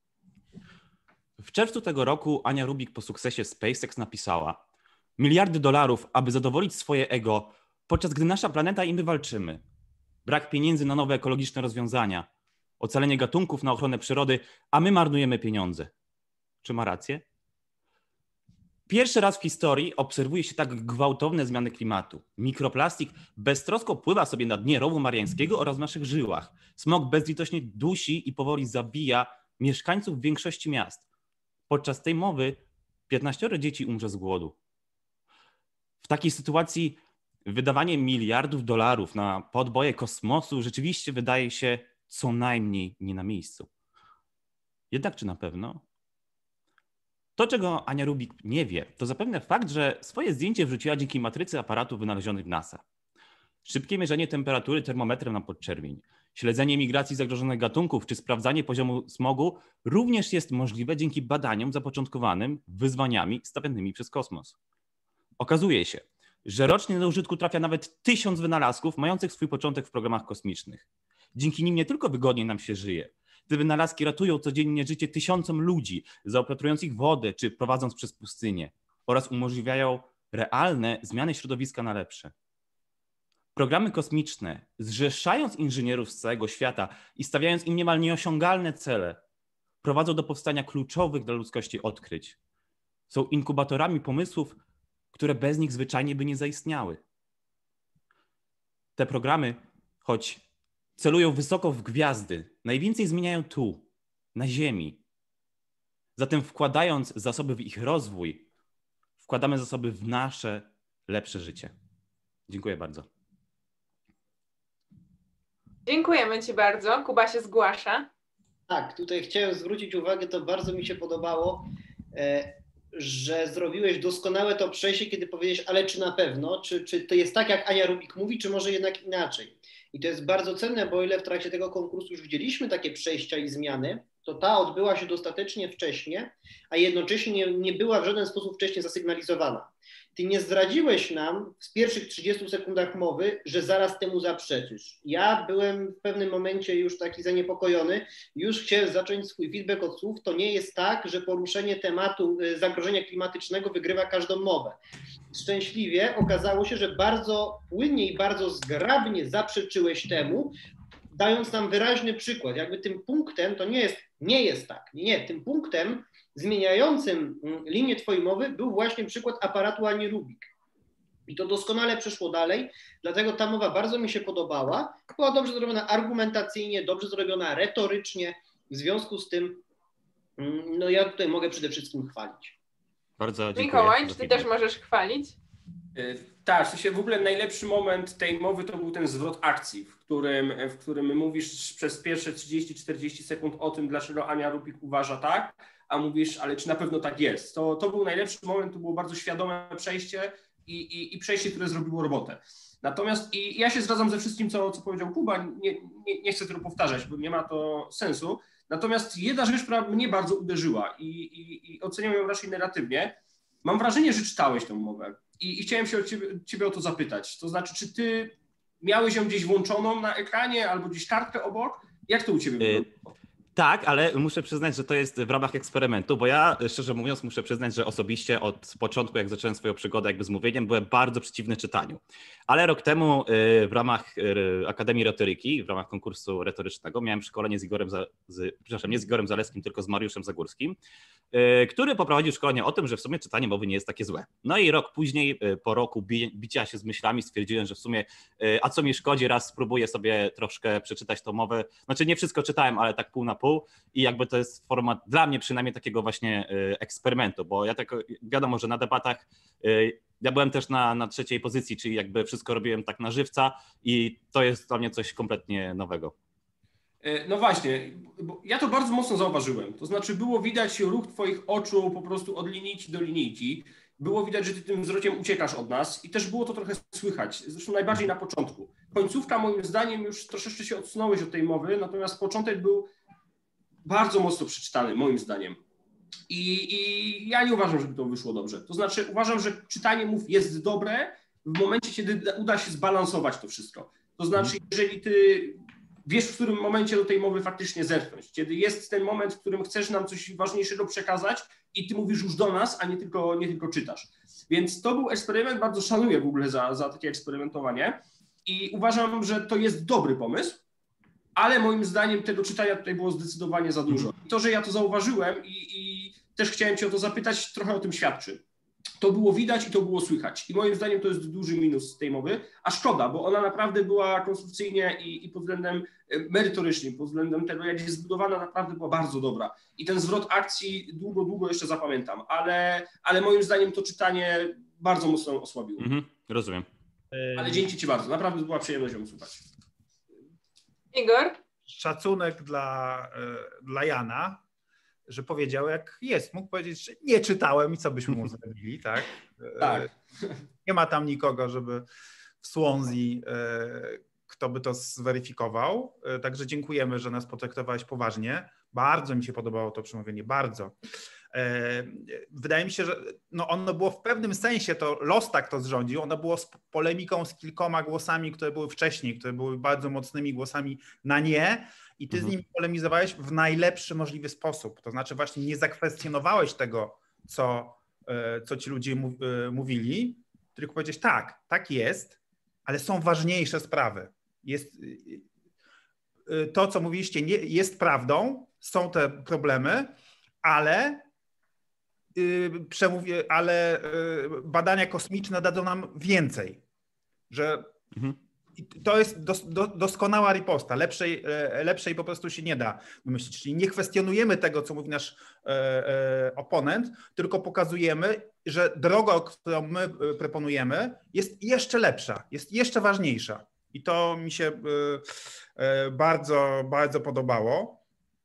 W czerwcu tego roku Ania Rubik po sukcesie SpaceX napisała: miliardy dolarów, aby zadowolić swoje ego, podczas gdy nasza planeta i my walczymy. Brak pieniędzy na nowe ekologiczne rozwiązania. Ocalenie gatunków na ochronę przyrody, a my marnujemy pieniądze. Czy ma rację? Pierwszy raz w historii obserwuje się tak gwałtowne zmiany klimatu. Mikroplastik beztrosko pływa sobie na dnie rowu mariańskiego oraz w naszych żyłach. Smog bezlitośnie dusi i powoli zabija mieszkańców większości miast. Podczas tej mowy 15 dzieci umrze z głodu. W takiej sytuacji wydawanie miliardów dolarów na podboje kosmosu rzeczywiście wydaje się co najmniej nie na miejscu. Jednak czy na pewno? To, czego Ania Rubik nie wie, to zapewne fakt, że swoje zdjęcie wrzuciła dzięki matrycy aparatów wynalezionych w NASA. Szybkie mierzenie temperatury termometrem na podczerwień, śledzenie migracji zagrożonych gatunków czy sprawdzanie poziomu smogu również jest możliwe dzięki badaniom zapoczątkowanym wyzwaniami stawianymi przez kosmos. Okazuje się, że rocznie do użytku trafia nawet 1000 wynalazków mających swój początek w programach kosmicznych. Dzięki nim nie tylko wygodniej nam się żyje. Te wynalazki ratują codziennie życie tysiącom ludzi, zaopatrując ich wodę czy prowadząc przez pustynię oraz umożliwiają realne zmiany środowiska na lepsze. Programy kosmiczne, zrzeszając inżynierów z całego świata i stawiając im niemal nieosiągalne cele, prowadzą do powstania kluczowych dla ludzkości odkryć. Są inkubatorami pomysłów, które bez nich zwyczajnie by nie zaistniały. Te programy, choć celują wysoko w gwiazdy, najwięcej zmieniają tu, na Ziemi. Zatem wkładając zasoby w ich rozwój, wkładamy zasoby w nasze lepsze życie. Dziękuję bardzo. Dziękujemy Ci bardzo. Kuba się zgłasza. Tak, tutaj chciałem zwrócić uwagę, to bardzo mi się podobało, że zrobiłeś doskonałe to przejście, kiedy powiedziałeś, ale czy na pewno, czy to jest tak, jak Ania Rubik mówi, czy może jednak inaczej. I to jest bardzo cenne, bo o ile w trakcie tego konkursu już widzieliśmy takie przejścia i zmiany, to ta odbyła się dostatecznie wcześnie, a jednocześnie nie była w żaden sposób wcześniej zasygnalizowana. Ty nie zdradziłeś nam w pierwszych 30 sekundach mowy, że zaraz temu zaprzeczysz. Ja byłem w pewnym momencie już taki zaniepokojony, już chciałem zacząć swój feedback od słów. To nie jest tak, że poruszenie tematu zagrożenia klimatycznego wygrywa każdą mowę. Szczęśliwie okazało się, że bardzo płynnie i bardzo zgrabnie zaprzeczyłeś temu, dając nam wyraźny przykład. Jakby tym punktem to nie jest tak. Nie, tym punktem zmieniającym linię twojej mowy był właśnie przykład aparatu Ani Rubik. I to doskonale przeszło dalej, dlatego ta mowa bardzo mi się podobała. Była dobrze zrobiona argumentacyjnie, dobrze zrobiona retorycznie. W związku z tym no ja tutaj mogę przede wszystkim chwalić. Bardzo dziękuję. Mikołaj, czy ty też możesz chwalić? Tak, w sensie w ogóle najlepszy moment tej mowy to był ten zwrot akcji, w którym mówisz przez pierwsze 30-40 sekund o tym, dlaczego Ania Rubik uważa tak, a mówisz, ale czy na pewno tak jest. To był najlepszy moment, to było bardzo świadome przejście i przejście, które zrobiło robotę. Natomiast i ja się zgadzam ze wszystkim, co powiedział Kuba, nie chcę tego powtarzać, bo nie ma to sensu. Natomiast jedna rzecz, która mnie bardzo uderzyła i oceniam ją raczej negatywnie, mam wrażenie, że czytałeś tę umowę i chciałem się ciebie o to zapytać. To znaczy, czy ty miałeś ją gdzieś włączoną na ekranie albo gdzieś kartkę obok? Jak to u ciebie wyglądało? Tak, ale muszę przyznać, że to jest w ramach eksperymentu, bo ja szczerze mówiąc muszę przyznać, że osobiście od początku, jak zacząłem swoją przygodę jakby z mówieniem, byłem bardzo przeciwny czytaniu. Ale rok temu w ramach Akademii Retoryki, w ramach konkursu retorycznego miałem szkolenie z Igorem, nie z Igorem Zaleskim, tylko z Mariuszem Zagórskim, który poprowadził szkolenie o tym, że w sumie czytanie mowy nie jest takie złe. No i rok później, po roku bicia się z myślami, stwierdziłem, że w sumie a co mi szkodzi, raz spróbuję sobie troszkę przeczytać tą mowę. Znaczy nie wszystko czytałem, ale tak pół na pół i jakby to jest format dla mnie przynajmniej takiego właśnie eksperymentu, bo ja tak wiadomo, że na debatach ja byłem też na trzeciej pozycji, czyli jakby wszystko robiłem tak na żywca i to jest dla mnie coś kompletnie nowego. No właśnie, bo ja to bardzo mocno zauważyłem. To znaczy było widać ruch twoich oczu po prostu od linijki do linijki. Było widać, że ty tym wzrokiem uciekasz od nas i też było to trochę słychać, zresztą najbardziej na początku. Końcówka moim zdaniem już troszeczkę się odsunąłeś od tej mowy, natomiast początek był bardzo mocno przeczytany moim zdaniem. I ja nie uważam, żeby to wyszło dobrze. To znaczy uważam, że czytanie mów jest dobre w momencie, kiedy uda się zbalansować to wszystko. To znaczy, jeżeli ty wiesz, w którym momencie do tej mowy faktycznie zerknąć, kiedy jest ten moment, w którym chcesz nam coś ważniejszego przekazać i ty mówisz już do nas, a nie tylko czytasz. Więc to był eksperyment, bardzo szanuję w ogóle za takie eksperymentowanie i uważam, że to jest dobry pomysł, ale moim zdaniem tego czytania tutaj było zdecydowanie za dużo. To, że ja to zauważyłem i też chciałem cię o to zapytać, trochę o tym świadczy. To było widać i to było słychać. I moim zdaniem to jest duży minus tej mowy, a szkoda, bo ona naprawdę była konstrukcyjnie i pod względem merytorycznym, pod względem tego, jak jest zbudowana, naprawdę była bardzo dobra. I ten zwrot akcji długo jeszcze zapamiętam, ale moim zdaniem to czytanie bardzo mocno osłabiło. Rozumiem. Ale dzięki ci bardzo, naprawdę była przyjemność ją słuchać. Igor? Szacunek dla Jana, że powiedział jak jest. Mógł powiedzieć, że nie czytałem i co byśmy mu zrobili, tak? Tak. Nie ma tam nikogo, żeby w Swansea kto by to zweryfikował. Także dziękujemy, że nas potraktowałeś poważnie. Bardzo mi się podobało to przemówienie, bardzo. Wydaje mi się, że no ono było w pewnym sensie, to los tak to zrządził, ono było z polemiką z kilkoma głosami, które były wcześniej, które były bardzo mocnymi głosami na nie i ty z nimi polemizowałeś w najlepszy możliwy sposób. To znaczy właśnie nie zakwestionowałeś tego, co ci ludzie mówili, tylko powiedziałeś tak jest, ale są ważniejsze sprawy. To, co mówiliście, jest prawdą, są te problemy, ale badania kosmiczne dadzą nam więcej. Że to jest doskonała riposta. Lepszej po prostu się nie da wymyślić. Czyli nie kwestionujemy tego, co mówi nasz oponent, tylko pokazujemy, że droga, którą my proponujemy, jest jeszcze lepsza, jest jeszcze ważniejsza. I to mi się bardzo, bardzo podobało.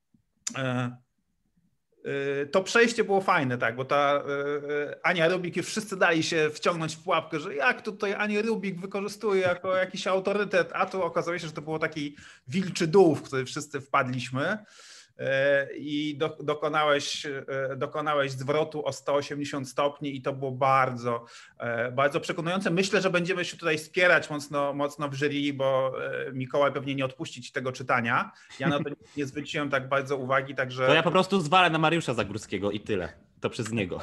To przejście było fajne, tak, bo ta Ania Rubik, już wszyscy dali się wciągnąć w pułapkę, że jak tutaj Anię Rubik wykorzystuje jako jakiś autorytet, a tu okazuje się, że to było taki wilczy dół, w który wszyscy wpadliśmy i dokonałeś zwrotu o 180 stopni i to było bardzo, bardzo przekonujące. Myślę, że będziemy się tutaj spierać mocno w jury, bo Mikołaj pewnie nie odpuści ci tego czytania. Ja na to nie zwróciłem tak bardzo uwagi, także... To ja po prostu zwalę na Mariusza Zagórskiego i tyle. To przez niego.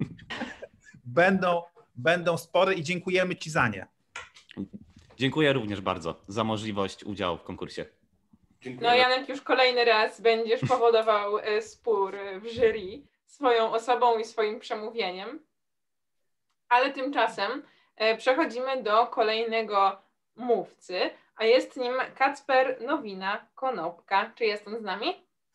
Będą spory i dziękujemy ci za nie. Dziękuję również bardzo za możliwość udziału w konkursie. No Janek, już kolejny raz będziesz powodował spór w jury swoją osobą i swoim przemówieniem. Ale tymczasem przechodzimy do kolejnego mówcy, a jest nim Kacper Nowina-Konopka. Czy jest on z nami?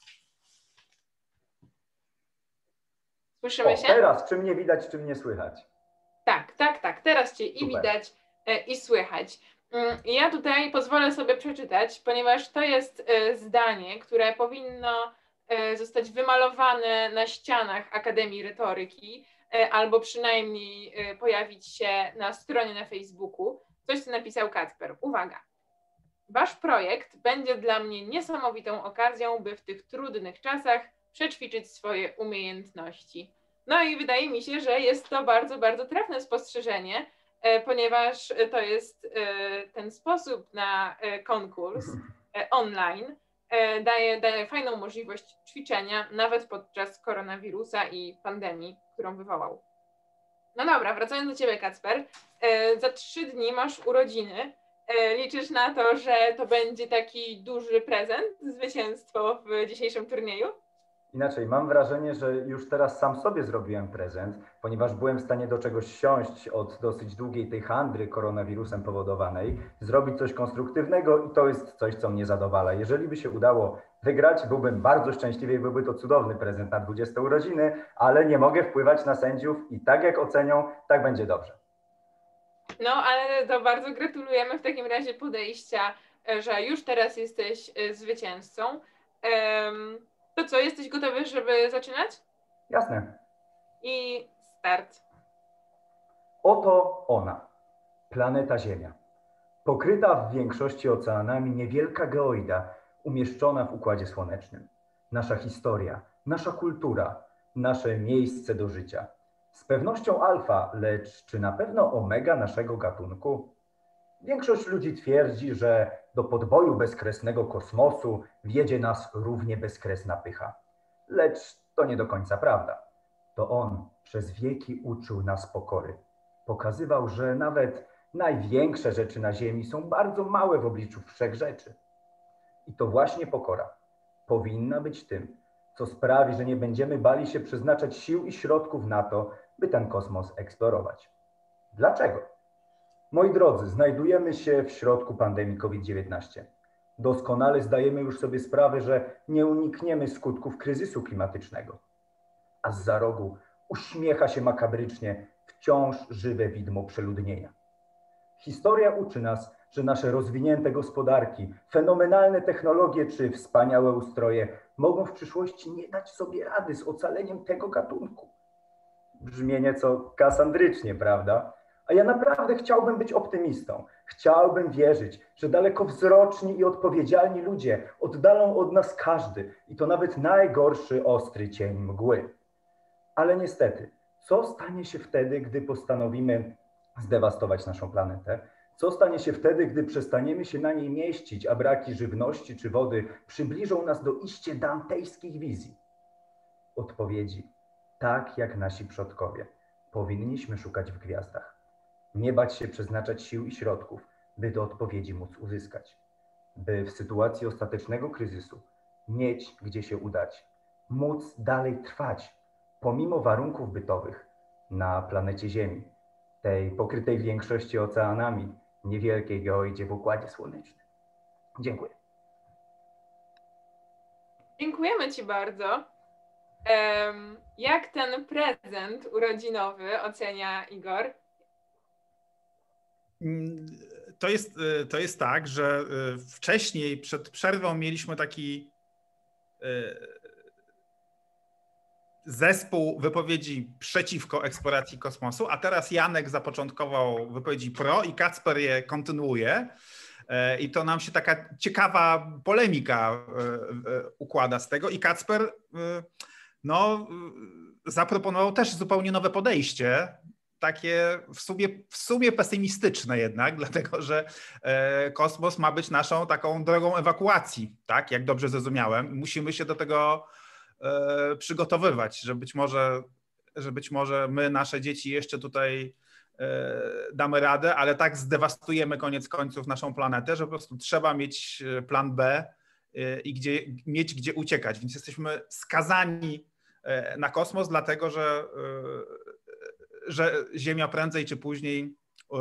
Słyszymy się? Teraz, czy mnie widać, czy mnie słychać? Tak. Teraz cię i widać, i słychać. Ja tutaj pozwolę sobie przeczytać, ponieważ to jest zdanie, które powinno zostać wymalowane na ścianach Akademii Retoryki, albo przynajmniej pojawić się na stronie na Facebooku. Coś, co napisał Kacper. Uwaga. Wasz projekt będzie dla mnie niesamowitą okazją, by w tych trudnych czasach przećwiczyć swoje umiejętności. No i wydaje mi się, że jest to bardzo, bardzo trafne spostrzeżenie, ponieważ to jest ten sposób na konkurs online, daje fajną możliwość ćwiczenia, nawet podczas koronawirusa i pandemii, którą wywołał. No dobra, wracając do ciebie, Kacper, za 3 dni masz urodziny. Liczysz na to, że to będzie taki duży prezent, zwycięstwo w dzisiejszym turnieju? Inaczej, mam wrażenie, że już teraz sam sobie zrobiłem prezent, ponieważ byłem w stanie do czegoś siąść od dosyć długiej tej handry koronawirusem powodowanej, zrobić coś konstruktywnego i to jest coś, co mnie zadowala. Jeżeli by się udało wygrać, byłbym bardzo szczęśliwy i byłby to cudowny prezent na 20 urodziny, ale nie mogę wpływać na sędziów i tak jak ocenią, tak będzie dobrze. No, ale to bardzo gratulujemy w takim razie podejścia, że już teraz jesteś zwycięzcą. To co, jesteś gotowy, żeby zaczynać? Jasne. I start. Oto ona, planeta Ziemia. Pokryta w większości oceanami niewielka geoida, umieszczona w Układzie Słonecznym. Nasza historia, nasza kultura, nasze miejsce do życia. Z pewnością alfa, lecz czy na pewno omega naszego gatunku? Większość ludzi twierdzi, że do podboju bezkresnego kosmosu wiedzie nas równie bezkresna pycha. Lecz to nie do końca prawda. To on przez wieki uczył nas pokory. Pokazywał, że nawet największe rzeczy na Ziemi są bardzo małe w obliczu wszechrzeczy. I to właśnie pokora powinna być tym, co sprawi, że nie będziemy bali się przeznaczać sił i środków na to, by ten kosmos eksplorować. Dlaczego? Moi drodzy, znajdujemy się w środku pandemii COVID-19. Doskonale zdajemy już sobie sprawę, że nie unikniemy skutków kryzysu klimatycznego. A zza rogu uśmiecha się makabrycznie wciąż żywe widmo przeludnienia. Historia uczy nas, że nasze rozwinięte gospodarki, fenomenalne technologie czy wspaniałe ustroje mogą w przyszłości nie dać sobie rady z ocaleniem tego gatunku. Brzmi nieco kasandrycznie, prawda? A ja naprawdę chciałbym być optymistą. Chciałbym wierzyć, że dalekowzroczni i odpowiedzialni ludzie oddalą od nas każdy, i to nawet najgorszy ostry cień mgły. Ale niestety, co stanie się wtedy, gdy postanowimy zdewastować naszą planetę? Co stanie się wtedy, gdy przestaniemy się na niej mieścić, a braki żywności czy wody przybliżą nas do iście dantejskich wizji? Odpowiedzi, tak jak nasi przodkowie, powinniśmy szukać w gwiazdach. Nie bać się przeznaczać sił i środków, by do odpowiedzi móc uzyskać. By w sytuacji ostatecznego kryzysu mieć gdzie się udać, móc dalej trwać, pomimo warunków bytowych, na planecie Ziemi, tej pokrytej w większości oceanami, niewielkiej geoidzie w Układzie Słonecznym. Dziękuję. Dziękujemy Ci bardzo. Jak ten prezent urodzinowy ocenia Igor? To jest tak, że wcześniej przed przerwą mieliśmy taki zespół wypowiedzi przeciwko eksploracji kosmosu, a teraz Janek zapoczątkował wypowiedzi pro i Kacper je kontynuuje. I to nam się taka ciekawa polemika układa z tego. I Kacper zaproponował też zupełnie nowe podejście, takie w sumie pesymistyczne jednak, dlatego że kosmos ma być naszą taką drogą ewakuacji, tak, jak dobrze zrozumiałem. Musimy się do tego przygotowywać, że być może my, nasze dzieci jeszcze tutaj damy radę, ale tak zdewastujemy koniec końców naszą planetę, że po prostu trzeba mieć plan B i mieć gdzie uciekać. Więc jesteśmy skazani na kosmos, dlatego że Ziemia prędzej czy później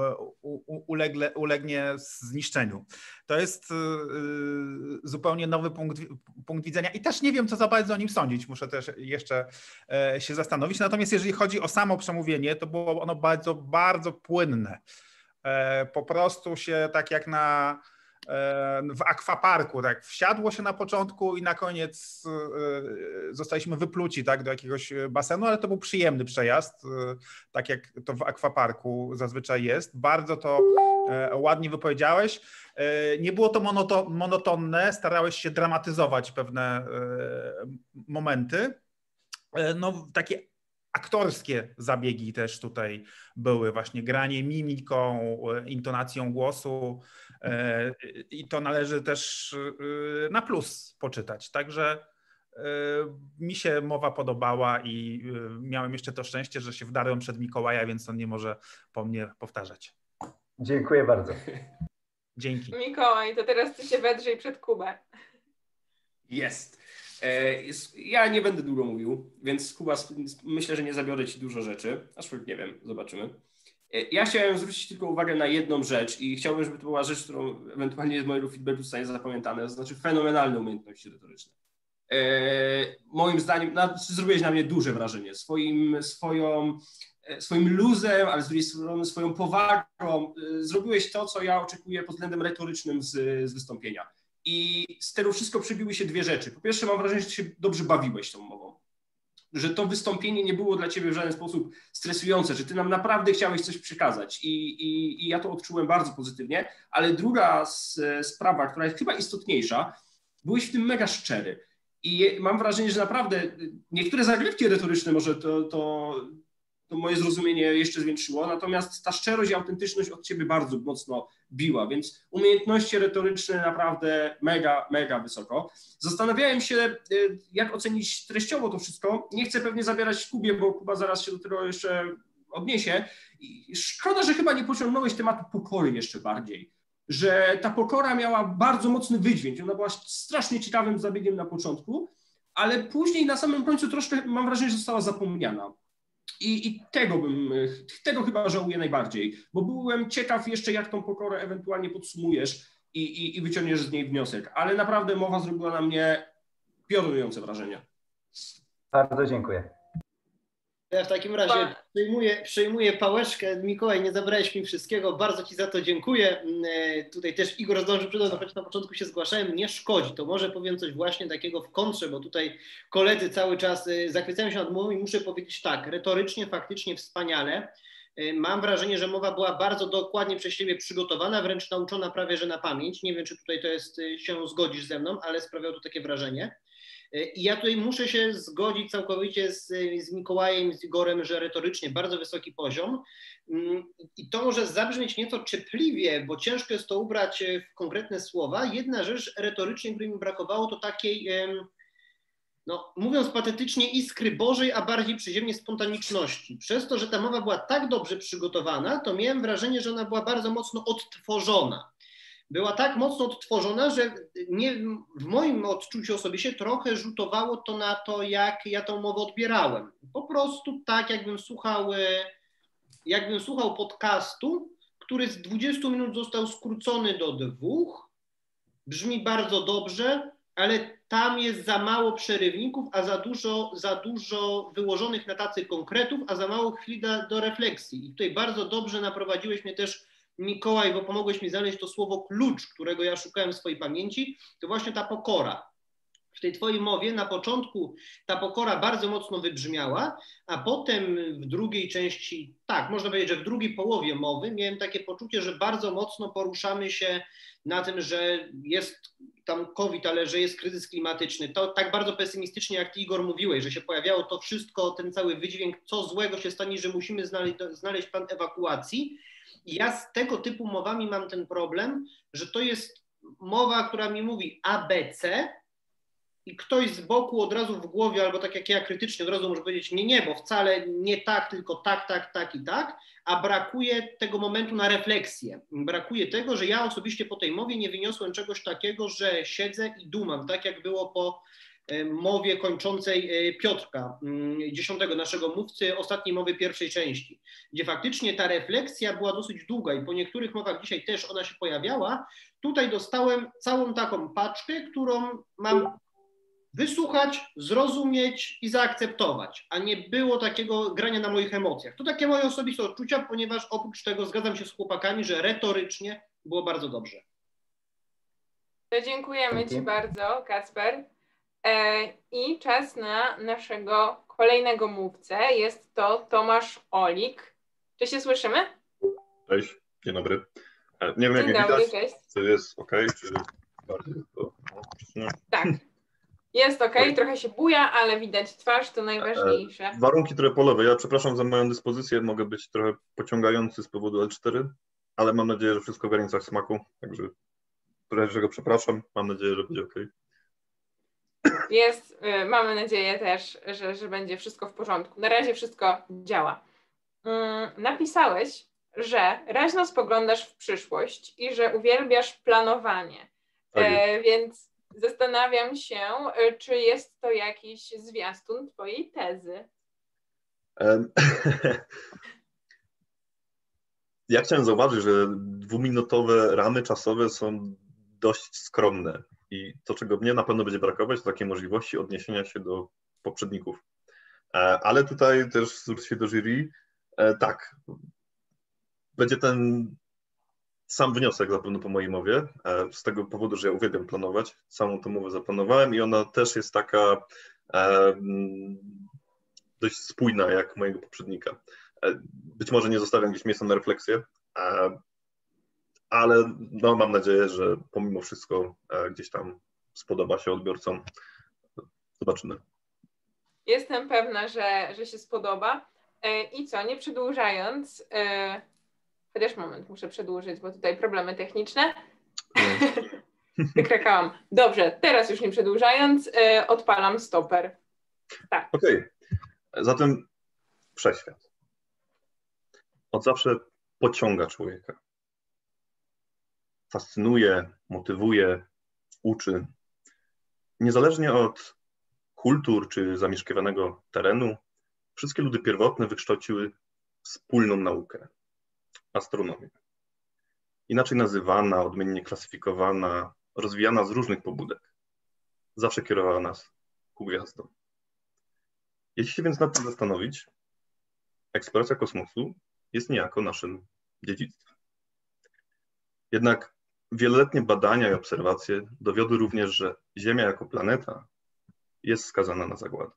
ulegnie zniszczeniu. To jest zupełnie nowy punkt widzenia i też nie wiem, co za bardzo o nim sądzić. Muszę też jeszcze się zastanowić. Natomiast jeżeli chodzi o samo przemówienie, to było ono bardzo, bardzo płynne. Po prostu się tak jak w akwaparku, tak wsiadło się na początku i na koniec zostaliśmy wypluci, tak, do jakiegoś basenu, ale to był przyjemny przejazd, tak jak to w akwaparku zazwyczaj jest. Bardzo to ładnie wypowiedziałeś. Nie było to monotonne, starałeś się dramatyzować pewne momenty. No, takie aktorskie zabiegi też tutaj były, właśnie granie mimiką, intonacją głosu i to należy też na plus poczytać. Także mi się mowa podobała i miałem jeszcze to szczęście, że się wdarłem przed Mikołaja, więc on nie może po mnie powtarzać. Dziękuję bardzo. Dzięki. Mikołaj, to teraz ty się wedrzyj przed Kubę. Jest. Ja nie będę długo mówił, więc Kuba, myślę, że nie zabiorę Ci dużo rzeczy, aczkolwiek nie wiem, zobaczymy. Ja chciałem zwrócić tylko uwagę na jedną rzecz i chciałbym, żeby to była rzecz, którą ewentualnie z mojego feedbacku zostanie zapamiętane, to znaczy fenomenalne umiejętności retoryczne. Moim zdaniem zrobiłeś na mnie duże wrażenie swoim luzem, ale z drugiej strony swoją powagą. Zrobiłeś to, co ja oczekuję pod względem retorycznym z wystąpienia. I z tego wszystko przybiły się dwie rzeczy. Po pierwsze, mam wrażenie, że ty się dobrze bawiłeś tą mową. Że to wystąpienie nie było dla ciebie w żaden sposób stresujące, że ty nam naprawdę chciałeś coś przekazać i ja to odczułem bardzo pozytywnie. Ale druga sprawa, która jest chyba istotniejsza, byłeś w tym mega szczery. I mam wrażenie, że naprawdę niektóre zagrywki retoryczne może to moje zrozumienie jeszcze zwiększyło, natomiast ta szczerość i autentyczność od ciebie bardzo mocno biła, więc umiejętności retoryczne naprawdę mega, mega wysoko. Zastanawiałem się, jak ocenić treściowo to wszystko. Nie chcę pewnie zabierać Kubie, bo Kuba zaraz się do tego jeszcze odniesie. I szkoda, że chyba nie pociągnąłeś tematu pokory jeszcze bardziej, że ta pokora miała bardzo mocny wydźwięk. Ona była strasznie ciekawym zabiegiem na początku, ale później na samym końcu troszkę mam wrażenie, że została zapomniana. I tego chyba żałuję najbardziej, bo byłem ciekaw jeszcze, jak tą pokorę ewentualnie podsumujesz i wyciągniesz z niej wniosek, ale naprawdę mowa zrobiła na mnie piorunujące wrażenie. Bardzo dziękuję. Ja w takim razie przejmuję pałeczkę. Mikołaj, nie zabrałeś mi wszystkiego. Bardzo Ci za to dziękuję. Tutaj też Igor zdążył przydać, choć na początku się zgłaszałem. Nie szkodzi. To może powiem coś właśnie takiego w kontrze, bo tutaj koledzy cały czas zachwycają się nad mową i muszę powiedzieć tak, retorycznie, faktycznie wspaniale. Mam wrażenie, że mowa była bardzo dokładnie przez siebie przygotowana, wręcz nauczona prawie że na pamięć. Nie wiem, czy tutaj to jest, się zgodzisz ze mną, ale sprawiało to takie wrażenie. I ja tutaj muszę się zgodzić całkowicie z Mikołajem, z Igorem, że retorycznie bardzo wysoki poziom. I to może zabrzmieć nieco czypliwie, bo ciężko jest to ubrać w konkretne słowa. Jedna rzecz retorycznie, której mi brakowało, to takiej, no, mówiąc patetycznie, iskry Bożej, a bardziej przyziemnie spontaniczności. Przez to, że ta mowa była tak dobrze przygotowana, to miałem wrażenie, że ona była bardzo mocno odtworzona. Była tak mocno odtworzona, że w moim odczuciu osobiście trochę rzutowało to na to, jak ja tą mowę odbierałem. Po prostu tak, jakbym słuchał podcastu, który z 20 minut został skrócony do 2, brzmi bardzo dobrze, ale tam jest za mało przerywników, a za dużo wyłożonych na tacy konkretów, a za mało chwili do refleksji. I tutaj bardzo dobrze naprowadziłeś mnie też, Mikołaj, bo pomogłeś mi znaleźć to słowo klucz, którego ja szukałem w swojej pamięci, to właśnie ta pokora. W tej twojej mowie na początku ta pokora bardzo mocno wybrzmiała, a potem w drugiej części, tak, można powiedzieć, że w drugiej połowie mowy miałem takie poczucie, że bardzo mocno poruszamy się na tym, że jest tam COVID, ale że jest kryzys klimatyczny. To tak bardzo pesymistycznie, jak ty, Igor, mówiłeś, że się pojawiało to wszystko, ten cały wydźwięk, co złego się stanie, że musimy znaleźć plan ewakuacji. I ja z tego typu mowami mam ten problem, że to jest mowa, która mi mówi ABC i ktoś z boku od razu w głowie, albo tak jak ja krytycznie od razu może powiedzieć nie, bo wcale nie tak, tylko tak i tak, a brakuje tego momentu na refleksję. Brakuje tego, że ja osobiście po tej mowie nie wyniosłem czegoś takiego, że siedzę i dumam, tak jak było po mowie kończącej Piotrka, 10. naszego mówcy, ostatniej mowy pierwszej części, gdzie faktycznie ta refleksja była dosyć długa i po niektórych mowach dzisiaj też ona się pojawiała. Tutaj dostałem całą taką paczkę, którą mam wysłuchać, zrozumieć i zaakceptować, a nie było takiego grania na moich emocjach. To takie moje osobiste odczucia, ponieważ oprócz tego zgadzam się z chłopakami, że retorycznie było bardzo dobrze. To dziękujemy Ci bardzo, Kacper. I czas na naszego kolejnego mówcę. Jest to Tomasz Olik. Czy się słyszymy? Cześć, dzień dobry. Nie wiem, jak mnie widać, cześć. czy jest ok, czy bardziej to... Tak, jest ok, trochę się buja, ale widać twarz, to najważniejsze. Warunki trochę polowe. Ja przepraszam za moją dyspozycję, mogę być trochę pociągający z powodu L4, ale mam nadzieję, że wszystko w granicach smaku, także trochę czego przepraszam, mam nadzieję, że będzie ok. Mamy nadzieję też, że będzie wszystko w porządku. Na razie wszystko działa. Napisałeś, że raźno spoglądasz w przyszłość i że uwielbiasz planowanie. Więc zastanawiam się, czy jest to jakiś zwiastun twojej tezy. Ja chciałem zauważyć, że 2-minutowe ramy czasowe są dość skromne i to, czego mnie na pewno będzie brakować, to takiej możliwości odniesienia się do poprzedników. Ale tutaj też zwrócę się do jury. Tak, będzie ten sam wniosek zapewne po mojej mowie, z tego powodu, że ja uwielbiam planować. Samą tę mowę zaplanowałem i ona też jest taka dość spójna jak mojego poprzednika. Być może nie zostawiam gdzieś miejsca na refleksję, ale no, mam nadzieję, że pomimo wszystko gdzieś tam spodoba się odbiorcom. Zobaczymy. Jestem pewna, że się spodoba. I co, nie przedłużając, chociaż moment, muszę przedłużyć, bo tutaj problemy techniczne. Wykrakałam. Dobrze, teraz już nie przedłużając, odpalam stoper. Tak. Okej. Zatem wszechświat. Od zawsze pociąga człowieka. Fascynuje, motywuje, uczy. Niezależnie od kultur czy zamieszkiwanego terenu, wszystkie ludy pierwotne wykształciły wspólną naukę. Astronomię. Inaczej nazywana, odmiennie klasyfikowana, rozwijana z różnych pobudek. Zawsze kierowała nas ku gwiazdom. Jeśli się więc nad tym zastanowić, eksploracja kosmosu jest niejako naszym dziedzictwem. Jednak wieloletnie badania i obserwacje dowiodły również, że Ziemia jako planeta jest skazana na zagładę.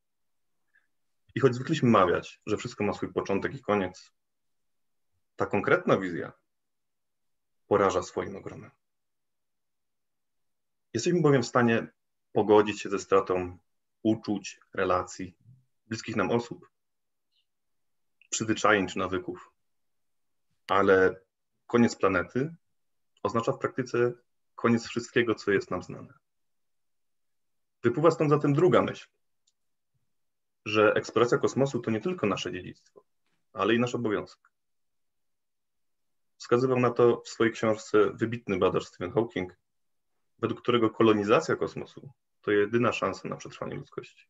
I choć zwykliśmy mawiać, że wszystko ma swój początek i koniec, ta konkretna wizja poraża swoim ogromem. Jesteśmy bowiem w stanie pogodzić się ze stratą uczuć, relacji, bliskich nam osób, przyzwyczajeń czy nawyków. Ale koniec planety oznacza w praktyce koniec wszystkiego, co jest nam znane. Wypływa stąd zatem druga myśl, że eksploracja kosmosu to nie tylko nasze dziedzictwo, ale i nasz obowiązek. Wskazywał na to w swojej książce wybitny badacz Stephen Hawking, według którego kolonizacja kosmosu to jedyna szansa na przetrwanie ludzkości.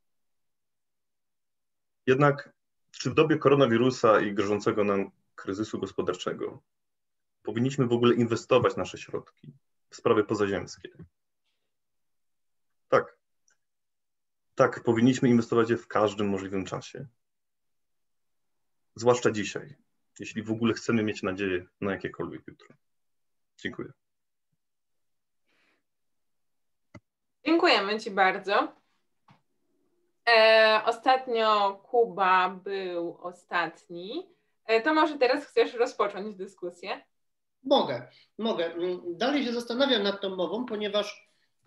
Jednak czy w dobie koronawirusa i grożącego nam kryzysu gospodarczego powinniśmy w ogóle inwestować nasze środki w sprawy pozaziemskie? Tak. Tak, powinniśmy inwestować je w każdym możliwym czasie. Zwłaszcza dzisiaj, jeśli w ogóle chcemy mieć nadzieję na jakiekolwiek jutro. Dziękuję. Dziękujemy Ci bardzo. Ostatnio Kuba był ostatni. To może teraz chcesz rozpocząć dyskusję? Mogę. Dalej się zastanawiam nad tą mową, ponieważ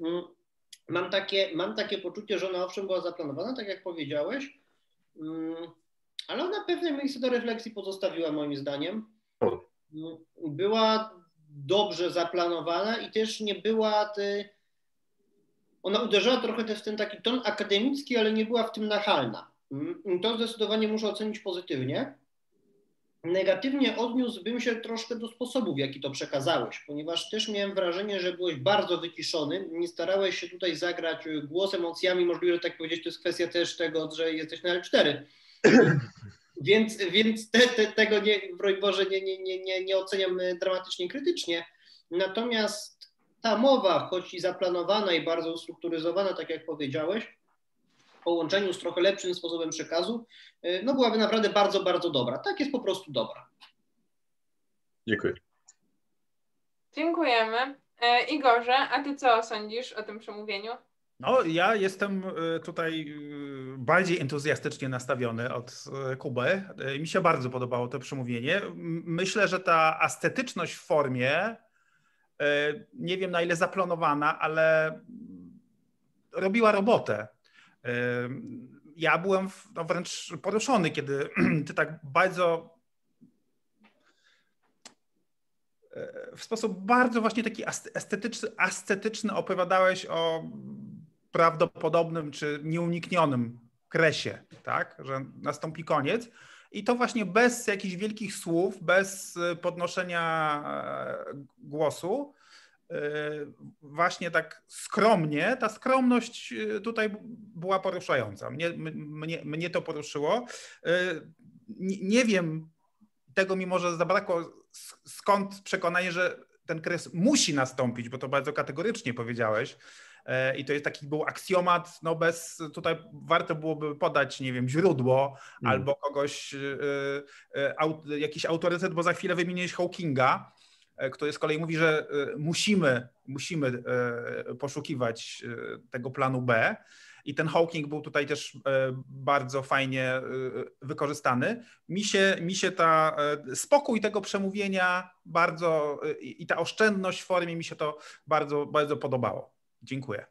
mam takie poczucie, że ona owszem była zaplanowana, tak jak powiedziałeś, ale ona pewne miejsce do refleksji pozostawiła moim zdaniem. Była dobrze zaplanowana i też nie była... Ona uderzała trochę też w ten taki ton akademicki, ale nie była w tym nachalna. To zdecydowanie muszę ocenić pozytywnie. Negatywnie odniósłbym się troszkę do sposobu, w jaki to przekazałeś, ponieważ też miałem wrażenie, że byłeś bardzo wyciszony, nie starałeś się tutaj zagrać głos, emocjami, możliwe, że tak powiedzieć, to jest kwestia też tego, że jesteś na L4. Więc tego broń Boże, nie oceniam dramatycznie krytycznie. Natomiast ta mowa, choć i zaplanowana i bardzo ustrukturyzowana, tak jak powiedziałeś, w połączeniu z trochę lepszym sposobem przekazu, no byłaby naprawdę bardzo, bardzo dobra. Tak, jest po prostu dobra. Dziękuję. Dziękujemy. Igorze, a Ty co sądzisz o tym przemówieniu? No, ja jestem tutaj bardziej entuzjastycznie nastawiony od Kuby. Mi się bardzo podobało to przemówienie. Myślę, że ta ascetyczność w formie, nie wiem na ile zaplanowana, ale robiła robotę. Ja byłem wręcz poruszony, kiedy ty tak bardzo w sposób bardzo właśnie taki ascetyczny opowiadałeś o prawdopodobnym czy nieuniknionym kresie, tak, że nastąpi koniec. I to właśnie bez jakichś wielkich słów, bez podnoszenia głosu, właśnie tak skromnie, ta skromność tutaj była poruszająca. Mnie to poruszyło. Nie wiem, tego mi może zabrakło, skąd przekonanie, że ten kres musi nastąpić, bo to bardzo kategorycznie powiedziałeś. I to jest taki był aksjomat, no bez, tutaj warto byłoby podać, nie wiem, źródło albo kogoś, jakiś autorytet, bo za chwilę wymieniłeś Hawkinga, który z kolei mówi, że musimy poszukiwać tego planu B. I ten Hawking był tutaj też bardzo fajnie wykorzystany. Mi się ta spokój tego przemówienia bardzo i ta oszczędność w formie mi się to bardzo, bardzo podobało. Dziękuję.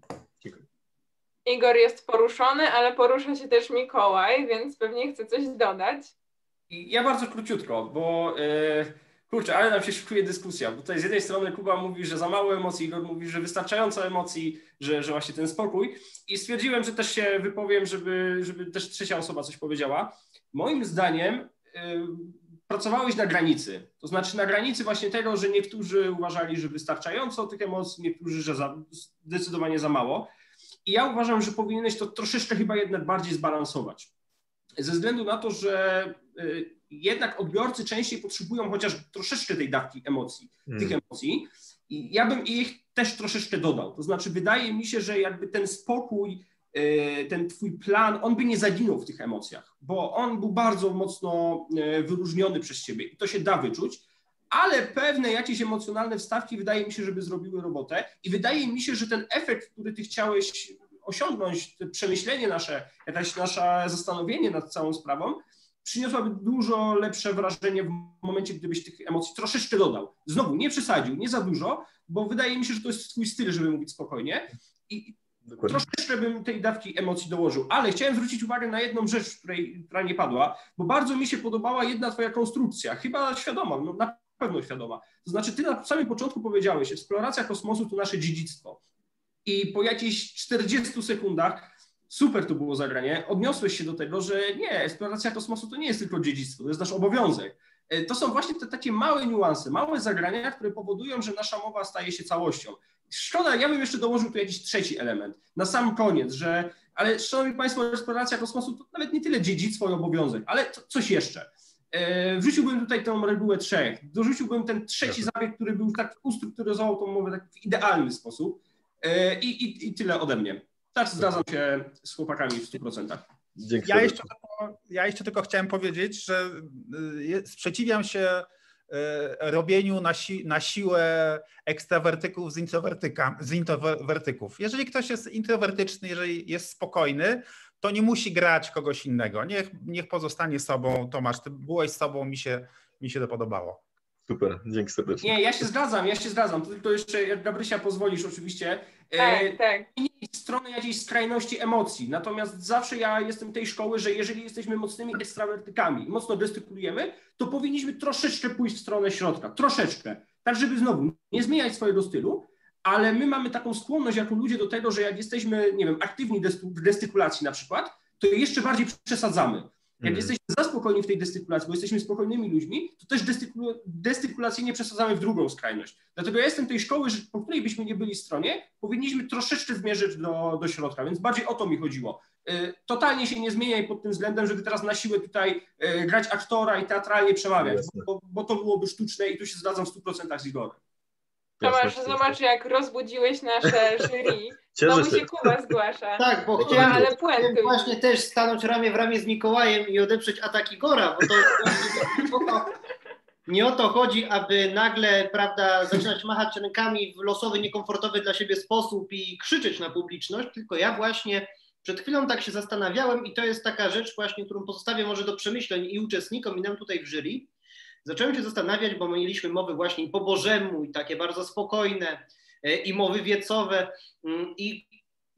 Igor jest poruszony, ale porusza się też Mikołaj, więc pewnie chce coś dodać. Ja bardzo króciutko, bo kurczę, ale nam się szykuje dyskusja, bo tutaj z jednej strony Kuba mówi, że za mało emocji, Igor mówi, że wystarczająco emocji, że właśnie ten spokój, i stwierdziłem, że też się wypowiem, żeby też trzecia osoba coś powiedziała. Moim zdaniem pracowałeś na granicy, to znaczy na granicy właśnie tego, że niektórzy uważali, że wystarczająco tych emocji, niektórzy, że zdecydowanie za mało, i ja uważam, że powinieneś to troszeczkę chyba jednak bardziej zbalansować, ze względu na to, że jednak odbiorcy częściej potrzebują chociaż troszeczkę tej dawki emocji, tych emocji, i ja bym ich też troszeczkę dodał. To znaczy wydaje mi się, że jakby ten spokój, ten twój plan, on by nie zaginął w tych emocjach, bo on był bardzo mocno wyróżniony przez ciebie i to się da wyczuć, ale pewne jakieś emocjonalne wstawki wydaje mi się, żeby zrobiły robotę, i wydaje mi się, że ten efekt, który ty chciałeś osiągnąć, to przemyślenie nasze, jakieś nasze zastanowienie nad całą sprawą, przyniosłaby dużo lepsze wrażenie w momencie, gdybyś tych emocji troszeczkę dodał. Znowu, nie przesadził, nie za dużo, bo wydaje mi się, że to jest twój styl, żeby mówić spokojnie, I troszeczkę bym tej dawki emocji dołożył, ale chciałem zwrócić uwagę na jedną rzecz, która nie padła, bo bardzo mi się podobała jedna twoja konstrukcja, chyba świadoma, no na pewno świadoma. To znaczy ty na samym początku powiedziałeś, eksploracja kosmosu to nasze dziedzictwo. I po jakichś 40 sekundach, super to było zagranie, odniosłeś się do tego, że nie, eksploracja kosmosu to nie jest tylko dziedzictwo, to jest nasz obowiązek. To są właśnie te takie małe niuanse, małe zagrania, które powodują, że nasza mowa staje się całością. Szkoda, ja bym jeszcze dołożył tu jakiś trzeci element, na sam koniec, ale szanowni państwo, eksploracja kosmosu to nawet nie tyle dziedzictwo i obowiązek, ale coś jeszcze. Wrzuciłbym tutaj tę regułę 3, dorzuciłbym ten trzeci zabieg, który był tak ustrukturyzował tą mowę tak w idealny sposób i tyle ode mnie. Tak, zgadzam się z chłopakami w 100%. Ja jeszcze tylko chciałem powiedzieć, że sprzeciwiam się robieniu na siłę ekstrawertyków z introwertyków. Jeżeli ktoś jest introwertyczny, jeżeli jest spokojny, to nie musi grać kogoś innego. Niech pozostanie sobą. Tomasz, ty byłeś sobą, mi się to podobało. Super, dzięki serdecznie. Nie, ja się zgadzam. Tylko jeszcze, jak Gabrysia pozwolisz oczywiście, tak. nie z strony jakiejś skrajności emocji. Natomiast zawsze ja jestem tej szkoły, że jeżeli jesteśmy mocnymi ekstrawertykami i mocno gestykulujemy, to powinniśmy troszeczkę pójść w stronę środka. Troszeczkę. Tak, żeby znowu nie zmieniać swojego stylu, ale my mamy taką skłonność jako ludzie do tego, że jak jesteśmy, nie wiem, aktywni w gestykulacji na przykład, to jeszcze bardziej przesadzamy. Jak jesteśmy za spokojni w tej gestykulacji, bo jesteśmy spokojnymi ludźmi, to też gestykulacyjnie przesadzamy w drugą skrajność. Dlatego ja jestem tej szkoły, że po której byśmy nie byli stronie, powinniśmy troszeczkę zmierzyć do środka, więc bardziej o to mi chodziło. Totalnie się nie zmieniaj pod tym względem, żeby teraz na siłę tutaj grać aktora i teatralnie przemawiać, bo to byłoby sztuczne i tu się zgadzam w 100% z Igorem. Tomasz, zobacz, jak rozbudziłeś nasze jury. Znowu się Kuba zgłasza. Tak, bo chciałem właśnie też stanąć ramię w ramię z Mikołajem i odeprzeć atak Igora, bo to nie o to chodzi, aby nagle, prawda, zaczynać machać rękami w losowy, niekomfortowy dla siebie sposób i krzyczeć na publiczność, tylko ja właśnie przed chwilą tak się zastanawiałem i to jest taka rzecz właśnie, którą pozostawię może do przemyśleń i uczestnikom, i nam tutaj w jury. Zacząłem się zastanawiać, bo mieliśmy mowy właśnie i po Bożemu, i takie bardzo spokojne, i mowy wiecowe, i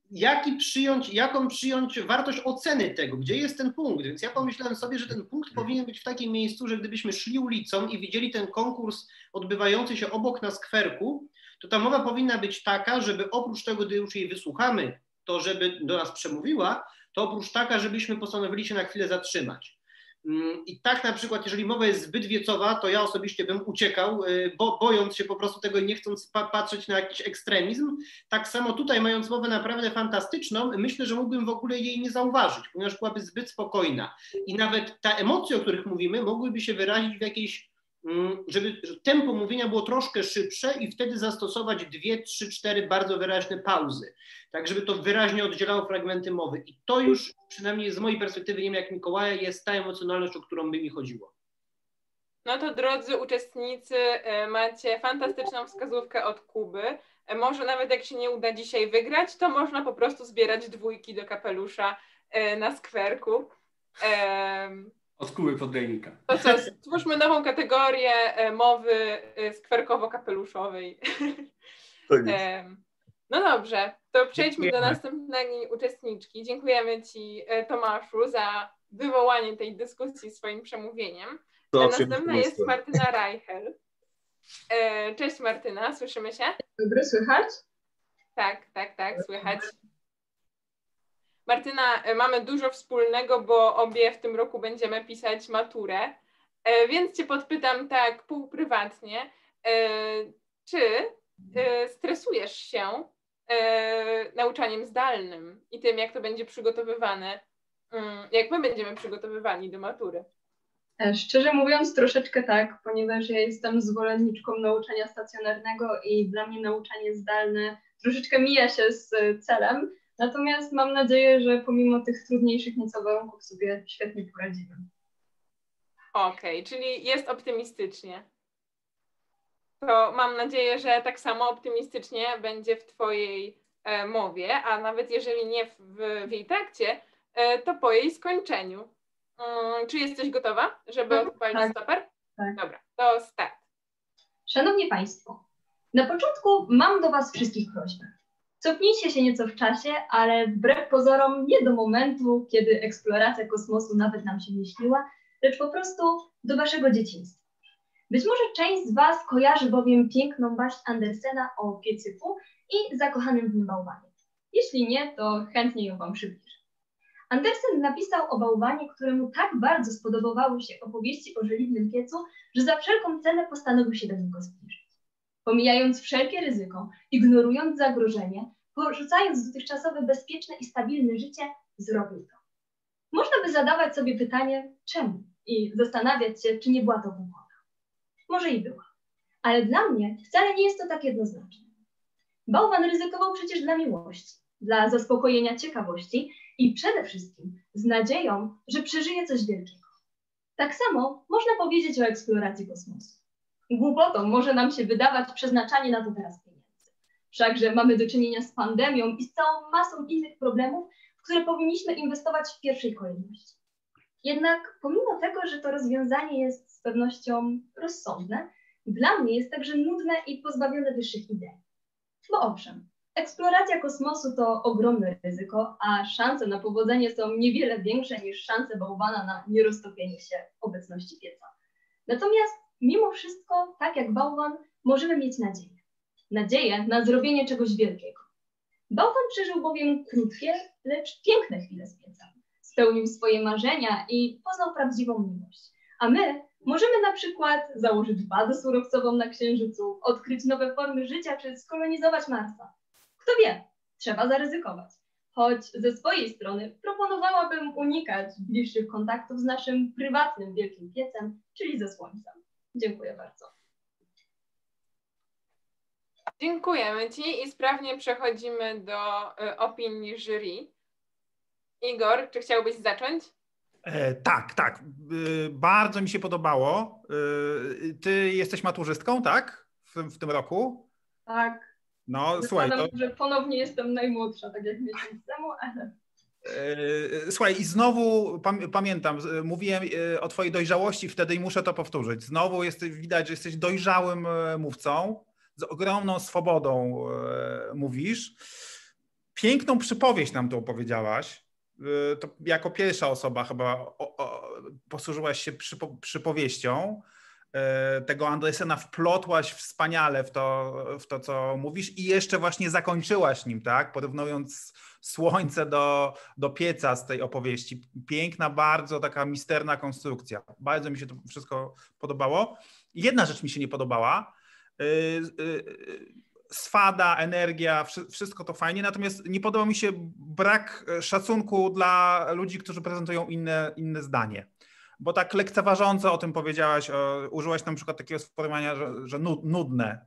jaką przyjąć wartość oceny tego, gdzie jest ten punkt. Więc ja pomyślałem sobie, że ten punkt powinien być w takim miejscu, że gdybyśmy szli ulicą i widzieli ten konkurs odbywający się obok na skwerku, to ta mowa powinna być taka, żeby oprócz tego, gdy już jej wysłuchamy, to żeby do nas przemówiła, to oprócz taka, żebyśmy postanowili się na chwilę zatrzymać. I tak na przykład, jeżeli mowa jest zbyt wiecowa, to ja osobiście bym uciekał, bojąc się po prostu tego i nie chcąc patrzeć na jakiś ekstremizm. Tak samo tutaj, mając mowę naprawdę fantastyczną, myślę, że mógłbym w ogóle jej nie zauważyć, ponieważ byłaby zbyt spokojna. I nawet te emocje, o których mówimy, mogłyby się wyrazić w jakiejś, żeby tempo mówienia było troszkę szybsze i wtedy zastosować 2, 3, 4 bardzo wyraźne pauzy, tak żeby to wyraźnie oddzielało fragmenty mowy. I to już, przynajmniej z mojej perspektywy, nie wiem jak Mikołaja, jest ta emocjonalność, o którą by mi chodziło. No to drodzy uczestnicy, macie fantastyczną wskazówkę od Kuby. Może nawet jak się nie uda dzisiaj wygrać, to można po prostu zbierać 2 do kapelusza na skwerku. Od Kuby Podrejnika. To co, stwórzmy nową kategorię mowy skwerkowo-kapeluszowej. Tak jest. No dobrze, to przejdźmy do następnej uczestniczki. Dziękujemy Ci, Tomaszu, za wywołanie tej dyskusji swoim przemówieniem. Następna jest Martyna Reichel. Cześć Martyna, słyszymy się? Dobry, słychać? Tak, słychać. Martyna, mamy dużo wspólnego, bo obie w tym roku będziemy pisać maturę, więc Cię podpytam tak półprywatnie, czy stresujesz się nauczaniem zdalnym i tym, jak to będzie przygotowywane, jak my będziemy przygotowywani do matury? Szczerze mówiąc, troszeczkę tak, ponieważ ja jestem zwolenniczką nauczania stacjonarnego i dla mnie nauczanie zdalne troszeczkę mija się z celem, natomiast mam nadzieję, że pomimo tych trudniejszych nieco warunków sobie świetnie poradzimy. Okej, czyli jest optymistycznie. To mam nadzieję, że tak samo optymistycznie będzie w Twojej mowie, a nawet jeżeli nie w jej trakcie, to po jej skończeniu. Czy jesteś gotowa, żeby odpalić stoper? Tak. Dobra, to start. Szanowni Państwo, na początku mam do Was wszystkich prośbę. Cofnijcie się nieco w czasie, ale wbrew pozorom nie do momentu, kiedy eksploracja kosmosu nawet nam się nie śniła, lecz po prostu do waszego dzieciństwa. Być może część z was kojarzy bowiem piękną baśń Andersena o piecyku i zakochanym w nim bałwanie. Jeśli nie, to chętnie ją wam przybliżę. Andersen napisał o bałwanie, któremu tak bardzo spodobały się opowieści o żeliwnym piecu, że za wszelką cenę postanowił się do niego zbliżyć. Pomijając wszelkie ryzyko, ignorując zagrożenie, porzucając dotychczasowe bezpieczne i stabilne życie, zrobił to. Można by zadawać sobie pytanie, czemu? I zastanawiać się, czy nie była to głupota. Może i była. Ale dla mnie wcale nie jest to tak jednoznaczne. Bałwan ryzykował przecież dla miłości, dla zaspokojenia ciekawości i przede wszystkim z nadzieją, że przeżyje coś wielkiego. Tak samo można powiedzieć o eksploracji kosmosu. Głupotą może nam się wydawać przeznaczanie na to teraz pieniędzy. Wszakże mamy do czynienia z pandemią i z całą masą innych problemów, w które powinniśmy inwestować w pierwszej kolejności. Jednak pomimo tego, że to rozwiązanie jest z pewnością rozsądne, dla mnie jest także nudne i pozbawione wyższych idei. Bo owszem, eksploracja kosmosu to ogromne ryzyko, a szanse na powodzenie są niewiele większe niż szanse bałwana na nieroztopienie się obecności pieca. Natomiast mimo wszystko, tak jak bałwan, możemy mieć nadzieję. Nadzieję na zrobienie czegoś wielkiego. Bałwan przeżył bowiem krótkie, lecz piękne chwile z pieca. Spełnił swoje marzenia i poznał prawdziwą miłość. A my możemy na przykład założyć bazę surowcową na Księżycu, odkryć nowe formy życia czy skolonizować Marsa. Kto wie, trzeba zaryzykować. Choć ze swojej strony proponowałabym unikać bliższych kontaktów z naszym prywatnym wielkim piecem, czyli ze Słońcem. Dziękuję bardzo. Dziękujemy Ci i sprawnie przechodzimy do opinii jury. Igor, czy chciałbyś zacząć? Tak. Bardzo mi się podobało. Ty jesteś maturzystką, tak? W tym roku? Tak. No, słuchaj. Że ponownie jestem najmłodsza, tak jak miesiąc temu, ale... Słuchaj, i znowu pamiętam, mówiłem o twojej dojrzałości wtedy i muszę to powtórzyć. Znowu widać, że jesteś dojrzałym mówcą, z ogromną swobodą mówisz. Piękną przypowieść nam tu opowiedziałaś. To jako pierwsza osoba chyba posłużyłaś się przypowieścią. Tego Andersena wplotłaś wspaniale w to, co mówisz i jeszcze właśnie zakończyłaś nim, tak? Porównując słońce do pieca z tej opowieści. Piękna, bardzo taka misterna konstrukcja. Bardzo mi się to wszystko podobało. Jedna rzecz mi się nie podobała. Swada, energia, wszystko to fajnie, natomiast nie podoba mi się brak szacunku dla ludzi, którzy prezentują inne zdanie. Bo tak lekceważąco o tym powiedziałaś, użyłaś na przykład takiego sformułowania, że nudne.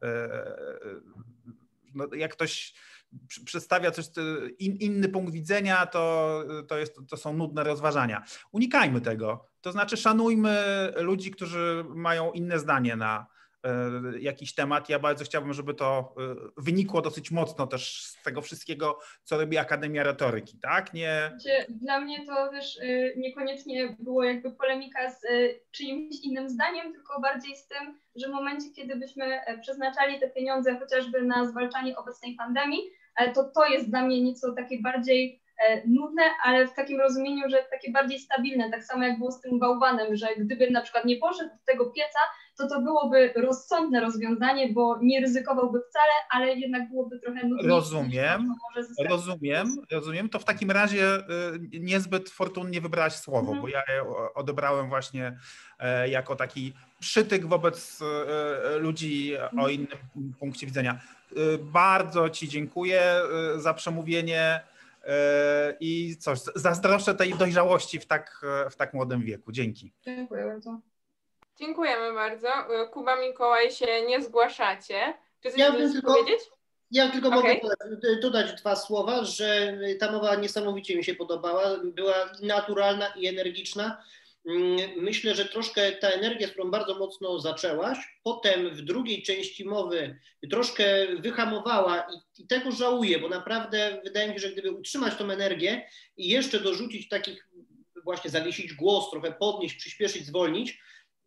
No, jak ktoś przedstawia coś, inny punkt widzenia, to są nudne rozważania. Unikajmy tego. To znaczy szanujmy ludzi, którzy mają inne zdanie na jakiś temat. Ja bardzo chciałbym, żeby to wynikło dosyć mocno też z tego wszystkiego, co robi Akademia Retoryki, tak? Dla mnie to też niekoniecznie było jakby polemika z czyimś innym zdaniem, tylko bardziej z tym, że w momencie, kiedy byśmy przeznaczali te pieniądze chociażby na zwalczanie obecnej pandemii, to jest dla mnie nieco takie bardziej nudne, ale w takim rozumieniu, że takie bardziej stabilne, tak samo jak było z tym bałwanem, że gdyby na przykład nie poszedł do tego pieca, to byłoby rozsądne rozwiązanie, bo nie ryzykowałby wcale, ale jednak byłoby trochę nudniejsze. Rozumiem. To w takim razie niezbyt fortunnie wybrałaś słowo, bo ja je odebrałem właśnie jako taki przytyk wobec ludzi o innym punkcie widzenia. Bardzo Ci dziękuję za przemówienie i coś, zazdroszczę tej dojrzałości w tak młodym wieku. Dzięki. Dziękuję bardzo. Dziękujemy bardzo. Kuba, Mikołaj się nie zgłaszacie. Czy chcesz powiedzieć? Ja tylko mogę dodać dwa słowa, że ta mowa niesamowicie mi się podobała. Była naturalna i energiczna. Myślę, że troszkę ta energia, z którą bardzo mocno zaczęłaś, potem w drugiej części mowy troszkę wyhamowała i tego żałuję, bo naprawdę wydaje mi się, że gdyby utrzymać tą energię i jeszcze dorzucić takich, właśnie zawiesić głos, trochę podnieść, przyspieszyć, zwolnić,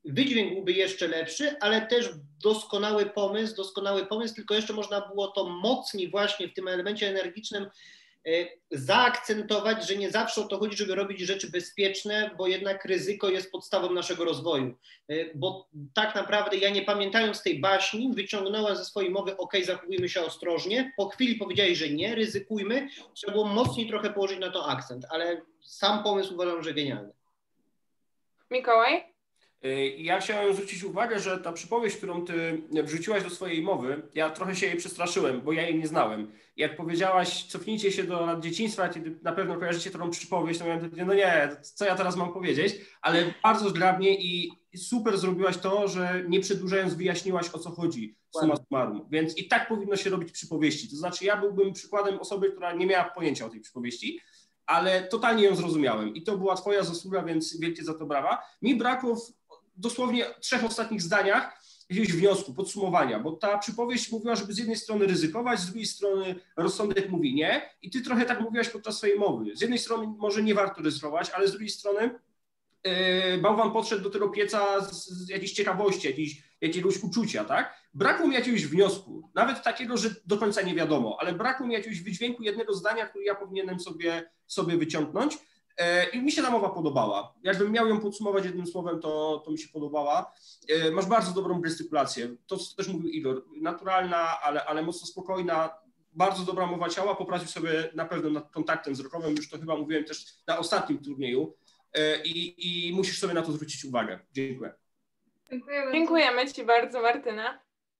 wydźwięk byłby jeszcze lepszy, ale też doskonały pomysł, tylko jeszcze można było to mocniej właśnie w tym elemencie energicznym zaakcentować, że nie zawsze o to chodzi, żeby robić rzeczy bezpieczne, bo jednak ryzyko jest podstawą naszego rozwoju. Bo tak naprawdę ja, nie pamiętając tej baśni, wyciągnąłem ze swojej mowy: ok, zachowujmy się ostrożnie. Po chwili powiedziałeś, że nie, ryzykujmy. Trzeba było mocniej trochę położyć na to akcent, ale sam pomysł uważam, że genialny. Mikołaj? Ja chciałem zwrócić uwagę, że ta przypowieść, którą ty wrzuciłaś do swojej mowy, ja trochę się jej przestraszyłem, bo ja jej nie znałem. Jak powiedziałaś, cofnijcie się do lat dzieciństwa, kiedy na pewno kojarzycie tą przypowieść, to miałem no nie, co ja teraz mam powiedzieć, ale bardzo zgrabnie i super zrobiłaś to, że nie przedłużając wyjaśniłaś, o co chodzi, summa summarum. Więc i tak powinno się robić przypowieści. To znaczy ja byłbym przykładem osoby, która nie miała pojęcia o tej przypowieści, ale totalnie ją zrozumiałem i to była twoja zasługa, więc wielkie za to brawa. Mi brakło dosłownie 3 ostatnich zdaniach jakiegoś wniosku, podsumowania, bo ta przypowieść mówiła, żeby z jednej strony ryzykować, z drugiej strony rozsądek mówi nie i ty trochę tak mówiłaś podczas swojej mowy. Z jednej strony może nie warto ryzykować, ale z drugiej strony bałwan podszedł do tego pieca z jakiejś ciekawości, jakiegoś uczucia, tak? Brakło mi jakiegoś wniosku, nawet takiego, że do końca nie wiadomo, ale brakło mi jakiegoś wydźwięku jednego zdania, który ja powinienem sobie wyciągnąć. I mi się ta mowa podobała. Jakbym miał ją podsumować jednym słowem, to mi się podobała. Masz bardzo dobrą gestykulację. To, co też mówił Igor. Naturalna, ale mocno spokojna. Bardzo dobra mowa ciała. Poprawił sobie na pewno nad kontaktem wzrokowym. Już to chyba mówiłem też na ostatnim turnieju. I musisz sobie na to zwrócić uwagę. Dziękuję. Dziękujemy ci bardzo, Martyna.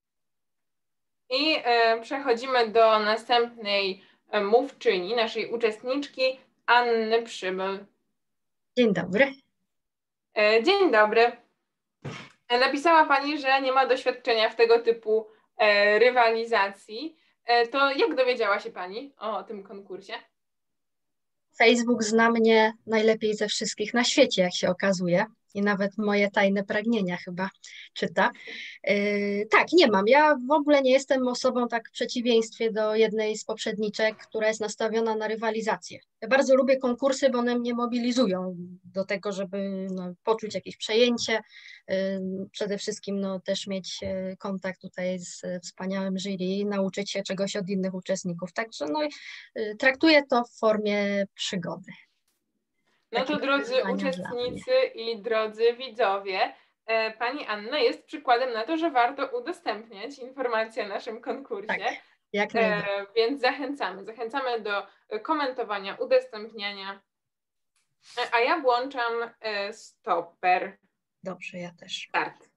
I przechodzimy do następnej mówczyni, naszej uczestniczki, Anny Przybyl. Dzień dobry. Dzień dobry. Napisała Pani, że nie ma doświadczenia w tego typu rywalizacji. To jak dowiedziała się Pani o tym konkursie? Facebook zna mnie najlepiej ze wszystkich na świecie, jak się okazuje. I nawet moje tajne pragnienia chyba czyta. Tak, nie mam. Ja w ogóle nie jestem osobą, tak w przeciwieństwie do jednej z poprzedniczek, która jest nastawiona na rywalizację. Ja bardzo lubię konkursy, bo one mnie mobilizują do tego, żeby poczuć jakieś przejęcie. Przede wszystkim też mieć kontakt tutaj z wspaniałym jury, nauczyć się czegoś od innych uczestników. Także traktuję to w formie przygody. No to drodzy uczestnicy i drodzy widzowie, Pani Anna jest przykładem na to, że warto udostępniać informacje o naszym konkursie. Tak, jak najbardziej. Więc zachęcamy do komentowania, udostępniania. A ja włączam stoper. Dobrze, ja też. Start.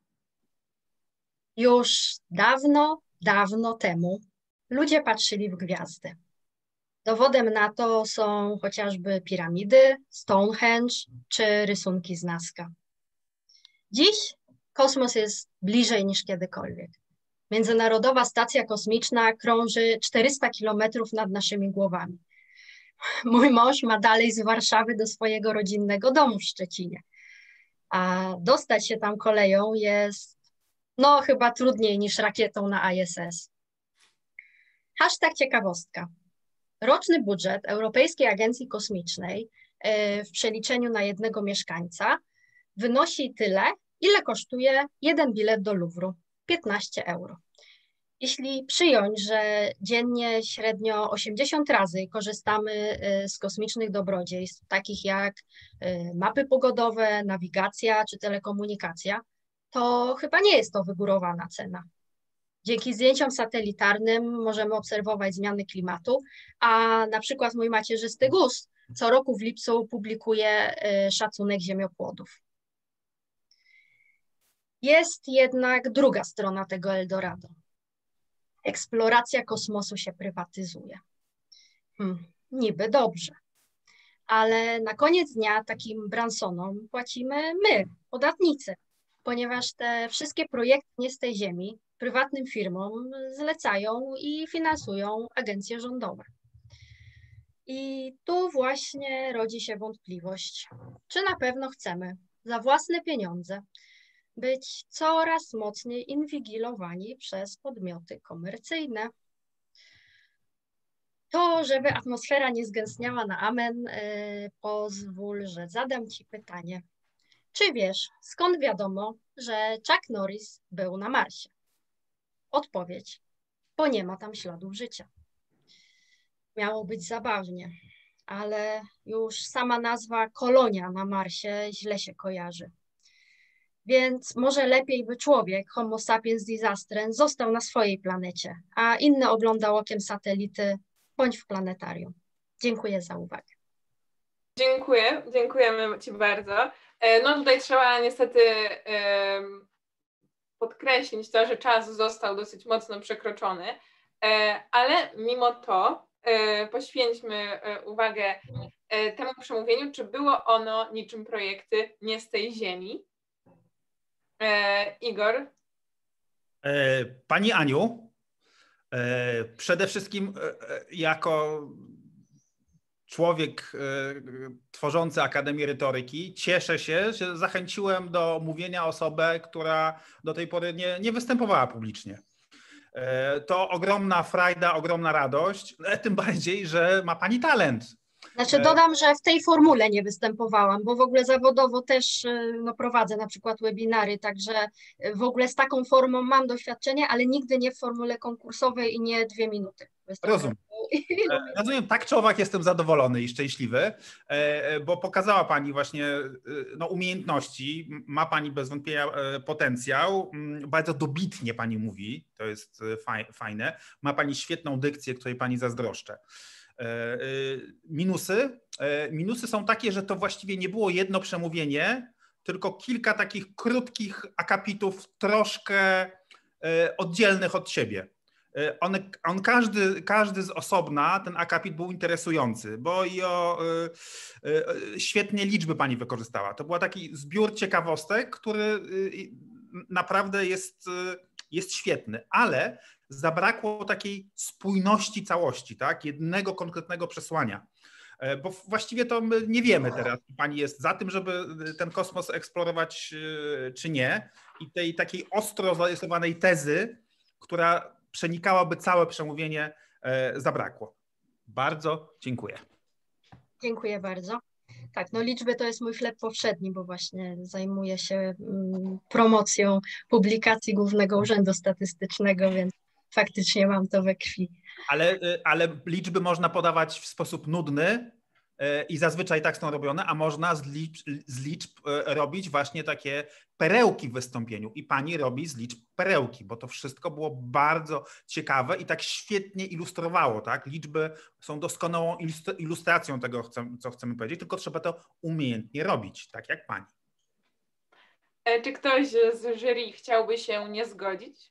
Już dawno, dawno temu ludzie patrzyli w gwiazdy. Dowodem na to są chociażby piramidy, Stonehenge czy rysunki z Nazca. Dziś kosmos jest bliżej niż kiedykolwiek. Międzynarodowa Stacja Kosmiczna krąży 400 kilometrów nad naszymi głowami. Mój mąż ma dalej z Warszawy do swojego rodzinnego domu w Szczecinie, a dostać się tam koleją jest chyba trudniej niż rakietą na ISS. Hashtag ciekawostka. Roczny budżet Europejskiej Agencji Kosmicznej w przeliczeniu na jednego mieszkańca wynosi tyle, ile kosztuje jeden bilet do Luwru, 15 euro. Jeśli przyjąć, że dziennie średnio 80 razy korzystamy z kosmicznych dobrodziejstw, takich jak mapy pogodowe, nawigacja czy telekomunikacja, to chyba nie jest to wygórowana cena. Dzięki zdjęciom satelitarnym możemy obserwować zmiany klimatu, a na przykład mój macierzysty GUS co roku w lipcu publikuje szacunek ziemiopłodów. Jest jednak druga strona tego Eldorado. Eksploracja kosmosu się prywatyzuje. Niby dobrze, ale na koniec dnia takim Bransonom płacimy my, podatnicy, ponieważ te wszystkie projekty nie z tej ziemi prywatnym firmom zlecają i finansują agencje rządowe. I tu właśnie rodzi się wątpliwość, czy na pewno chcemy za własne pieniądze być coraz mocniej inwigilowani przez podmioty komercyjne. To, żeby atmosfera nie zgęstniała na amen, pozwól, że zadam Ci pytanie. Czy wiesz, skąd wiadomo, że Chuck Norris był na Marsie? Odpowiedź: bo nie ma tam śladów życia. Miało być zabawnie, ale już sama nazwa kolonia na Marsie źle się kojarzy. Więc może lepiej by człowiek, Homo sapiens disastrens, został na swojej planecie, a inny oglądał okiem satelity bądź w planetarium. Dziękuję za uwagę. Dziękujemy Ci bardzo. No tutaj trzeba niestety podkreślić to, że czas został dosyć mocno przekroczony, ale mimo to poświęćmy uwagę temu przemówieniu, czy było ono niczym projekty nie z tej ziemi. Igor? Pani Aniu, przede wszystkim jako człowiek tworzący Akademię Retoryki cieszę się, że zachęciłem do mówienia osobę, która do tej pory nie występowała publicznie. To ogromna frajda, ogromna radość, tym bardziej, że ma pani talent. Znaczy dodam, że w tej formule nie występowałam, bo w ogóle zawodowo też prowadzę na przykład webinary, także w ogóle z taką formą mam doświadczenie, ale nigdy nie w formule konkursowej i nie 2 minuty. Rozumiem, tak czy owak jestem zadowolony i szczęśliwy, bo pokazała pani właśnie umiejętności, ma pani bez wątpienia potencjał, bardzo dobitnie pani mówi, to jest fajne, ma pani świetną dykcję, której pani zazdroszczę. Minusy są takie, że to właściwie nie było jedno przemówienie, tylko kilka takich krótkich akapitów, troszkę oddzielnych od siebie. Każdy z osobna, ten akapit był interesujący, bo świetnie liczby pani wykorzystała. To był taki zbiór ciekawostek, który naprawdę jest świetny, ale zabrakło takiej spójności całości, tak? Jednego konkretnego przesłania. Bo właściwie to my nie wiemy teraz, czy pani jest za tym, żeby ten kosmos eksplorować, czy nie. I tej takiej ostro zarysowanej tezy, która przenikałaby całe przemówienie, zabrakło. Bardzo dziękuję. Dziękuję bardzo. Tak, no liczby to jest mój chleb powszedni, bo właśnie zajmuję się promocją publikacji Głównego Urzędu Statystycznego, więc faktycznie mam to we krwi. Ale liczby można podawać w sposób nudny i zazwyczaj tak są robione, a można z liczb robić właśnie takie perełki w wystąpieniu. I pani robi z liczb perełki, bo to wszystko było bardzo ciekawe i tak świetnie ilustrowało. Tak? Liczby są doskonałą ilustracją tego, co chcemy powiedzieć, tylko trzeba to umiejętnie robić, tak jak pani. Czy ktoś z jury chciałby się nie zgodzić?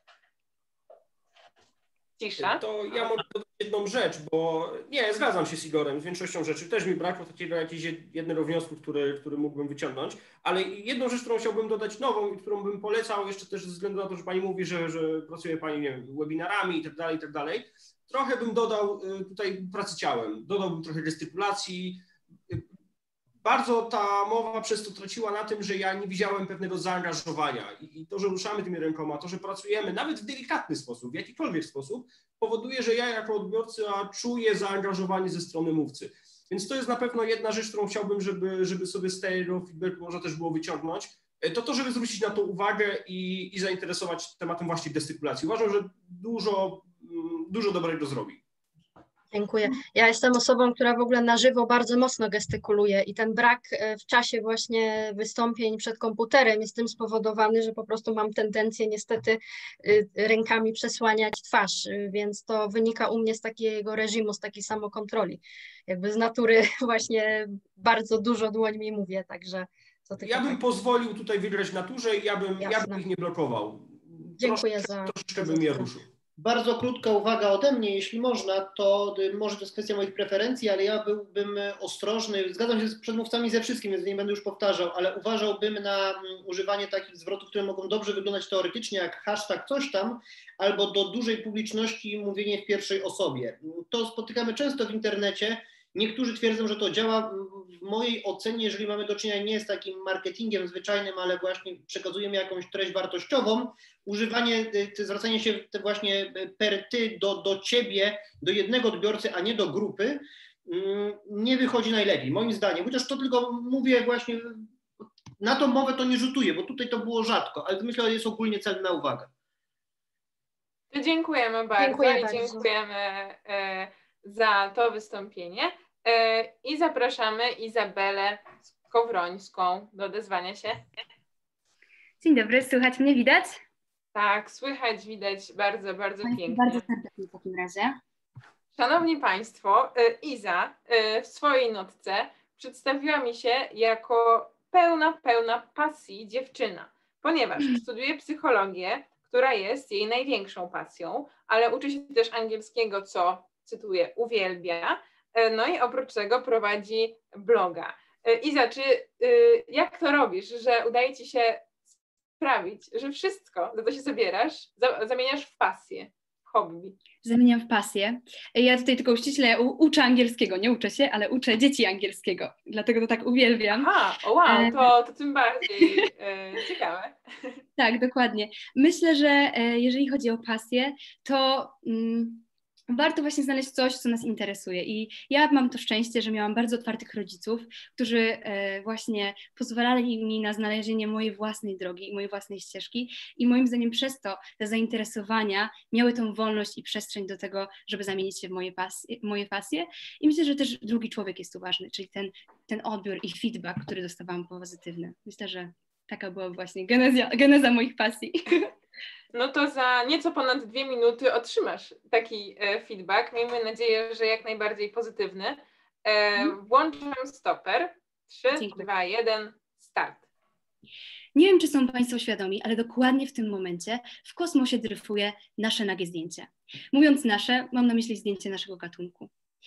Cisza. To ja mogę dodać jedną rzecz, bo nie, zgadzam się z Igorem z większością rzeczy. Też mi brakło takiego jednego wniosku, który mógłbym wyciągnąć, ale jedną rzecz, którą chciałbym dodać nową i którą bym polecał jeszcze też ze względu na to, że pani mówi, że pracuje pani, nie wiem, webinarami i tak dalej. Trochę bym dodał tutaj pracy ciałem, dodałbym trochę gestykulacji. Bardzo ta mowa przez to traciła na tym, że ja nie widziałem pewnego zaangażowania i to, że ruszamy tymi rękoma, to, że pracujemy nawet w delikatny sposób, w jakikolwiek sposób, powoduje, że ja jako odbiorca czuję zaangażowanie ze strony mówcy. Więc to jest na pewno jedna rzecz, którą chciałbym, żeby sobie z tego feedbacku można też było wyciągnąć, to żeby zwrócić na to uwagę i zainteresować tematem właśnie gestykulacji. Uważam, że dużo dobrego zrobi. Dziękuję. Ja jestem osobą, która w ogóle na żywo bardzo mocno gestykuluje i ten brak w czasie właśnie wystąpień przed komputerem jest tym spowodowany, że po prostu mam tendencję niestety rękami przesłaniać twarz, więc to wynika u mnie z takiego reżimu, z takiej samokontroli. Jakby z natury właśnie bardzo dużo dłońmi mówię, także... Ja bym pozwolił tutaj wygrać naturze i ja bym ich nie blokował. Dziękuję troszeczkę bym je ruszył. Bardzo krótka uwaga ode mnie, jeśli można, to może to jest kwestia moich preferencji, ale ja byłbym ostrożny, zgadzam się z przedmówcami ze wszystkim, więc nie będę już powtarzał, ale uważałbym na używanie takich zwrotów, które mogą dobrze wyglądać teoretycznie, jak hashtag coś tam, albo do dużej publiczności mówienie w pierwszej osobie. To spotykamy często w internecie. Niektórzy twierdzą, że to działa. W mojej ocenie, jeżeli mamy do czynienia nie z takim marketingiem zwyczajnym, ale właśnie przekazujemy jakąś treść wartościową, używanie, zwracanie się właśnie per ty do ciebie, do jednego odbiorcy, a nie do grupy, nie wychodzi najlepiej, moim zdaniem. Chociaż to tylko mówię właśnie na tą mowę to nie rzutuje, bo tutaj to było rzadko, ale myślę, że jest ogólnie cenna uwaga. To dziękujemy bardzo. Dziękuję I bardzo. dziękujemy za to wystąpienie i zapraszamy Izabelę Skowrońską do odezwania się. Dzień dobry, słychać mnie, widać? Tak, słychać, widać bardzo, bardzo pięknie. Bardzo serdecznie w takim razie. Szanowni Państwo, Iza w swojej notce przedstawiła mi się jako pełna pasji dziewczyna, ponieważ studiuje psychologię, która jest jej największą pasją, ale uczy się też angielskiego, co, cytuję, uwielbia, no i oprócz tego prowadzi bloga. Iza, jak to robisz, że udaje Ci się sprawić, że wszystko, za co się zabierasz, zamieniasz w pasję, w hobby? Zamieniam w pasję. Ja tutaj tylko uściśle uczę angielskiego, nie uczę się, ale uczę dzieci angielskiego, dlatego to tak uwielbiam. Wow, to tym bardziej ciekawe. Tak, dokładnie. Myślę, że jeżeli chodzi o pasję, to warto właśnie znaleźć coś, co nas interesuje. I ja mam to szczęście, że miałam bardzo otwartych rodziców, którzy właśnie pozwalali mi na znalezienie mojej własnej drogi i mojej własnej ścieżki. I moim zdaniem przez to te zainteresowania miały tą wolność i przestrzeń do tego, żeby zamienić się w moje pasje. I myślę, że też drugi człowiek jest tu ważny, czyli ten odbiór i feedback, który dostawałam pozytywny. Myślę, że taka była właśnie geneza moich pasji. No to za nieco ponad 2 minuty otrzymasz taki feedback. Miejmy nadzieję, że jak najbardziej pozytywny. Włączam stoper. 3, 2, 1, start. Nie wiem, czy są Państwo świadomi, ale dokładnie w tym momencie w kosmosie dryfuje nasze nagie zdjęcie. Mówiąc nasze, mam na myśli zdjęcie naszego gatunku.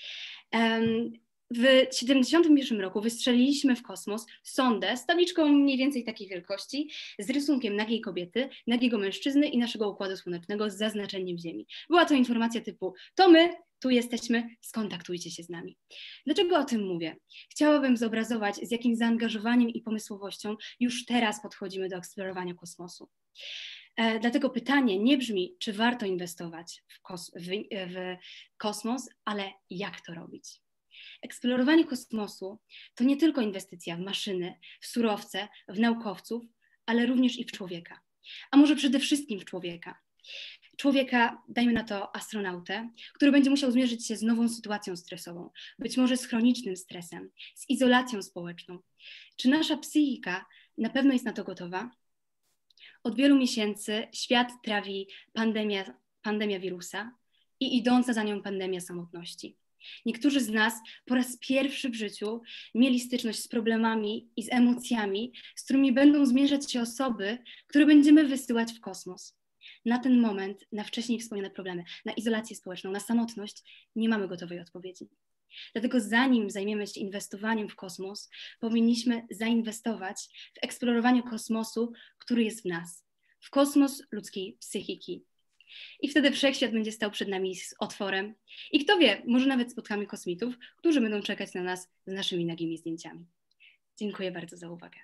W 1971 roku wystrzeliliśmy w kosmos sondę z tabliczką mniej więcej takiej wielkości, z rysunkiem nagiej kobiety, nagiego mężczyzny i naszego Układu Słonecznego z zaznaczeniem Ziemi. Była to informacja typu: to my, tu jesteśmy, skontaktujcie się z nami. Dlaczego o tym mówię? Chciałabym zobrazować, z jakim zaangażowaniem i pomysłowością już teraz podchodzimy do eksplorowania kosmosu. Dlatego pytanie nie brzmi, czy warto inwestować w kosmos, ale jak to robić? Eksplorowanie kosmosu to nie tylko inwestycja w maszyny, w surowce, w naukowców, ale również i w człowieka. A może przede wszystkim w człowieka. Człowieka, dajmy na to astronautę, który będzie musiał zmierzyć się z nową sytuacją stresową, być może z chronicznym stresem, z izolacją społeczną. Czy nasza psychika na pewno jest na to gotowa? Od wielu miesięcy świat trawi pandemia wirusa i idąca za nią pandemia samotności. Niektórzy z nas po raz pierwszy w życiu mieli styczność z problemami i z emocjami, z którymi będą zmierzać się osoby, które będziemy wysyłać w kosmos. Na ten moment, na wcześniej wspomniane problemy, na izolację społeczną, na samotność nie mamy gotowej odpowiedzi. Dlatego zanim zajmiemy się inwestowaniem w kosmos, powinniśmy zainwestować w eksplorowanie kosmosu, który jest w nas, w kosmos ludzkiej psychiki. I wtedy wszechświat będzie stał przed nami z otworem. I kto wie, może nawet spotkamy kosmitów, którzy będą czekać na nas z naszymi nagimi zdjęciami. Dziękuję bardzo za uwagę.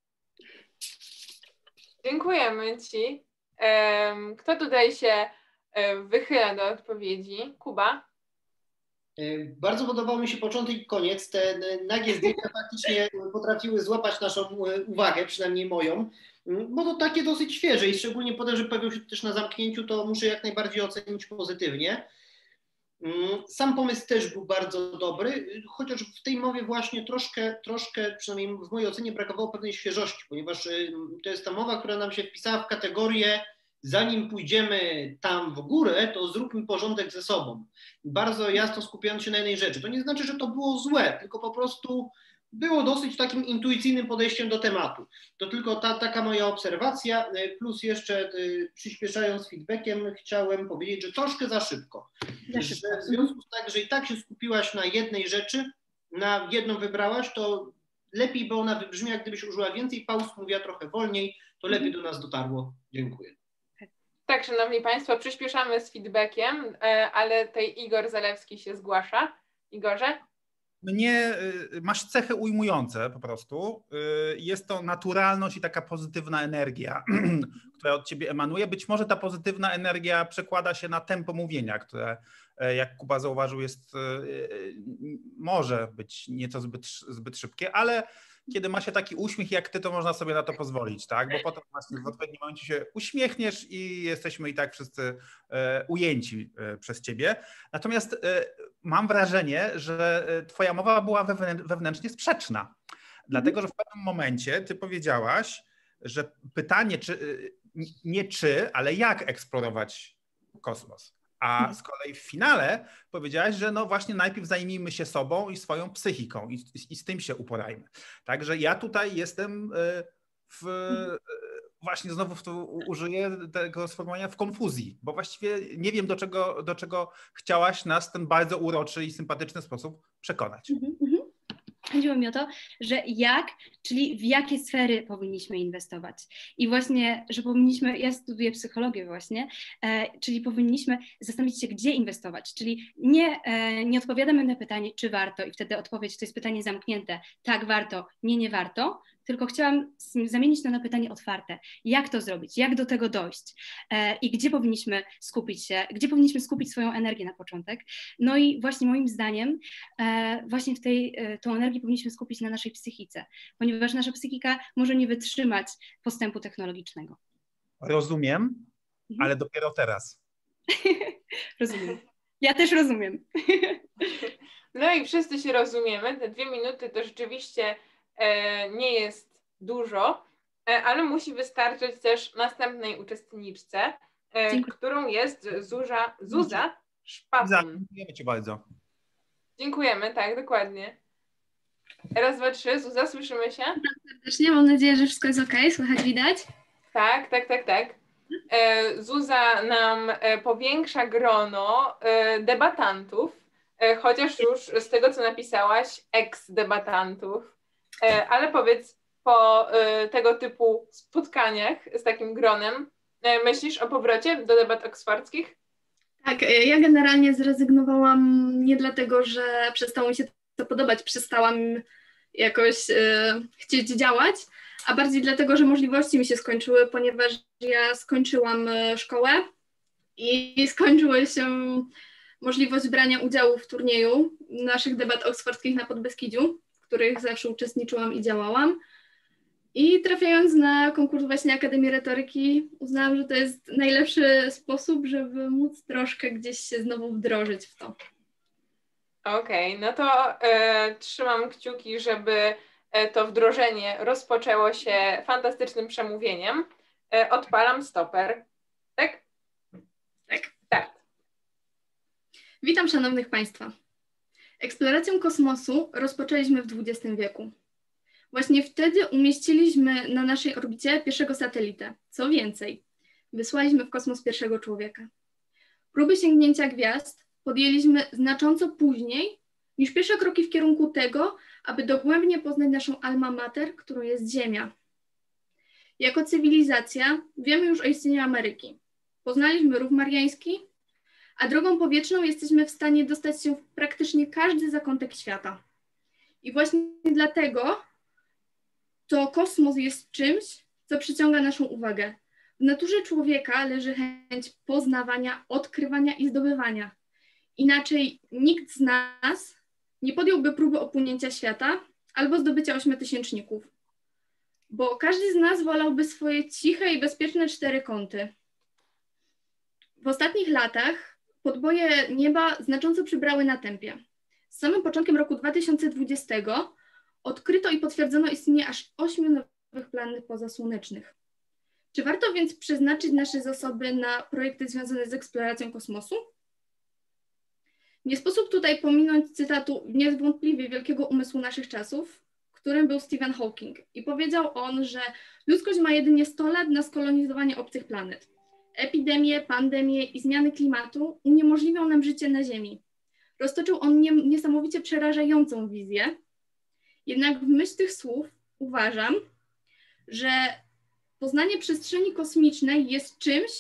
Dziękujemy Ci. Kto tutaj się wychyla do odpowiedzi? Kuba? Bardzo podobał mi się początek i koniec. Te nagie zdjęcia faktycznie potrafiły złapać naszą uwagę, przynajmniej moją, bo to takie dosyć świeże i szczególnie potem, że pojawił się też na zamknięciu, to muszę jak najbardziej ocenić pozytywnie. Sam pomysł też był bardzo dobry, chociaż w tej mowie właśnie troszkę, przynajmniej w mojej ocenie, brakowało pewnej świeżości, ponieważ to jest ta mowa, która nam się wpisała w kategorię: zanim pójdziemy tam w górę, to zróbmy porządek ze sobą. Bardzo jasno skupiając się na jednej rzeczy. To nie znaczy, że to było złe, tylko po prostu było dosyć takim intuicyjnym podejściem do tematu. To tylko taka moja obserwacja, plus jeszcze przyspieszając feedbackiem chciałem powiedzieć, że troszkę za szybko. Że w związku z tym, że i tak się skupiłaś na jednej rzeczy, na jedną wybrałaś, to lepiej by ona wybrzmiała, gdybyś użyła więcej pauz, mówiła trochę wolniej, to lepiej do nas dotarło. Dziękuję. Tak, szanowni Państwo, przyspieszamy z feedbackiem, ale tutaj Igor Zalewski się zgłasza. Igorze? Mnie masz cechy ujmujące po prostu. Jest to naturalność i taka pozytywna energia, która od ciebie emanuje. Być może ta pozytywna energia przekłada się na tempo mówienia, które, jak Kuba zauważył, może być nieco zbyt szybkie, ale kiedy ma się taki uśmiech jak ty, to można sobie na to pozwolić, tak? Bo potem właśnie w odpowiednim momencie się uśmiechniesz i jesteśmy i tak wszyscy ujęci przez ciebie. Natomiast mam wrażenie, że twoja mowa była wewnętrznie sprzeczna. Dlatego, że w pewnym momencie ty powiedziałaś, że pytanie, nie czy, ale jak eksplorować kosmos. A z kolei w finale powiedziałaś, że no właśnie najpierw zajmijmy się sobą i swoją psychiką i z tym się uporajmy. Także ja tutaj jestem właśnie znowu użyję tego sformułowania w konfuzji, bo właściwie nie wiem, do czego chciałaś nas w ten bardzo uroczy i sympatyczny sposób przekonać. Chodziło mi o to, że czyli w jakie sfery powinniśmy inwestować. I właśnie, że powinniśmy, ja studiuję psychologię właśnie, czyli powinniśmy zastanowić się, gdzie inwestować. Czyli nie odpowiadamy na pytanie, czy warto i wtedy odpowiedź to jest pytanie zamknięte, tak warto, nie warto, tylko chciałam zamienić to na pytanie otwarte. Jak to zrobić? Jak do tego dojść? I gdzie powinniśmy skupić się? Gdzie powinniśmy skupić swoją energię na początek? No i właśnie moim zdaniem właśnie tą energię powinniśmy skupić na naszej psychice, ponieważ nasza psychika może nie wytrzymać postępu technologicznego. Rozumiem, ale dopiero teraz. Rozumiem. Ja też rozumiem. No i wszyscy się rozumiemy. Te 2 minuty to rzeczywiście nie jest dużo, ale musi wystarczyć też następnej uczestniczce, którą jest Zuza Szpatun. Dziękujemy ci bardzo. Dziękujemy, tak, dokładnie. Raz, dwa, trzy. Zuza, słyszymy się? Serdecznie, mam nadzieję, że wszystko jest okej, słychać, widać? Tak. Zuza nam powiększa grono debatantów, chociaż już z tego, co napisałaś, ex-debatantów. Ale powiedz, po tego typu spotkaniach z takim gronem, myślisz o powrocie do debat oksfordzkich? Tak, ja generalnie zrezygnowałam nie dlatego, że przestało mi się to podobać, przestałam jakoś chcieć działać, a bardziej dlatego, że możliwości mi się skończyły, ponieważ ja skończyłam szkołę i skończyła się możliwość brania udziału w turnieju naszych debat oksfordzkich na Podbeskidziu, w których zawsze uczestniczyłam i działałam. I trafiając na konkurs właśnie Akademii Retoryki, uznałam, że to jest najlepszy sposób, żeby móc troszkę gdzieś się znowu wdrożyć w to. Okej, no to trzymam kciuki, żeby to wdrożenie rozpoczęło się fantastycznym przemówieniem. Odpalam stoper. Tak? Tak. Witam szanownych Państwa. Eksplorację kosmosu rozpoczęliśmy w XX wieku. Właśnie wtedy umieściliśmy na naszej orbicie pierwszego satelitę. Co więcej, wysłaliśmy w kosmos pierwszego człowieka. Próby sięgnięcia gwiazd podjęliśmy znacząco później niż pierwsze kroki w kierunku tego, aby dogłębnie poznać naszą alma mater, którą jest Ziemia. Jako cywilizacja wiemy już o istnieniu Ameryki. Poznaliśmy Rów Mariański, a drogą powietrzną jesteśmy w stanie dostać się w praktycznie każdy zakątek świata. I właśnie dlatego to kosmos jest czymś, co przyciąga naszą uwagę. W naturze człowieka leży chęć poznawania, odkrywania i zdobywania. Inaczej nikt z nas nie podjąłby próby opłynięcia świata albo zdobycia 8000, bo każdy z nas wolałby swoje ciche i bezpieczne 4 kąty. W ostatnich latach podboje nieba znacząco przybrały na tempie. Z samym początkiem roku 2020 odkryto i potwierdzono istnienie aż 8 nowych planet pozasłonecznych. Czy warto więc przeznaczyć nasze zasoby na projekty związane z eksploracją kosmosu? Nie sposób tutaj pominąć cytatu niewątpliwie wielkiego umysłu naszych czasów, którym był Stephen Hawking. I powiedział on, że ludzkość ma jedynie 100 lat na skolonizowanie obcych planet. Epidemie, pandemie i zmiany klimatu uniemożliwią nam życie na Ziemi. Roztoczył on niesamowicie przerażającą wizję. Jednak w myśl tych słów uważam, że poznanie przestrzeni kosmicznej jest czymś,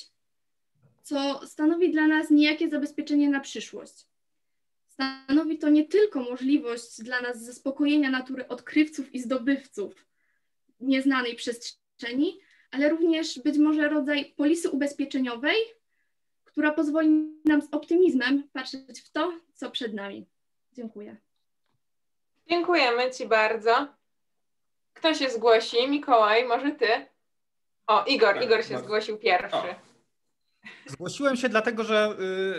co stanowi dla nas niejakie zabezpieczenie na przyszłość. Stanowi to nie tylko możliwość dla nas zaspokojenia natury odkrywców i zdobywców nieznanej przestrzeni, ale również być może rodzaj polisy ubezpieczeniowej, która pozwoli nam z optymizmem patrzeć w to, co przed nami. Dziękuję. Dziękujemy Ci bardzo. Kto się zgłosi? Mikołaj, może ty? O, Igor się zgłosił pierwszy. Zgłosiłem się dlatego, że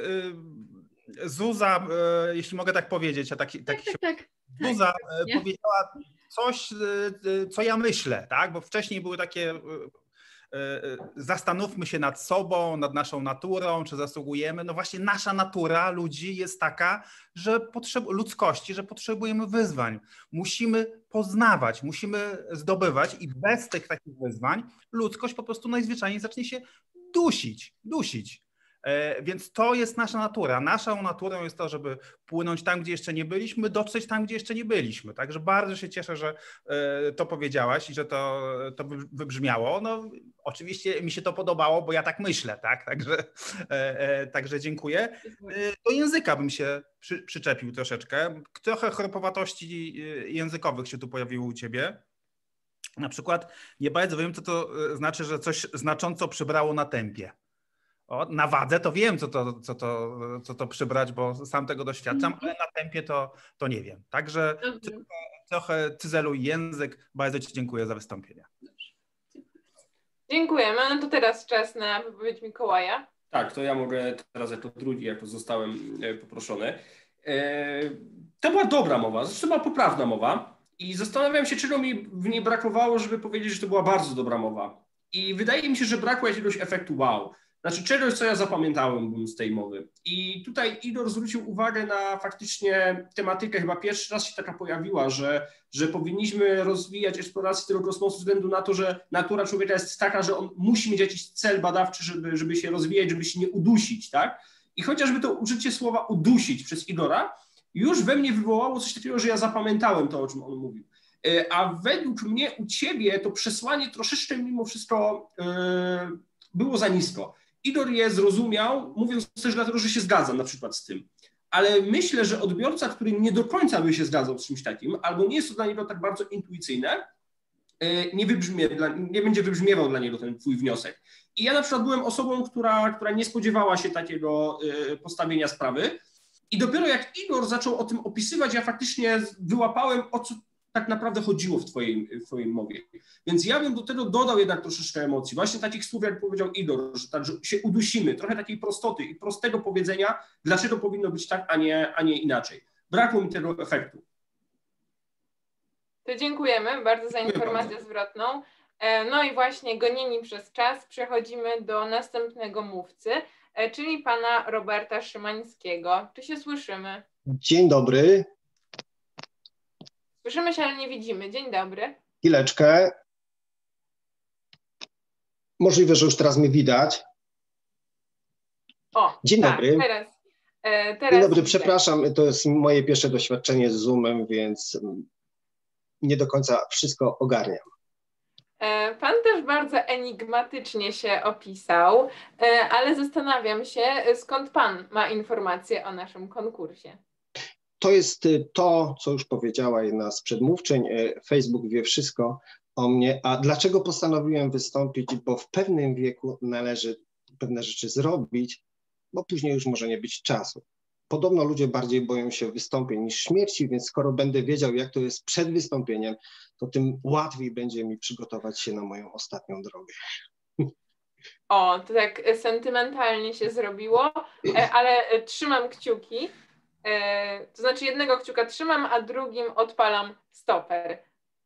Zuza, jeśli mogę tak powiedzieć, Zuza powiedziała coś, co ja myślę, tak? Bo wcześniej były takie zastanówmy się nad sobą, nad naszą naturą, czy zasługujemy. No właśnie nasza natura ludzi jest taka, że ludzkości, że potrzebujemy wyzwań. Musimy poznawać, musimy zdobywać i bez tych takich wyzwań ludzkość po prostu najzwyczajniej zacznie się dusić. Więc to jest nasza natura. Naszą naturą jest to, żeby płynąć tam, gdzie jeszcze nie byliśmy, dotrzeć tam, gdzie jeszcze nie byliśmy. Także bardzo się cieszę, że to powiedziałaś i że to wybrzmiało. No, oczywiście mi się to podobało, bo ja tak myślę, tak? Także dziękuję. Do języka bym się przyczepił troszeczkę. Trochę chropowatości językowych się tu pojawiło u ciebie. Na przykład nie bardzo wiem, co to znaczy, że coś znacząco przybrało na tempie. Na wadze to wiem, co to przybrać, bo sam tego doświadczam, ale na tempie to nie wiem. Także trochę cyzeluj język. Bardzo ci dziękuję za wystąpienie. Dziękujemy. No to teraz czas na wypowiedź Mikołaja. Tak, to ja mogę teraz jako drugi, jako zostałem poproszony. To była dobra mowa, zresztą to była poprawna mowa i zastanawiam się, czego mi w niej brakowało, żeby powiedzieć, że to była bardzo dobra mowa. I wydaje mi się, że brakło jakiegoś efektu wow. Znaczy czegoś, co ja zapamiętałem z tej mowy. I tutaj Igor zwrócił uwagę na faktycznie tematykę, chyba pierwszy raz się taka pojawiła, że powinniśmy rozwijać eksplorację tego kosmosu ze względu na to, że natura człowieka jest taka, że on musi mieć jakiś cel badawczy, żeby się rozwijać, żeby się nie udusić, tak? I chociażby to użycie słowa udusić przez Igora już we mnie wywołało coś takiego, że ja zapamiętałem to, o czym on mówił. A według mnie u ciebie to przesłanie troszeczkę mimo wszystko było za nisko. Igor je zrozumiał, mówiąc też dlatego, że się zgadzam na przykład z tym. Ale myślę, że odbiorca, który nie do końca by się zgadzał z czymś takim, albo nie jest to dla niego tak bardzo intuicyjne, nie będzie wybrzmiewał dla niego ten twój wniosek. I ja na przykład byłem osobą, która nie spodziewała się takiego postawienia sprawy i dopiero jak Igor zaczął o tym opisywać, ja faktycznie wyłapałem, o co tak naprawdę chodziło w twojej mowie. Więc ja bym do tego dodał jednak troszeczkę emocji. Właśnie takich słów, jak powiedział Igor, że się udusimy, trochę takiej prostoty i prostego powiedzenia, dlaczego powinno być tak, a nie inaczej. Brakło mi tego efektu. To dziękujemy bardzo za informację zwrotną. No i właśnie gonieni przez czas przechodzimy do następnego mówcy, czyli pana Roberta Szymańskiego. Czy się słyszymy? Dzień dobry. Słyszymy się, ale nie widzimy. Dzień dobry. Chwileczkę. Możliwe, że już teraz mnie widać. O, dzień tak, dobry. Teraz Dzień dobry, przepraszam, to jest moje pierwsze doświadczenie z Zoomem, więc nie do końca wszystko ogarniam. Pan też bardzo enigmatycznie się opisał, ale zastanawiam się, skąd pan ma informacje o naszym konkursie. To jest to, co już powiedziała jedna z przedmówczyń. Facebook wie wszystko o mnie. A dlaczego postanowiłem wystąpić? Bo w pewnym wieku należy pewne rzeczy zrobić, bo później już może nie być czasu. Podobno ludzie bardziej boją się wystąpień niż śmierci, więc skoro będę wiedział, jak to jest przed wystąpieniem, to tym łatwiej będzie mi przygotować się na moją ostatnią drogę. O, to tak sentymentalnie się zrobiło, ale trzymam kciuki. To znaczy jednego kciuka trzymam, a drugim odpalam stoper.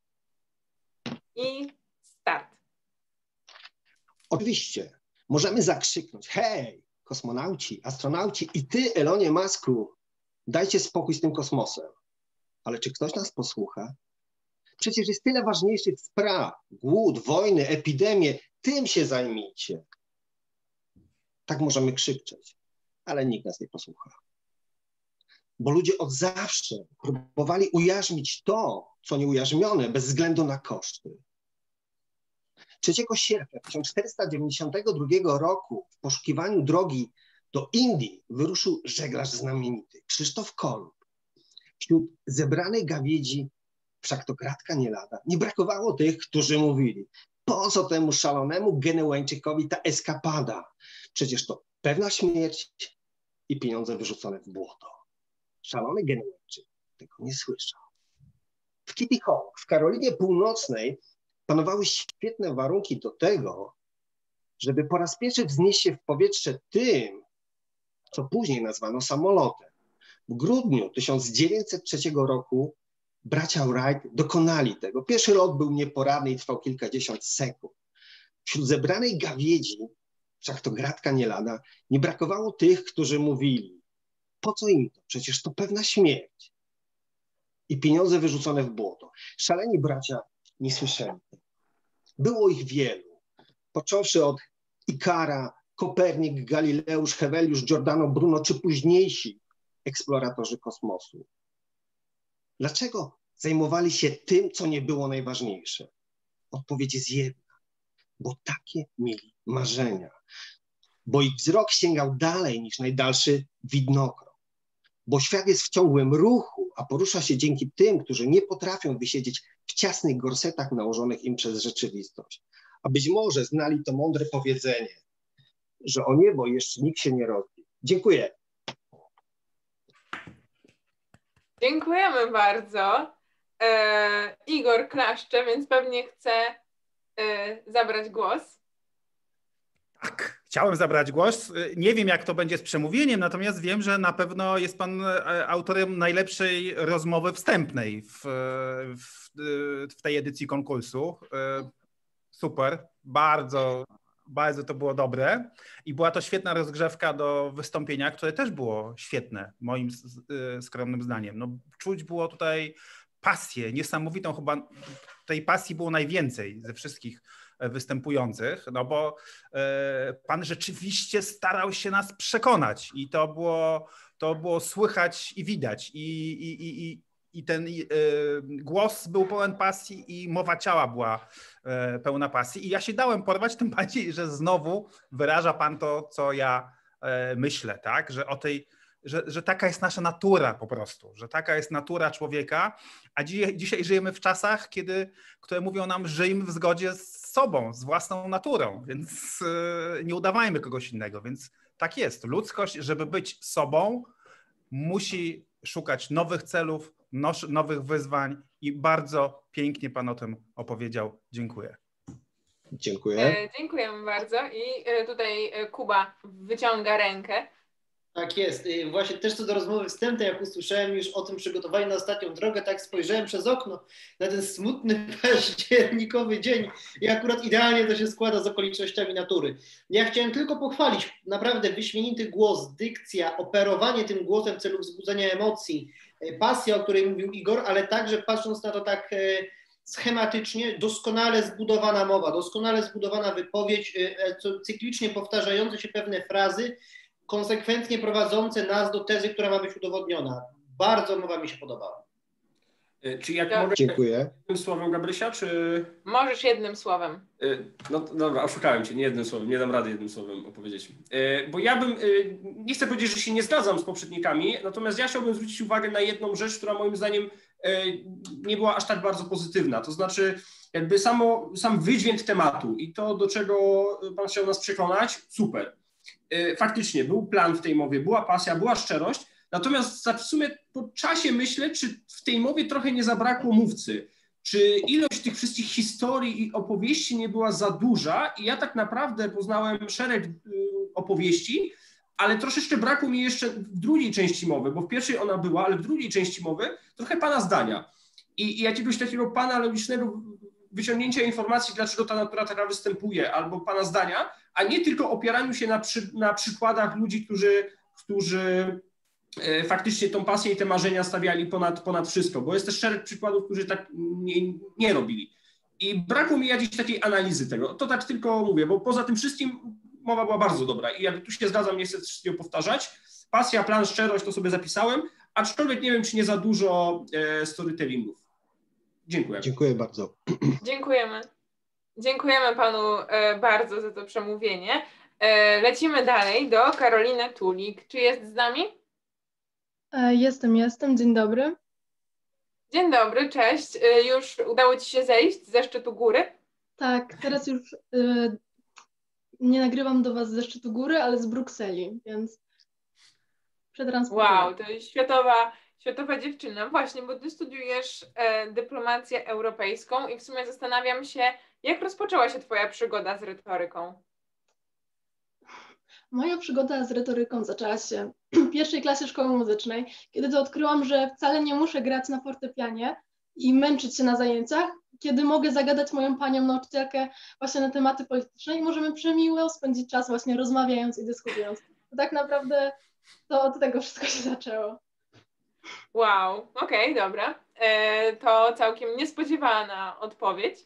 I start. Oczywiście. Możemy zakrzyknąć: hej, kosmonauci, astronauci i ty, Elonie Musku, dajcie spokój z tym kosmosem. Ale czy ktoś nas posłucha? Przecież jest tyle ważniejszych spraw. Głód, wojny, epidemie. Tym się zajmijcie. Tak możemy krzyczeć, ale nikt nas nie posłucha. Bo ludzie od zawsze próbowali ujarzmić to, co nieujarzmione, bez względu na koszty. 3 sierpnia 1492 roku w poszukiwaniu drogi do Indii wyruszył żeglarz znamienity, Krzysztof Kolumb. Wśród zebranej gawiedzi, wszak to kratka nie lada, nie brakowało tych, którzy mówili: po co temu szalonemu Genewańczykowi ta eskapada? Przecież to pewna śmierć i pieniądze wyrzucone w błoto. Szalony Genewańczyk tego nie słyszał. W Kitty Hawk w Karolinie Północnej panowały świetne warunki do tego, żeby po raz pierwszy wznieść się w powietrze tym, co później nazwano samolotem. W grudniu 1903 roku bracia Wright dokonali tego. Pierwszy lot był nieporadny i trwał kilkadziesiąt sekund. Wśród zebranej gawiedzi, wszak to gratka nie lada, nie brakowało tych, którzy mówili: po co im to? Przecież to pewna śmierć. I pieniądze wyrzucone w błoto. Szaleni bracia nie słyszeli. Było ich wielu, począwszy od Ikara, Kopernik, Galileusz, Heweliusz, Giordano Bruno, czy późniejsi eksploratorzy kosmosu. Dlaczego zajmowali się tym, co nie było najważniejsze? Odpowiedź jest jedna. Bo takie mieli marzenia. Bo ich wzrok sięgał dalej niż najdalszy widnokrąg. Bo świat jest w ciągłym ruchu, a porusza się dzięki tym, którzy nie potrafią wysiedzieć w ciasnych gorsetach nałożonych im przez rzeczywistość. A być może znali to mądre powiedzenie, że o niebo jeszcze nikt się nie rodzi. Dziękuję. Dziękujemy bardzo. Igor klaszcze, więc pewnie chce zabrać głos. Tak, chciałem zabrać głos. Nie wiem, jak to będzie z przemówieniem, natomiast wiem, że na pewno jest pan autorem najlepszej rozmowy wstępnej w tej edycji konkursu. Super, bardzo to było dobre i była to świetna rozgrzewka do wystąpienia, które też było świetne, moim skromnym zdaniem. No, czuć było tutaj pasję, niesamowitą, chyba tej pasji było najwięcej ze wszystkich występujących, no bo pan rzeczywiście starał się nas przekonać i to było słychać i widać i ten głos był pełen pasji i mowa ciała była pełna pasji i ja się dałem porwać, tym bardziej, że znowu wyraża pan to, co ja myślę, tak, że taka jest nasza natura po prostu, że taka jest natura człowieka, a dzisiaj żyjemy w czasach, które mówią nam, żyjmy w zgodzie z sobą, z własną naturą, więc nie udawajmy kogoś innego, więc tak jest. Ludzkość, żeby być sobą, musi szukać nowych celów, nowych wyzwań i bardzo pięknie pan o tym opowiedział. Dziękuję. Dziękuję. Dziękujemy bardzo i tutaj Kuba wyciąga rękę. Tak jest. Właśnie też co do rozmowy wstępnej, jak usłyszałem już o tym przygotowaniu na ostatnią drogę, tak spojrzałem przez okno na ten smutny październikowy dzień i akurat idealnie to się składa z okolicznościami natury. Ja chciałem tylko pochwalić naprawdę wyśmienity głos, dykcja, operowanie tym głosem w celu wzbudzenia emocji, pasja, o której mówił Igor, ale także patrząc na to tak schematycznie, doskonale zbudowana mowa, doskonale zbudowana wypowiedź, cyklicznie powtarzające się pewne frazy, konsekwentnie prowadzące nas do tezy, która ma być udowodniona. Bardzo mowa mi się podobała. Czy jak mogę Dziękuję. jednym słowem, Gabrysia, czy... Możesz jednym słowem. No dobra, oszukałem cię, nie jednym słowem, nie dam rady jednym słowem opowiedzieć. Bo ja bym, nie chcę powiedzieć, że się nie zgadzam z poprzednikami, natomiast ja chciałbym zwrócić uwagę na jedną rzecz, która moim zdaniem nie była aż tak bardzo pozytywna. To znaczy jakby sam wydźwięk tematu i to, do czego pan chciał nas przekonać, super. Faktycznie był plan w tej mowie, była pasja, była szczerość, natomiast w sumie po czasie myślę, czy w tej mowie trochę nie zabrakło mówcy, czy ilość tych wszystkich historii i opowieści nie była za duża i ja tak naprawdę poznałem szereg opowieści, ale troszeczkę brakło mi jeszcze w drugiej części mowy, bo w pierwszej ona była, ale w drugiej części mowy trochę pana zdania i jakiegoś takiego pana logicznego wyciągnięcia informacji, dlaczego ta natura taka występuje, albo pana zdania, a nie tylko opieraniu się na przykładach ludzi, którzy faktycznie tą pasję i te marzenia stawiali ponad wszystko, bo jest też szereg przykładów, którzy tak nie robili. I brakło mi jakiejś takiej analizy tego. To tak tylko mówię, bo poza tym wszystkim mowa była bardzo dobra i jak tu się zgadzam, nie chcę wszystkiego powtarzać. Pasja, plan, szczerość, to sobie zapisałem, aczkolwiek nie wiem, czy nie za dużo storytellingów. Dziękuję. Dziękuję bardzo. Dziękujemy. Dziękujemy panu bardzo za to przemówienie. Lecimy dalej do Karoliny Tulik. Czy jest z nami? Jestem. Dzień dobry. Dzień dobry, cześć. Już udało ci się zejść ze szczytu góry? Tak, teraz już nie nagrywam do was ze szczytu góry, ale z Brukseli, więc przetransportuję. Wow, to jest światowa dziewczyna. Właśnie, bo ty studiujesz dyplomację europejską i w sumie zastanawiam się, jak rozpoczęła się twoja przygoda z retoryką? Moja przygoda z retoryką zaczęła się w pierwszej klasie szkoły muzycznej, kiedy to odkryłam, że wcale nie muszę grać na fortepianie i męczyć się na zajęciach, kiedy mogę zagadać moją panią nauczycielkę właśnie na tematy polityczne i możemy przemiło spędzić czas właśnie rozmawiając i dyskutując. To tak naprawdę to od tego wszystko się zaczęło. Wow, okej, dobra. To całkiem niespodziewana odpowiedź.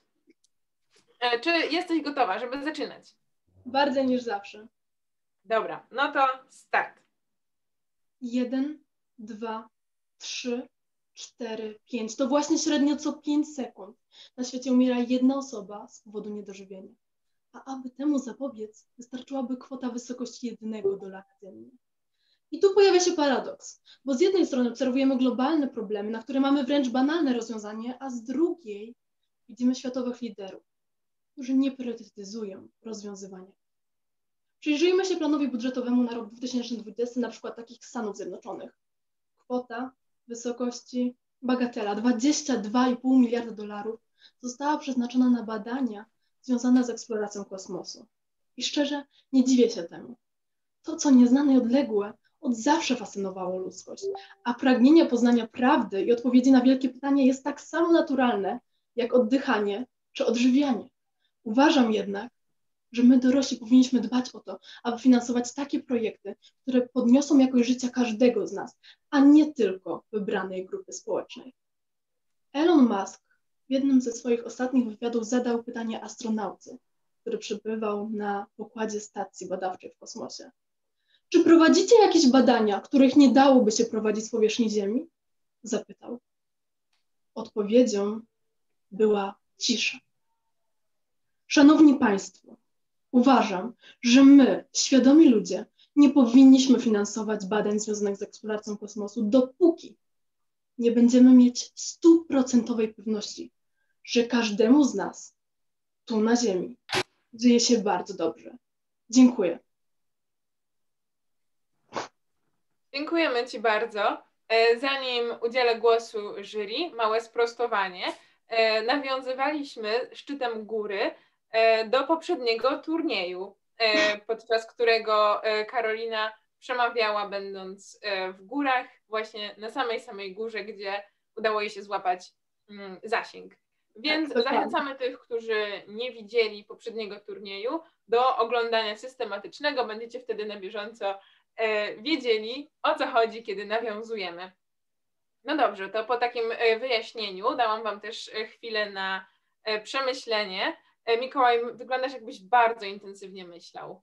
Czy jesteś gotowa, żeby zaczynać? Bardziej niż zawsze. Dobra, no to start. 1, 2, 3, 4, 5. To właśnie średnio co 5 sekund na świecie umiera jedna osoba z powodu niedożywienia. A aby temu zapobiec, wystarczyłaby kwota w wysokości $1 dziennie. I tu pojawia się paradoks, bo z jednej strony obserwujemy globalne problemy, na które mamy wręcz banalne rozwiązanie, a z drugiej widzimy światowych liderów, którzy nie priorytetyzują rozwiązywania. Przyjrzyjmy się planowi budżetowemu na rok 2020, na przykład takich Stanów Zjednoczonych. Kwota w wysokości bagatela $22,5 miliarda została przeznaczona na badania związane z eksploracją kosmosu. I szczerze, nie dziwię się temu. To, co nieznane i odległe, od zawsze fascynowało ludzkość, a pragnienie poznania prawdy i odpowiedzi na wielkie pytania jest tak samo naturalne, jak oddychanie czy odżywianie. Uważam jednak, że my dorośli powinniśmy dbać o to, aby finansować takie projekty, które podniosą jakość życia każdego z nas, a nie tylko wybranej grupy społecznej. Elon Musk w jednym ze swoich ostatnich wywiadów zadał pytanie astronaucie, który przebywał na pokładzie stacji badawczej w kosmosie. Czy prowadzicie jakieś badania, których nie dałoby się prowadzić z powierzchni Ziemi? Zapytał. Odpowiedzią była cisza. Szanowni Państwo, uważam, że my, świadomi ludzie, nie powinniśmy finansować badań związanych z eksploracją kosmosu, dopóki nie będziemy mieć 100% pewności, że każdemu z nas tu na Ziemi żyje się bardzo dobrze. Dziękuję. Dziękujemy Ci bardzo. Zanim udzielę głosu jury, małe sprostowanie. Nawiązywaliśmy szczytem góry do poprzedniego turnieju, podczas którego Karolina przemawiała, będąc w górach, właśnie na samej górze, gdzie udało jej się złapać zasięg. Więc zachęcamy tych, którzy nie widzieli poprzedniego turnieju, do oglądania systematycznego. Będziecie wtedy na bieżąco wiedzieli, o co chodzi, kiedy nawiązujemy. No dobrze, to po takim wyjaśnieniu dałam Wam też chwilę na przemyślenie. Mikołaj, wyglądasz, jakbyś bardzo intensywnie myślał.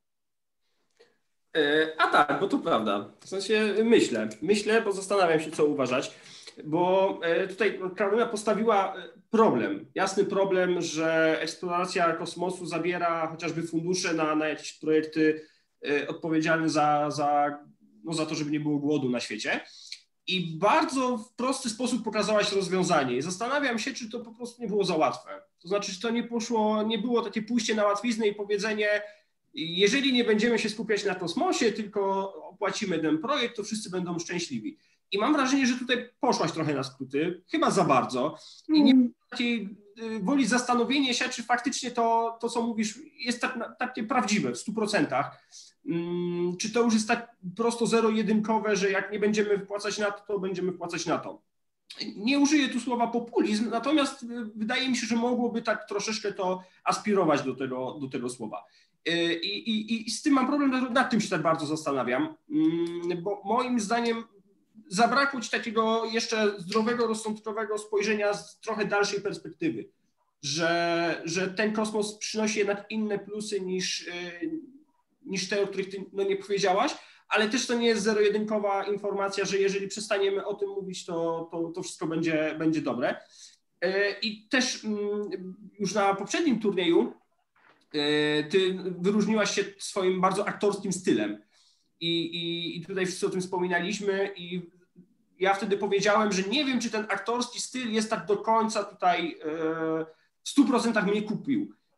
A tak, bo to prawda. W sensie myślę, bo zastanawiam się, co uważać, bo tutaj Karolina postawiła problem, jasny problem, że eksploracja kosmosu zabiera chociażby fundusze na jakieś projekty odpowiedzialne za to, żeby nie było głodu na świecie. I bardzo w prosty sposób pokazałaś rozwiązanie. I zastanawiam się, czy to po prostu nie było za łatwe. To znaczy, czy to nie było takie pójście na łatwiznę i powiedzenie, jeżeli nie będziemy się skupiać na kosmosie, tylko opłacimy ten projekt, to wszyscy będą szczęśliwi. I mam wrażenie, że tutaj poszłaś trochę na skróty, chyba za bardzo. I nie mam takiej woli zastanowienia się, czy faktycznie to, co mówisz, jest takie prawdziwe w 100%. Czy to już jest tak prosto zero-jedynkowe, że jak nie będziemy wpłacać na to, to będziemy wpłacać na to. Nie użyję tu słowa populizm, natomiast wydaje mi się, że mogłoby tak troszeczkę to aspirować do tego słowa. I z tym mam problem, nad tym się tak bardzo zastanawiam, bo moim zdaniem zabrakło ci takiego jeszcze zdrowego, rozsądkowego spojrzenia z trochę dalszej perspektywy, że ten kosmos przynosi jednak inne plusy niż te, o których ty nie powiedziałaś, ale też to nie jest zero-jedynkowa informacja, że jeżeli przestaniemy o tym mówić, to wszystko będzie dobre. I też już na poprzednim turnieju ty wyróżniłaś się swoim bardzo aktorskim stylem i tutaj wszyscy o tym wspominaliśmy i ja wtedy powiedziałem, że nie wiem, czy ten aktorski styl jest tak do końca tutaj w 100% mnie kupił.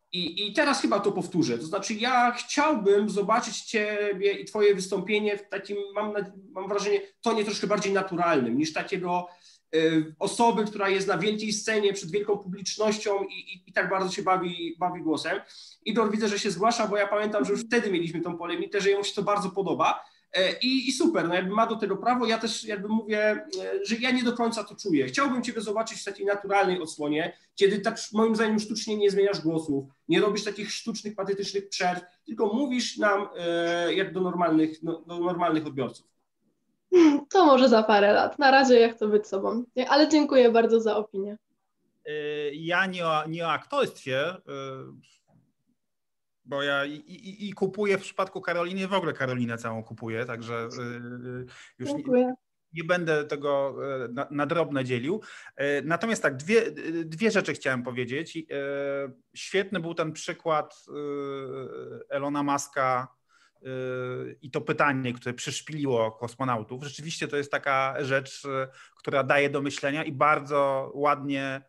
I teraz chyba to powtórzę, to znaczy ja chciałbym zobaczyć Ciebie i Twoje wystąpienie w takim, mam wrażenie, tonie troszkę bardziej naturalnym, niż takiego osoby, która jest na wielkiej scenie przed wielką publicznością i tak bardzo się bawi głosem. Igor, widzę, że się zgłasza, bo ja pamiętam, że już wtedy mieliśmy tą polemikę, że jemu się to bardzo podoba. I super, no jakby ma do tego prawo, ja też jakby mówię, że ja nie do końca to czuję. Chciałbym Ciebie zobaczyć w takiej naturalnej odsłonie, kiedy tak moim zdaniem sztucznie nie zmieniasz głosów, nie robisz takich sztucznych, patetycznych przerw, tylko mówisz nam jak do normalnych odbiorców. To może za parę lat. Na razie ja chcę być sobą. Ale dziękuję bardzo za opinię. Ja nie o aktorstwie, bo ja i kupuję w przypadku Karoliny, w ogóle Karolinę całą kupuję, także już nie będę tego na drobne dzielił. Natomiast tak, dwie rzeczy chciałem powiedzieć. Świetny był ten przykład Elona Muska i to pytanie, które przyszpiliło kosmonautów. Rzeczywiście to jest taka rzecz, która daje do myślenia i bardzo ładnie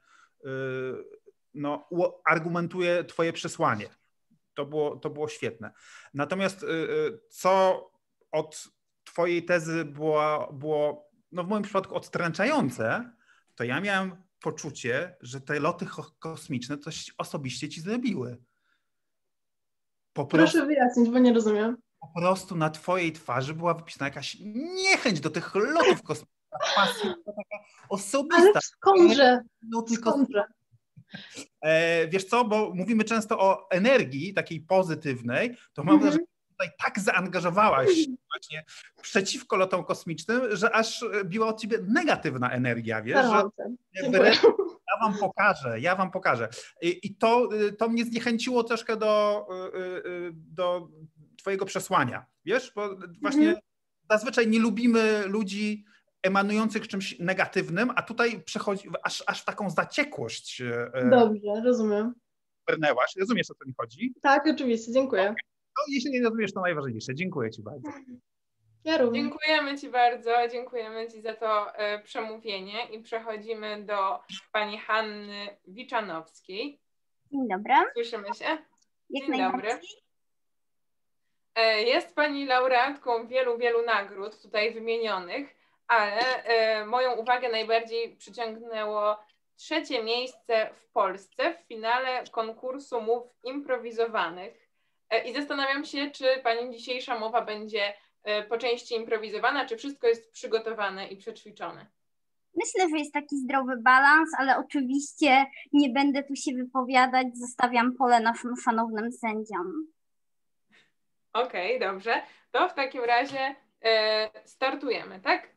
argumentuje twoje przesłanie. To było świetne. Natomiast co od twojej tezy było no w moim przypadku odstręczające, to ja miałem poczucie, że te loty kosmiczne coś osobiście ci zrobiły. Proszę wyjaśnić, bo nie rozumiem. Po prostu na twojej twarzy była wypisana jakaś niechęć do tych lotów kosmicznych. Pasja taka osobista. Ale skądże? Skądże? Wiesz co, bo mówimy często o energii takiej pozytywnej, to mam wrażenie, że tutaj tak zaangażowałaś właśnie przeciwko lotom kosmicznym, że aż biła od ciebie negatywna energia, wiesz? Że ja wam pokażę. I to mnie zniechęciło troszkę do twojego przesłania, wiesz? Bo właśnie zazwyczaj nie lubimy ludzi emanujących czymś negatywnym, a tutaj przechodzi aż w taką zaciekłość. Dobrze, rozumiem. Brnęłaś. Rozumiesz, o co mi chodzi? Tak, oczywiście, dziękuję. No, jeśli nie rozumiesz, to najważniejsze. Dziękuję ci bardzo. Ja również. Dziękujemy ci bardzo, dziękujemy ci za to przemówienie i przechodzimy do pani Hanny Wiczanowskiej. Dzień dobry. Słyszymy się? Dzień dobry. Jest pani laureatką wielu nagród tutaj wymienionych, ale moją uwagę najbardziej przyciągnęło 3. miejsce w Polsce w finale konkursu mów improwizowanych. I zastanawiam się, czy pani dzisiejsza mowa będzie po części improwizowana, czy wszystko jest przygotowane i przećwiczone? Myślę, że jest taki zdrowy balans, ale oczywiście nie będę tu się wypowiadać, zostawiam pole naszym szanownym sędziom. Okej, dobrze. To w takim razie startujemy, tak?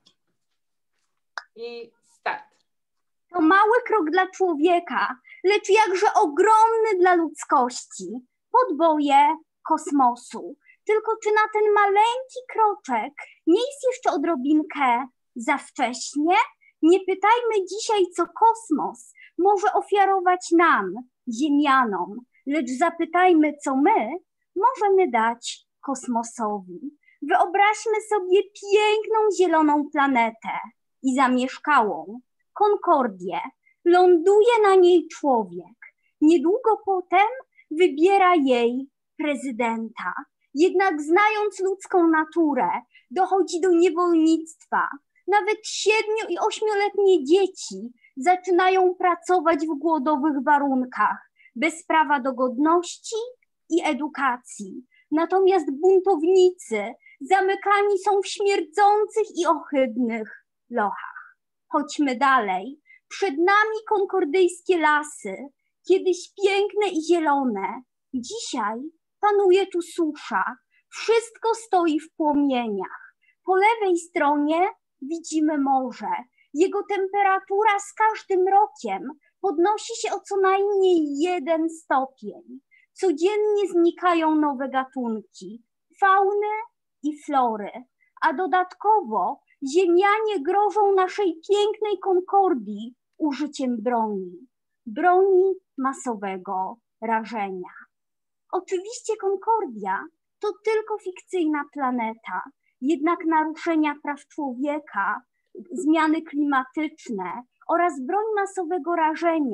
I start. To mały krok dla człowieka, lecz jakże ogromny dla ludzkości. Podboje kosmosu. Tylko czy na ten maleńki kroczek nie jest jeszcze odrobinkę za wcześnie? Nie pytajmy dzisiaj, co kosmos może ofiarować nam, ziemianom, lecz zapytajmy, co my możemy dać kosmosowi. Wyobraźmy sobie piękną zieloną planetę i zamieszkałą Konkordię. Ląduje na niej człowiek. Niedługo potem wybiera jej prezydenta. Jednak znając ludzką naturę, dochodzi do niewolnictwa. Nawet 7- i 8-letnie dzieci zaczynają pracować w głodowych warunkach, bez prawa do godności i edukacji. Natomiast buntownicy zamykani są w śmierdzących i ohydnych lochach. Chodźmy dalej. Przed nami konkordyjskie lasy, kiedyś piękne i zielone. Dzisiaj panuje tu susza. Wszystko stoi w płomieniach. Po lewej stronie widzimy morze. Jego temperatura z każdym rokiem podnosi się o co najmniej 1 stopień. Codziennie znikają nowe gatunki, fauny i flory, a dodatkowo ziemianie grożą naszej pięknej Konkordii użyciem broni masowego rażenia. Oczywiście Konkordia to tylko fikcyjna planeta, jednak naruszenia praw człowieka, zmiany klimatyczne oraz broń masowego rażenia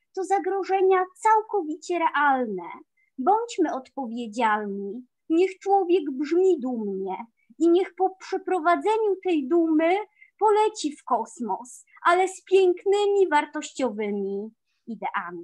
to zagrożenia całkowicie realne. Bądźmy odpowiedzialni, niech człowiek brzmi dumnie i niech po przeprowadzeniu tej dumy poleci w kosmos, ale z pięknymi, wartościowymi ideami.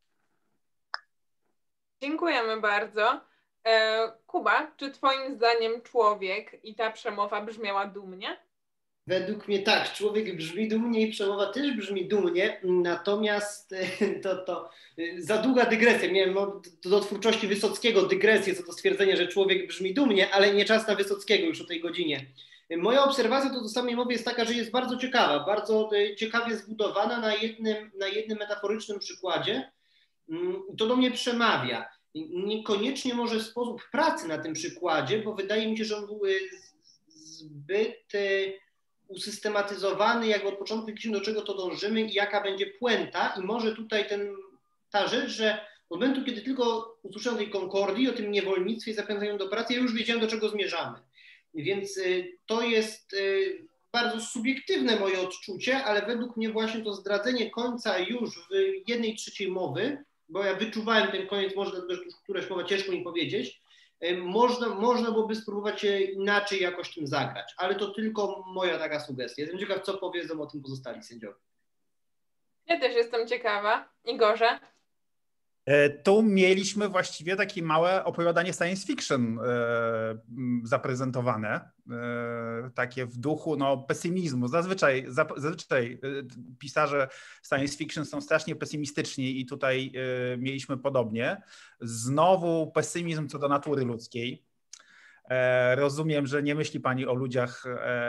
Dziękujemy bardzo. Kuba, czy twoim zdaniem człowiek i ta przemowa brzmiała dumnie? Według mnie tak, człowiek brzmi dumnie i przemowa też brzmi dumnie, natomiast to za długa dygresja. Miałem do twórczości Wysockiego dygresję co do stwierdzenia, że człowiek brzmi dumnie, ale nie czas na Wysockiego już o tej godzinie. Moja obserwacja to do samej mowy jest taka, że jest bardzo ciekawa, bardzo ciekawie zbudowana na jednym metaforycznym przykładzie. To do mnie przemawia. Niekoniecznie może sposób pracy na tym przykładzie, bo wydaje mi się, że on był zbyt usystematyzowany, jakby od początku widzimy, do czego to dążymy i jaka będzie puenta. I może tutaj ta rzecz, że od momentu, kiedy tylko usłyszałem o tej Concordii, o tym niewolnictwie i zapędzaniu do pracy, ja już wiedziałem, do czego zmierzamy. Więc to jest bardzo subiektywne moje odczucie, ale według mnie właśnie to zdradzenie końca już w 1/3 mowy, bo ja wyczuwałem ten koniec, może dlatego, że któraś mowa ciężko mi powiedzieć, można byłoby spróbować inaczej jakoś tym zagrać, ale to tylko moja taka sugestia. Jestem ciekaw, co powiedzą o tym pozostali sędziowie. Ja też jestem ciekawa. Igorze? Tu mieliśmy właściwie takie małe opowiadanie science fiction zaprezentowane, takie w duchu pesymizmu. Zazwyczaj pisarze science fiction są strasznie pesymistyczni i tutaj mieliśmy podobnie. Znowu pesymizm co do natury ludzkiej. Rozumiem, że nie myśli pani o ludziach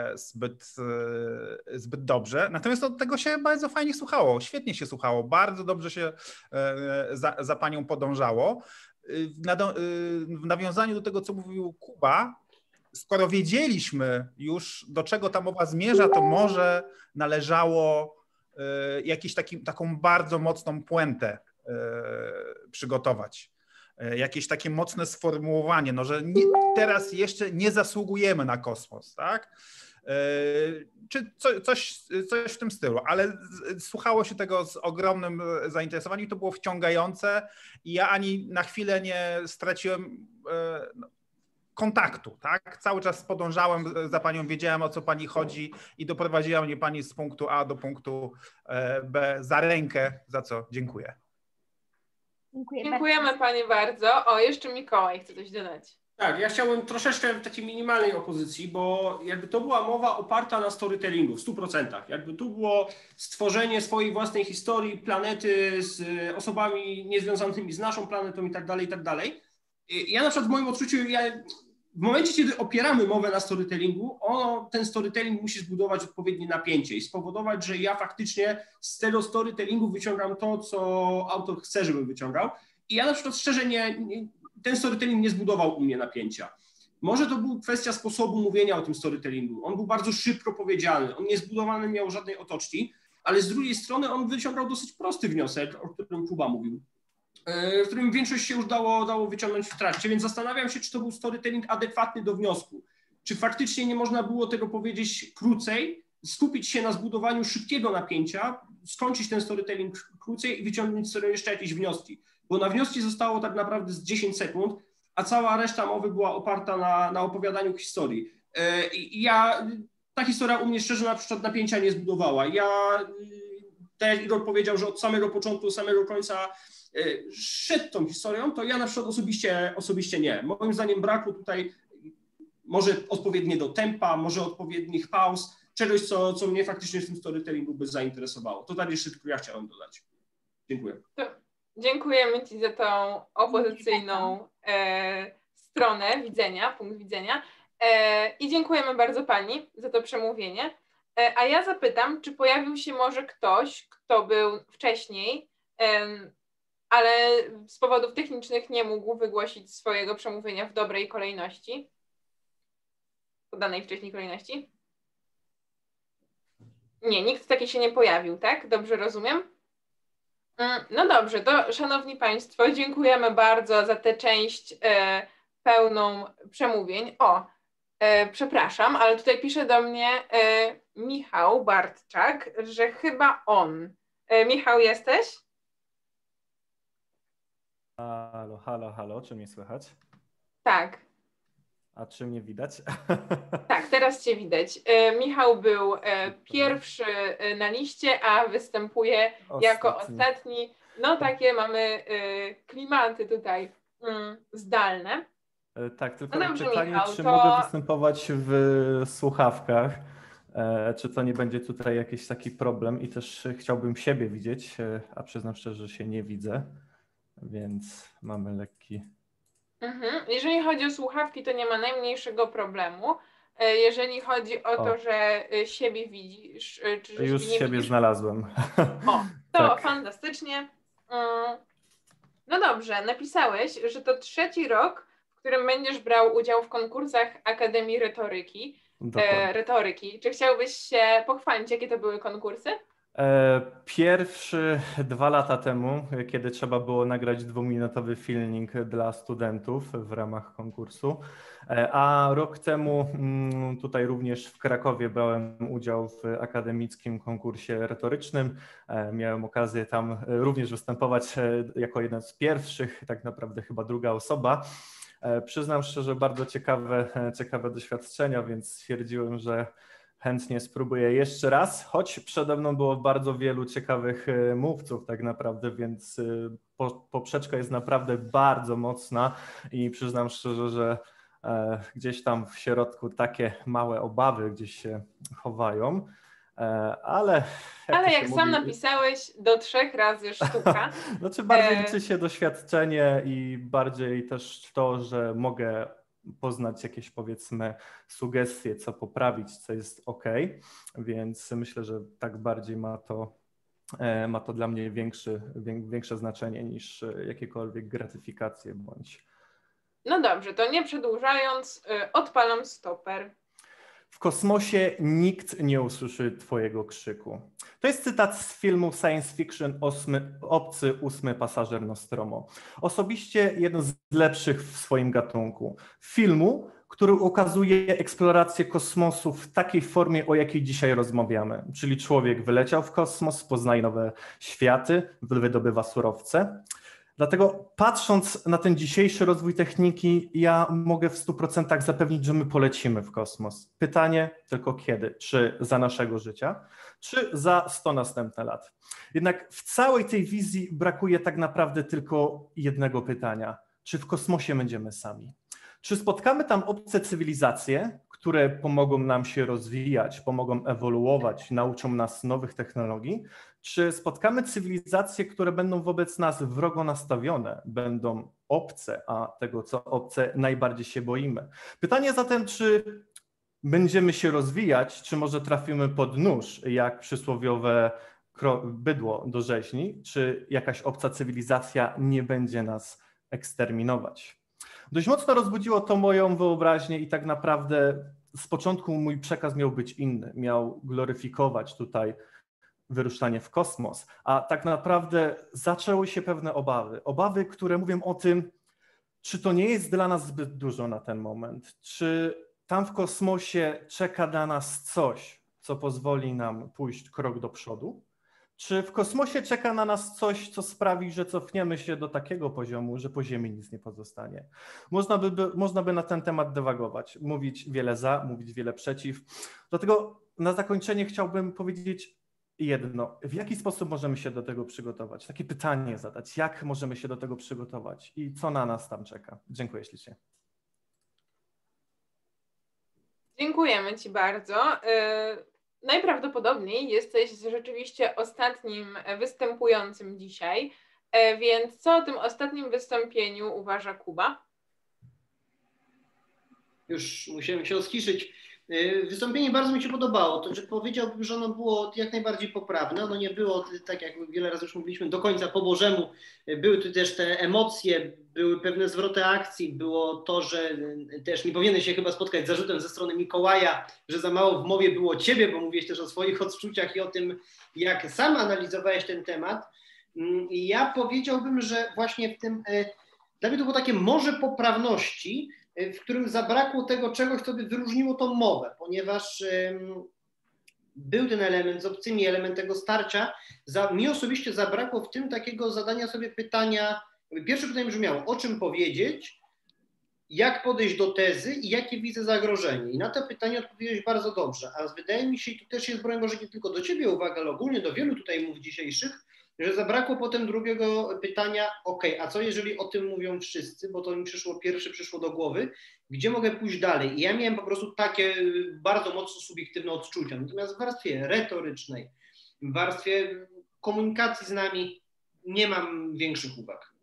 zbyt dobrze, natomiast od tego się bardzo fajnie słuchało, świetnie się słuchało, bardzo dobrze się za panią podążało. W nawiązaniu do tego, co mówił Kuba, skoro wiedzieliśmy już, do czego ta mowa zmierza, to może należało taką bardzo mocną puentę przygotować. Jakieś takie mocne sformułowanie, że teraz jeszcze nie zasługujemy na kosmos, tak? Czy coś w tym stylu, ale słuchało się tego z ogromnym zainteresowaniem i to było wciągające i ja ani na chwilę nie straciłem kontaktu, tak? Cały czas podążałem za panią, wiedziałem, o co pani chodzi i doprowadziła mnie pani z punktu A do punktu B za rękę, za co dziękuję. Dziękujemy pani bardzo. O, jeszcze Mikołaj chce coś dodać. Tak, ja chciałbym troszeczkę w takiej minimalnej opozycji, bo jakby to była mowa oparta na storytellingu w 100%. Jakby tu było stworzenie swojej własnej historii, planety z osobami niezwiązanymi z naszą planetą i tak dalej, i tak dalej. Ja na przykład w moim odczuciu, w momencie, kiedy opieramy mowę na storytellingu, ten storytelling musi zbudować odpowiednie napięcie i spowodować, że ja faktycznie z tego storytellingu wyciągam to, co autor chce, żebym wyciągał. I ja na przykład szczerze ten storytelling nie zbudował u mnie napięcia. Może to była kwestia sposobu mówienia o tym storytellingu. On był bardzo szybko powiedziany, on nie zbudowany miał żadnej otoczki, ale z drugiej strony on wyciągał dosyć prosty wniosek, o którym Kuba mówił, w którym większość się już dało wyciągnąć w trakcie, więc zastanawiam się, czy to był storytelling adekwatny do wniosku. Czy faktycznie nie można było tego powiedzieć krócej, skupić się na zbudowaniu szybkiego napięcia, skończyć ten storytelling krócej i wyciągnąć sobie jeszcze jakieś wnioski. Bo na wnioski zostało tak naprawdę z 10 sekund, a cała reszta mowy była oparta na opowiadaniu historii. I ta historia u mnie szczerze na przykład napięcia nie zbudowała. Tak jak Igor powiedział, że od samego początku, samego końca szedł tą historią, to ja na przykład osobiście nie. Moim zdaniem brakło tutaj może odpowiednie do tempa, może odpowiednich pauz, czegoś, co mnie faktycznie w tym storytellingu by zainteresowało. To tak jeszcze tylko ja chciałem dodać. Dziękuję. Dziękujemy ci za tą opozycyjną stronę widzenia, punkt widzenia i dziękujemy bardzo pani za to przemówienie. A ja zapytam, czy pojawił się może ktoś, kto był wcześniej, ale z powodów technicznych nie mógł wygłosić swojego przemówienia w dobrej kolejności, podanej wcześniej kolejności? Nie, nikt taki się nie pojawił, tak? Dobrze rozumiem? No dobrze, to szanowni państwo, dziękujemy bardzo za tę część pełną przemówień. Przepraszam, ale tutaj pisze do mnie Michał Bartczak, że chyba on. Michał, jesteś? Halo, halo, halo, czy mnie słychać? Tak. A czy mnie widać? Tak, teraz Cię widać. Michał był pierwszy na liście, a występuje jako ostatni. No takie mamy klimaty tutaj zdalne. Tak, tylko No dobrze, pytanie, Michał, czy to... mogę występować w słuchawkach? Czy to nie będzie tutaj jakiś taki problem? I też chciałbym siebie widzieć, a przyznam szczerze, że się nie widzę, więc mamy lekki... Jeżeli chodzi o słuchawki, to nie ma najmniejszego problemu. Jeżeli chodzi o to, że siebie widzisz, czy że Już siebie nie siebie widzisz, znalazłem. o, to Tak. fantastycznie. No dobrze, napisałeś, że to 3. rok, w którym będziesz brał udział w konkursach Akademii Retoryki. Czy chciałbyś się pochwalić, jakie to były konkursy? Pierwszy 2 lata temu, kiedy trzeba było nagrać 2-minutowy filmik dla studentów w ramach konkursu, a rok temu tutaj również w Krakowie brałem udział w akademickim konkursie retorycznym. Miałem okazję tam również występować jako jeden z pierwszych, tak naprawdę chyba druga osoba. Przyznam szczerze, bardzo ciekawe doświadczenia, więc stwierdziłem, że chętnie spróbuję jeszcze raz, choć przede mną było bardzo wielu ciekawych mówców tak naprawdę, więc poprzeczka jest naprawdę bardzo mocna i przyznam szczerze, że gdzieś tam w środku takie małe obawy gdzieś się chowają, ale jak sam napisałeś, do 3 razy sztuka. Znaczy bardziej liczy się doświadczenie i bardziej też to, że mogę poznać jakieś, powiedzmy, sugestie, co poprawić, co jest ok, więc myślę, że tak bardziej ma to dla mnie większe znaczenie niż jakiekolwiek gratyfikacje bądź. No dobrze, to nie przedłużając, odpalam stoper. W kosmosie nikt nie usłyszy twojego krzyku. To jest cytat z filmu science fiction Obcy 8 pasażer Nostromo. Osobiście jeden z lepszych w swoim gatunku. Filmu, który ukazuje eksplorację kosmosu w takiej formie, o jakiej dzisiaj rozmawiamy. Czyli człowiek wyleciał w kosmos, poznaje nowe światy, wydobywa surowce. Dlatego patrząc na ten dzisiejszy rozwój techniki, ja mogę w 100% zapewnić, że my polecimy w kosmos. Pytanie tylko kiedy? Czy za naszego życia, czy za 100 następnych lat? Jednak w całej tej wizji brakuje tak naprawdę tylko jednego pytania. Czy w kosmosie będziemy sami? Czy spotkamy tam obce cywilizacje, które pomogą nam się rozwijać, pomogą ewoluować, nauczą nas nowych technologii? Czy spotkamy cywilizacje, które będą wobec nas wrogo nastawione, będą obce, a tego, co obce, najbardziej się boimy? Pytanie zatem, czy będziemy się rozwijać, czy może trafimy pod nóż, jak przysłowiowe bydło do rzeźni, czy jakaś obca cywilizacja nie będzie nas eksterminować? Dość mocno rozbudziło to moją wyobraźnię i tak naprawdę z początku mój przekaz miał być inny, miał gloryfikować tutaj wyruszanie w kosmos, a tak naprawdę zaczęły się pewne obawy, które mówią o tym, czy to nie jest dla nas zbyt dużo na ten moment, czy tam w kosmosie czeka na nas coś, co pozwoli nam pójść krok do przodu, czy w kosmosie czeka na nas coś, co sprawi, że cofniemy się do takiego poziomu, że po Ziemi nic nie pozostanie. Można by na ten temat dywagować, mówić wiele za, mówić wiele przeciw. Dlatego na zakończenie chciałbym powiedzieć jedno. W jaki sposób możemy się do tego przygotować? Takie pytanie zadać. Jak możemy się do tego przygotować i co na nas tam czeka? Dziękuję ślicznie. Dziękujemy Ci bardzo. Najprawdopodobniej jesteś rzeczywiście ostatnim występującym dzisiaj, więc co o tym ostatnim wystąpieniu uważa Kuba? Już musiałem się rozciszyć. Wystąpienie bardzo mi się podobało. To, że powiedziałbym, że ono było jak najbardziej poprawne. Ono nie było, tak jak wiele razy już mówiliśmy, do końca po Bożemu. Były tu też te emocje, były pewne zwroty akcji. Było to, że też nie powinien się chyba spotkać z zarzutem ze strony Mikołaja, że za mało w mowie było ciebie, bo mówiłeś też o swoich odczuciach i o tym, jak sam analizowałeś ten temat. I ja powiedziałbym, że właśnie w tym, dla mnie to było takie morze poprawności, w którym zabrakło tego czegoś, co by wyróżniło tą mowę, ponieważ był ten element z obcymi, element tego starcia. Mi osobiście zabrakło w tym takiego zadania sobie pytania, Pierwsze pytanie brzmiało, o czym powiedzieć, jak podejść do tezy i jakie widzę zagrożenie. I na to pytanie odpowiedziałeś bardzo dobrze. A wydaje mi się, i tu też jest, broń Boże, nie tylko do ciebie uwaga, ale ogólnie do wielu tutaj mów dzisiejszych, że zabrakło potem drugiego pytania, a co jeżeli o tym mówią wszyscy, bo to mi pierwsze przyszło do głowy, gdzie mogę pójść dalej? I ja miałem po prostu takie bardzo mocno subiektywne odczucia. Natomiast w warstwie retorycznej, w warstwie komunikacji z nami nie mam większych uwag.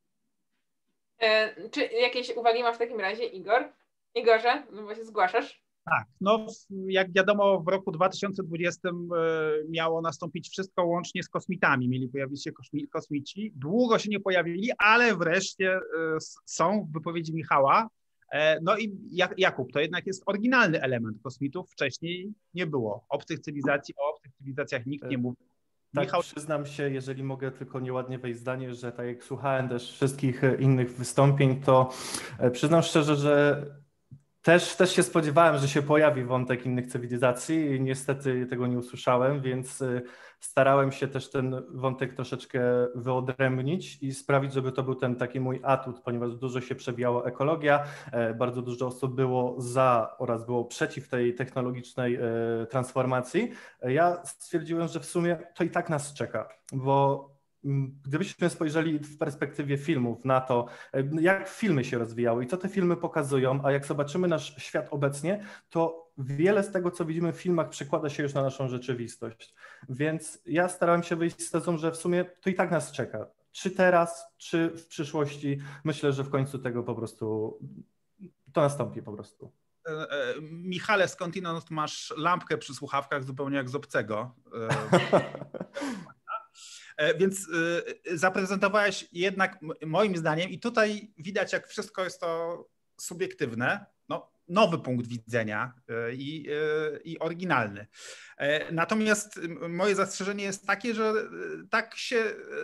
Czy jakieś uwagi ma w takim razie Igor? Igorze, no bo się zgłaszasz. Tak, no jak wiadomo w roku 2020 miało nastąpić wszystko łącznie z kosmitami. Mieli pojawić się kosmici. Długo się nie pojawili, ale wreszcie są w wypowiedzi Michała. No i Jakub, to jednak jest oryginalny element kosmitów. Wcześniej nie było. O obcych cywilizacjach nikt nie mówił. Tak, Michał... przyznam się, jeżeli mogę tylko nieładnie wejść zdanie, że tak jak słuchałem też wszystkich innych wystąpień, to przyznam szczerze, że też się spodziewałem, że się pojawi wątek innych cywilizacji i niestety tego nie usłyszałem, więc starałem się też ten wątek troszeczkę wyodrębnić i sprawić, żeby to był ten taki mój atut, ponieważ dużo się przewijało ekologia, bardzo dużo osób było za oraz było przeciw tej technologicznej transformacji. Ja stwierdziłem, że w sumie to i tak nas czeka, bo gdybyśmy spojrzeli w perspektywie filmów na to, jak filmy się rozwijały i co te filmy pokazują, a jak zobaczymy nasz świat obecnie, to wiele z tego, co widzimy w filmach, przekłada się już na naszą rzeczywistość. Więc ja starałem się wyjść z tezą, że w sumie to i tak nas czeka. Czy teraz, czy w przyszłości. Myślę, że w końcu tego po prostu to nastąpi po prostu. Michale, skądinąd masz lampkę przy słuchawkach zupełnie jak z obcego. Więc zaprezentowałeś jednak moim zdaniem i tutaj widać, jak wszystko jest to subiektywne, no, nowy punkt widzenia i oryginalny. Natomiast moje zastrzeżenie jest takie, że tak się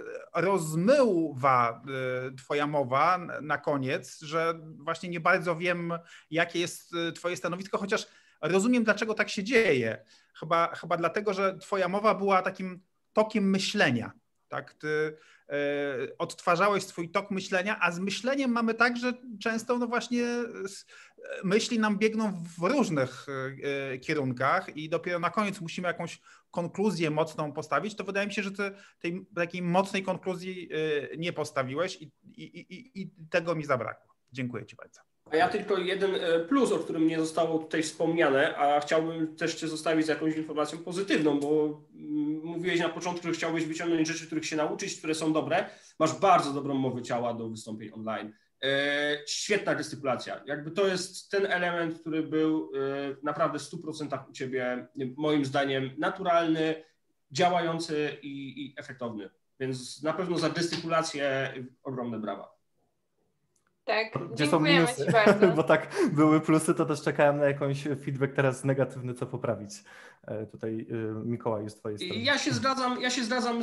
rozmywa twoja mowa na koniec, że właśnie nie bardzo wiem, jakie jest twoje stanowisko, chociaż rozumiem, dlaczego tak się dzieje. Chyba dlatego, że twoja mowa była takim tokiem myślenia. Tak, ty odtwarzałeś swój tok myślenia, a z myśleniem mamy tak, że często no właśnie myśli nam biegną w różnych kierunkach i dopiero na koniec musimy jakąś konkluzję mocną postawić, to wydaje mi się, że ty tej takiej mocnej konkluzji nie postawiłeś i tego mi zabrakło. Dziękuję ci bardzo. A ja tylko jeden plus, o którym nie zostało tutaj wspomniane, a chciałbym też cię zostawić z jakąś informacją pozytywną, bo mówiłeś na początku, że chciałbyś wyciągnąć rzeczy, których się nauczyć, które są dobre. Masz bardzo dobrą mowę ciała do wystąpień online. Świetna gestykulacja. Jakby to jest ten element, który był naprawdę w 100% u ciebie, moim zdaniem, naturalny, działający i efektowny. Więc na pewno za gestykulację ogromne brawa. Tak, gdzie są dziękujemy minusy, ci bardzo. bo tak były plusy, to też czekałem na jakąś feedback teraz negatywny, co poprawić. Tutaj Mikołaj z twojej strony. Ja się zgadzam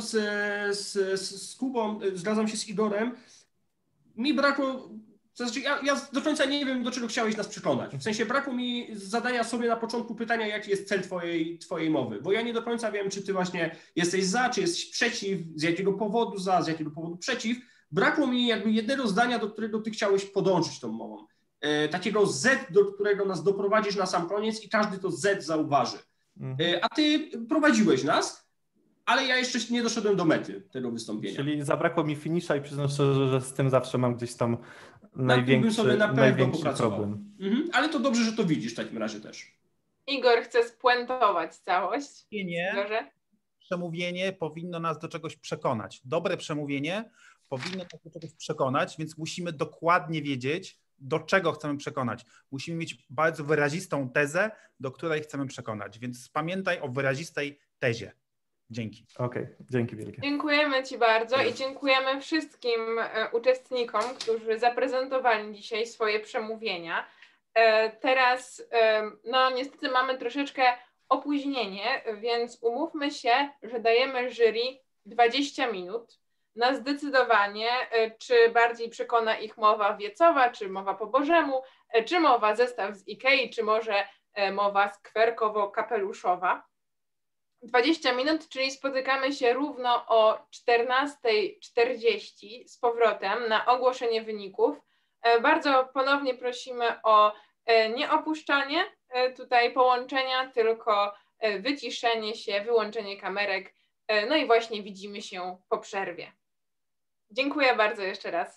z Kubą, zgadzam się z Igorem. Mi brakło, to znaczy ja do końca nie wiem, do czego chciałeś nas przekonać. W sensie brakło mi zadania sobie na początku pytania, jaki jest cel twojej mowy, bo ja nie do końca wiem, czy ty właśnie jesteś za, czy jesteś przeciw, z jakiego powodu za, z jakiego powodu przeciw. Brakło mi jakby jednego zdania, do którego ty chciałeś podążyć tą mową. Takiego Z, do którego nas doprowadzisz na sam koniec i każdy to Z zauważy. A ty prowadziłeś nas, ale ja jeszcze nie doszedłem do mety tego wystąpienia. Czyli zabrakło mi finisza i przyznam szczerze, że z tym zawsze mam gdzieś tam największy problem. Ale to dobrze, że to widzisz w takim razie też. Igor chce spuentować całość. Igorze? Przemówienie powinno nas do czegoś przekonać. Dobre przemówienie powinno nas do czegoś przekonać, więc musimy dokładnie wiedzieć, do czego chcemy przekonać. Musimy mieć bardzo wyrazistą tezę, do której chcemy przekonać, więc pamiętaj o wyrazistej tezie. Dzięki. Okej, dzięki wielkie. Dziękujemy ci bardzo i dziękujemy wszystkim uczestnikom, którzy zaprezentowali dzisiaj swoje przemówienia. Teraz, no niestety mamy troszeczkę opóźnienie, więc umówmy się, że dajemy jury 20 minut na zdecydowanie, czy bardziej przekona ich mowa wiecowa, czy mowa po bożemu, czy mowa zestaw z Ikei, czy może mowa skwerkowo-kapeluszowa. 20 minut, czyli spotykamy się równo o 14:40 z powrotem na ogłoszenie wyników. Bardzo ponownie prosimy o nieopuszczanie tutaj połączenia, tylko wyciszenie się, wyłączenie kamerek. No i właśnie widzimy się po przerwie. Dziękuję bardzo jeszcze raz.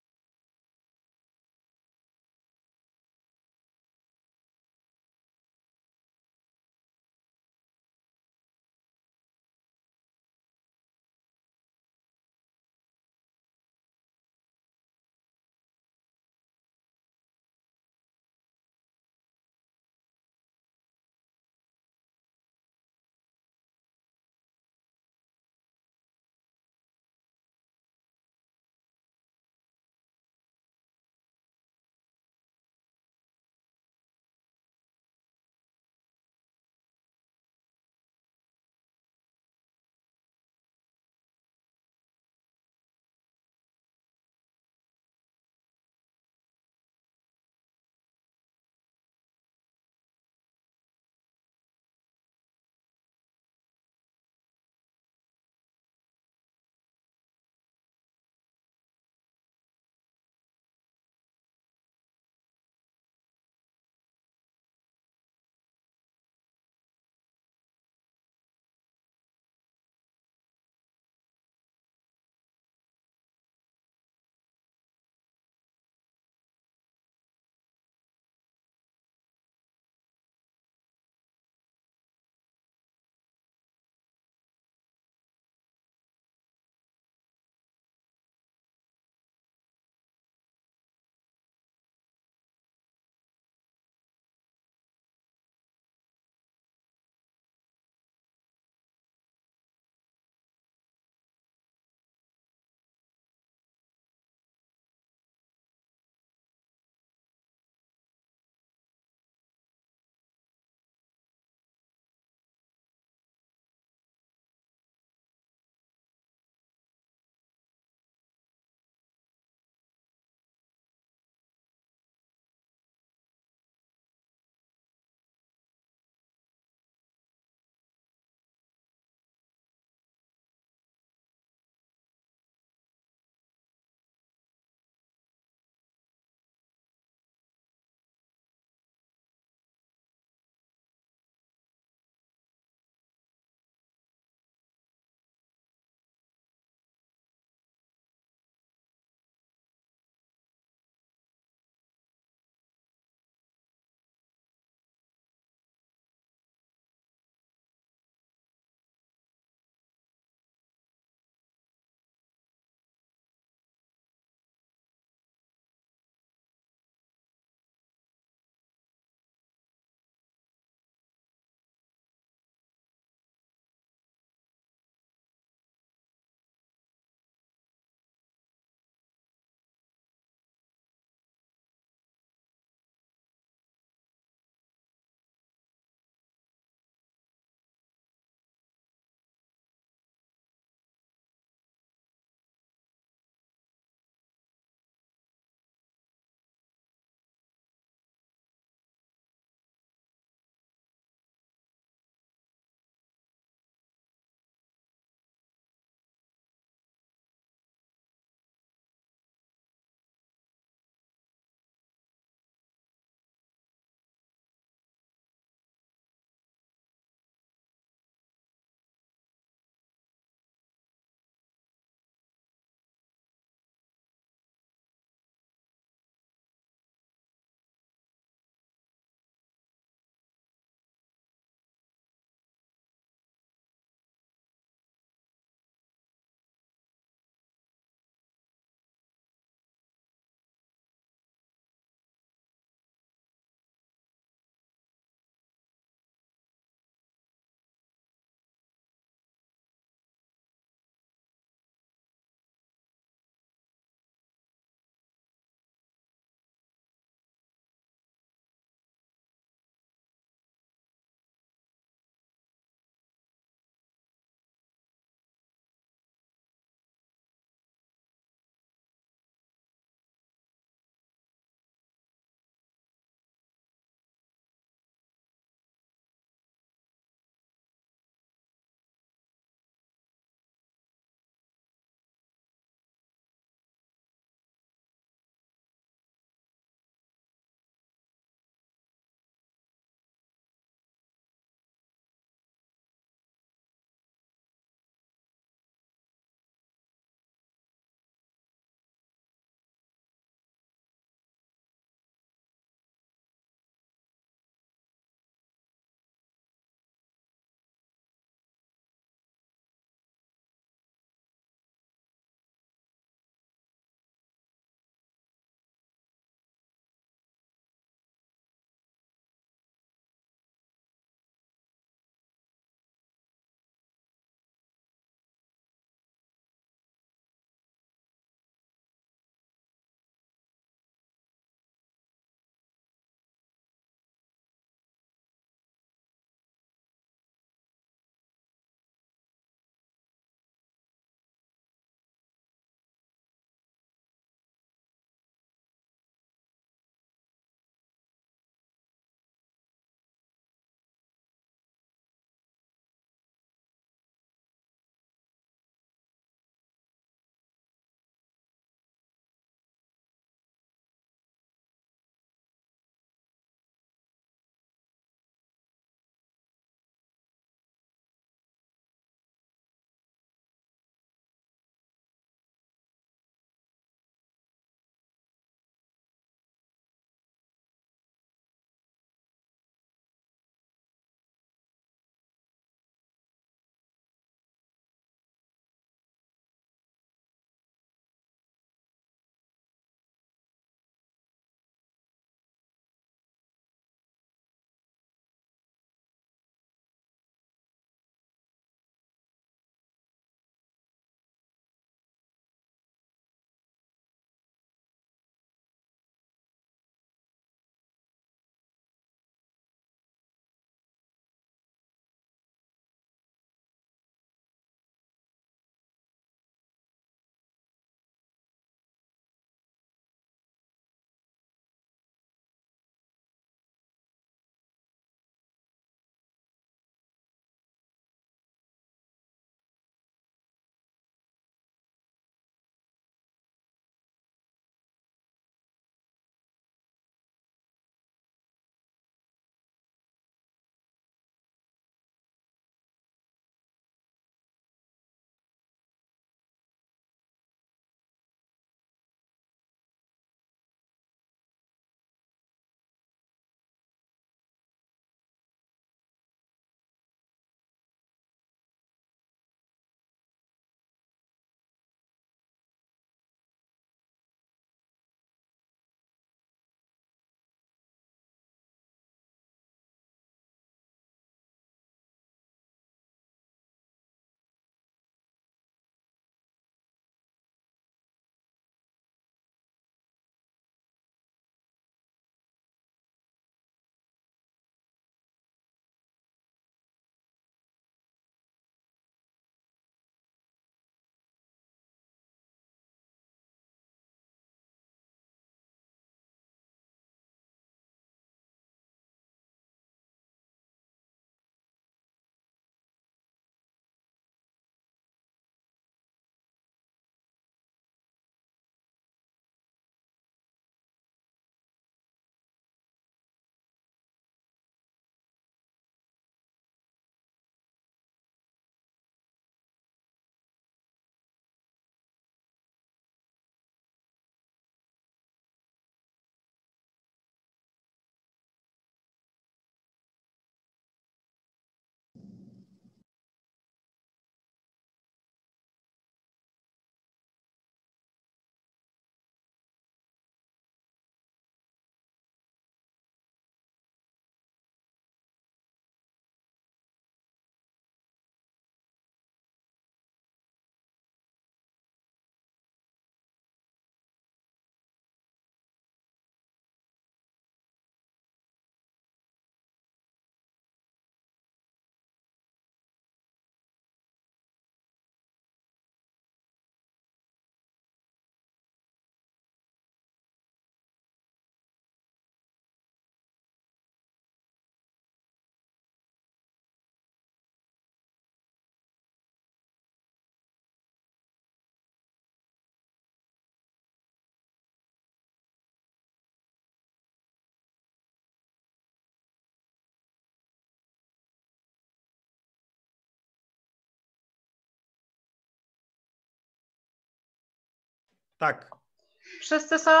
Tak. Wszyscy są?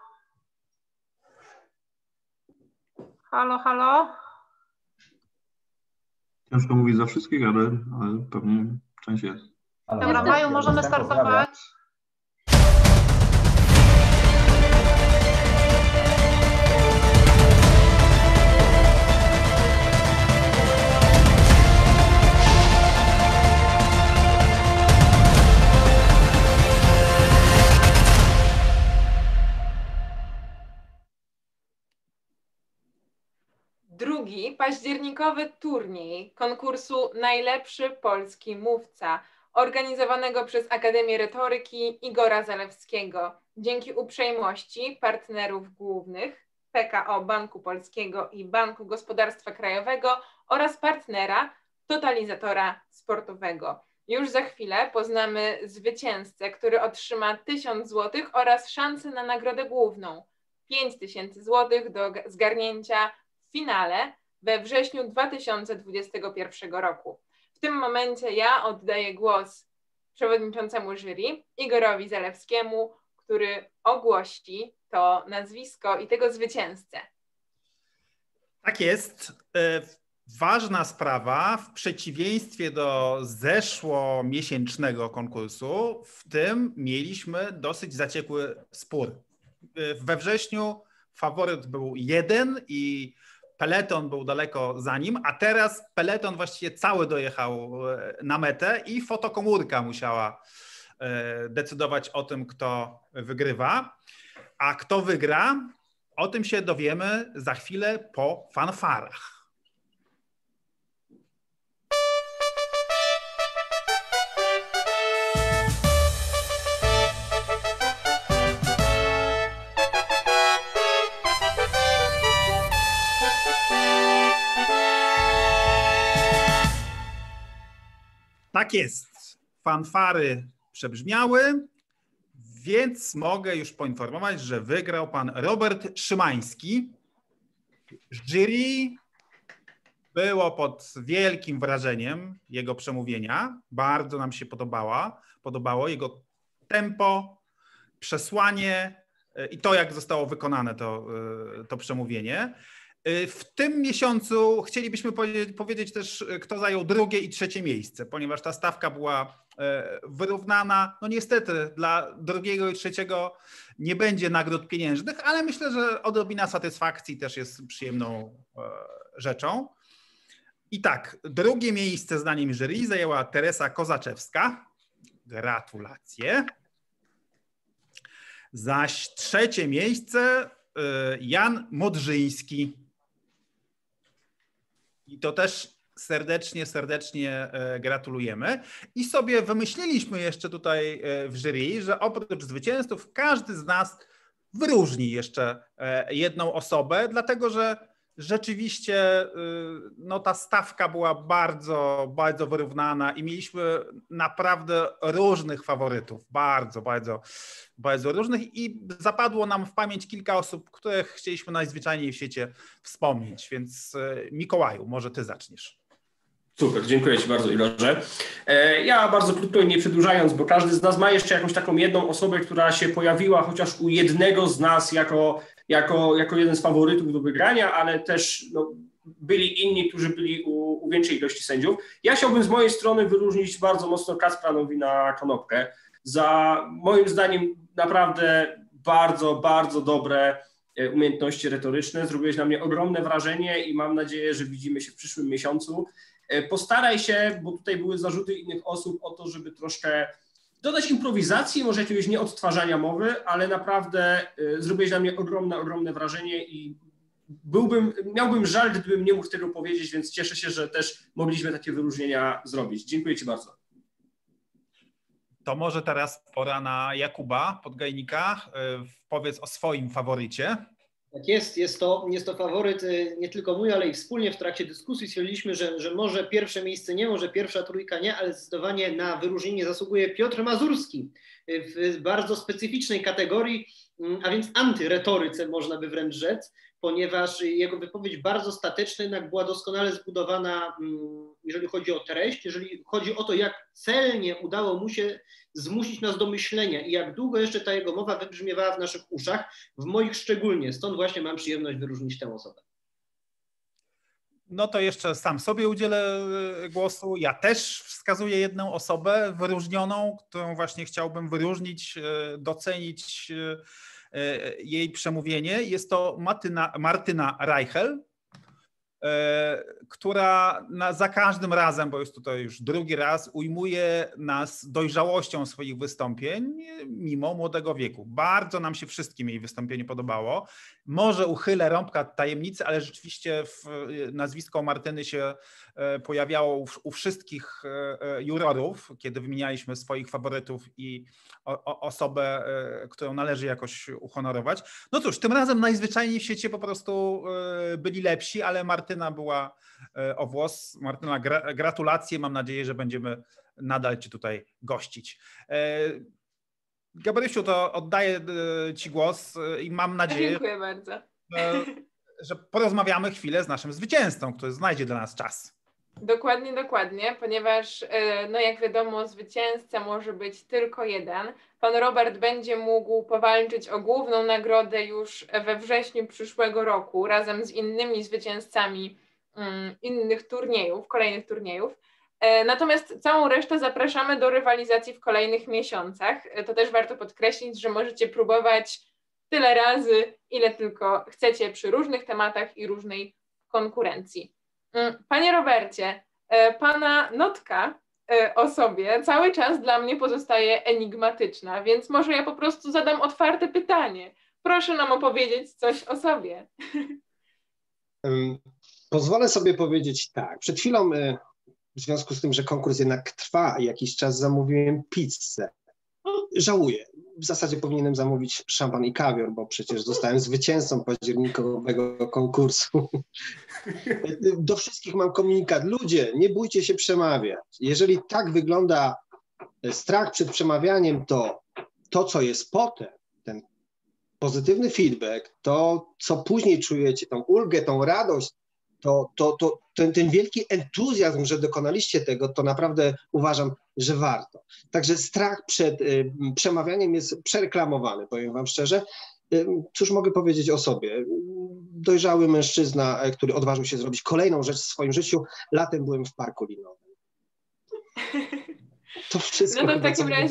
Halo, halo? Ciężko mówić za wszystkich, ale pewnie część jest. Dobra, Maju, możemy startować. Drugi październikowy turniej konkursu Najlepszy Polski Mówca, organizowanego przez Akademię Retoryki Igora Zalewskiego. Dzięki uprzejmości partnerów głównych PKO Banku Polskiego i Banku Gospodarstwa Krajowego oraz partnera Totalizatora Sportowego. Już za chwilę poznamy zwycięzcę, który otrzyma 1000 zł oraz szansę na nagrodę główną 5000 zł do zgarnięcia w finale we wrześniu 2021 roku. W tym momencie ja oddaję głos przewodniczącemu jury, Igorowi Zalewskiemu, który ogłosi to nazwisko i tego zwycięzcę. Tak jest. Ważna sprawa, w przeciwieństwie do zeszłomiesięcznego konkursu, w tym mieliśmy dosyć zaciekły spór. We wrześniu faworyt był jeden i peleton był daleko za nim, a teraz peleton właściwie cały dojechał na metę i fotokomórka musiała decydować o tym, kto wygrywa. A kto wygra, o tym się dowiemy za chwilę po fanfarach. Tak jest. Fanfary przebrzmiały, więc mogę już poinformować, że wygrał pan Robert Szymański. Jury było pod wielkim wrażeniem jego przemówienia. Bardzo nam się podobało jego tempo, przesłanie i to, jak zostało wykonane to przemówienie. W tym miesiącu chcielibyśmy powiedzieć też, kto zajął drugie i trzecie miejsce, ponieważ ta stawka była wyrównana. No niestety dla drugiego i trzeciego nie będzie nagród pieniężnych, ale myślę, że odrobina satysfakcji też jest przyjemną rzeczą. I tak, drugie miejsce zdaniem jury zajęła Teresa Kozaczewska. Gratulacje. Zaś trzecie miejsce Jan Modrzyński. I to też serdecznie gratulujemy. I sobie wymyśliliśmy jeszcze tutaj w jury, że oprócz zwycięzców każdy z nas wyróżni jeszcze jedną osobę, dlatego że rzeczywiście no, ta stawka była bardzo wyrównana i mieliśmy naprawdę różnych faworytów, bardzo różnych i zapadło nam w pamięć kilka osób, których chcieliśmy najzwyczajniej w świecie wspomnieć, więc Mikołaju, może ty zaczniesz. Super, dziękuję ci bardzo, Igorze. Ja bardzo krótko i nie przedłużając, bo każdy z nas ma jeszcze jakąś taką jedną osobę, która się pojawiła chociaż u jednego z nas jako jeden z faworytów do wygrania, ale też no, byli inni, którzy byli u większej ilości sędziów. Ja chciałbym z mojej strony wyróżnić bardzo mocno Kacpra Nowina-Konopkę za moim zdaniem naprawdę bardzo dobre umiejętności retoryczne. Zrobiłeś na mnie ogromne wrażenie i mam nadzieję, że widzimy się w przyszłym miesiącu. Postaraj się, bo tutaj były zarzuty innych osób o to, żeby troszkę dodać improwizacji, może jakiegoś nieodtwarzania mowy, ale naprawdę zrobiłeś na mnie ogromne wrażenie i miałbym żal, gdybym nie mógł tego powiedzieć, więc cieszę się, że też mogliśmy takie wyróżnienia zrobić. Dziękuję ci bardzo. To może teraz pora na Jakuba Podgajnika. Powiedz o swoim faworycie. Tak jest to faworyt nie tylko mój, ale i wspólnie w trakcie dyskusji stwierdziliśmy, że może pierwsze miejsce nie, może pierwsza trójka nie, ale zdecydowanie na wyróżnienie zasługuje Piotr Mazurski w bardzo specyficznej kategorii, a więc antyretoryce można by wręcz rzec, ponieważ jego wypowiedź bardzo statyczna jednak była doskonale zbudowana, jeżeli chodzi o treść, jeżeli chodzi o to, jak celnie udało mu się zmusić nas do myślenia i jak długo jeszcze ta jego mowa wybrzmiewała w naszych uszach, w moich szczególnie. Stąd właśnie mam przyjemność wyróżnić tę osobę. No to jeszcze sam sobie udzielę głosu. Ja też wskazuję jedną osobę wyróżnioną, którą właśnie chciałbym wyróżnić, docenić jej przemówienie. Jest to Martyna Reichel, która za każdym razem, bo jest tutaj już drugi raz, ujmuje nas dojrzałością swoich wystąpień mimo młodego wieku. Bardzo nam się wszystkim jej wystąpienie podobało. Może uchylę rąbka tajemnicy, ale rzeczywiście nazwisko Martyny się pojawiało u wszystkich jurorów, kiedy wymienialiśmy swoich faworytów i osobę, którą należy jakoś uhonorować. No cóż, tym razem najzwyczajniej w świecie po prostu byli lepsi, ale Martyna była o włos. Martyna, gratulacje. Mam nadzieję, że będziemy nadal Cię tutaj gościć. Gabrysiu, to oddaję Ci głos i mam nadzieję, Dziękuję bardzo. że porozmawiamy chwilę z naszym zwycięzcą, który znajdzie dla nas czas. Dokładnie, ponieważ no jak wiadomo, zwycięzca może być tylko jeden. Pan Robert będzie mógł powalczyć o główną nagrodę już we wrześniu przyszłego roku razem z innymi zwycięzcami innych turniejów, kolejnych turniejów. Natomiast całą resztę zapraszamy do rywalizacji w kolejnych miesiącach. To też warto podkreślić, że możecie próbować tyle razy, ile tylko chcecie przy różnych tematach i różnej konkurencji. Panie Robercie, pana notka o sobie cały czas dla mnie pozostaje enigmatyczna, więc może ja po prostu zadam otwarte pytanie. Proszę nam opowiedzieć coś o sobie. Pozwolę sobie powiedzieć tak. Przed chwilą, w związku z tym, że konkurs jednak trwa jakiś czas, zamówiłem pizzę. Żałuję. W zasadzie powinienem zamówić szampan i kawior, bo przecież zostałem zwycięzcą październikowego konkursu. Do wszystkich mam komunikat. Ludzie, nie bójcie się przemawiać. Jeżeli tak wygląda strach przed przemawianiem, to co jest potem, ten pozytywny feedback, to co później czujecie, tą ulgę, tą radość, ten wielki entuzjazm, że dokonaliście tego, to naprawdę uważam, że warto. Także strach przed przemawianiem jest przereklamowany, powiem wam szczerze. Cóż mogę powiedzieć o sobie? Dojrzały mężczyzna, który odważył się zrobić kolejną rzecz w swoim życiu. Latem byłem w parku linowym. To wszystko. No to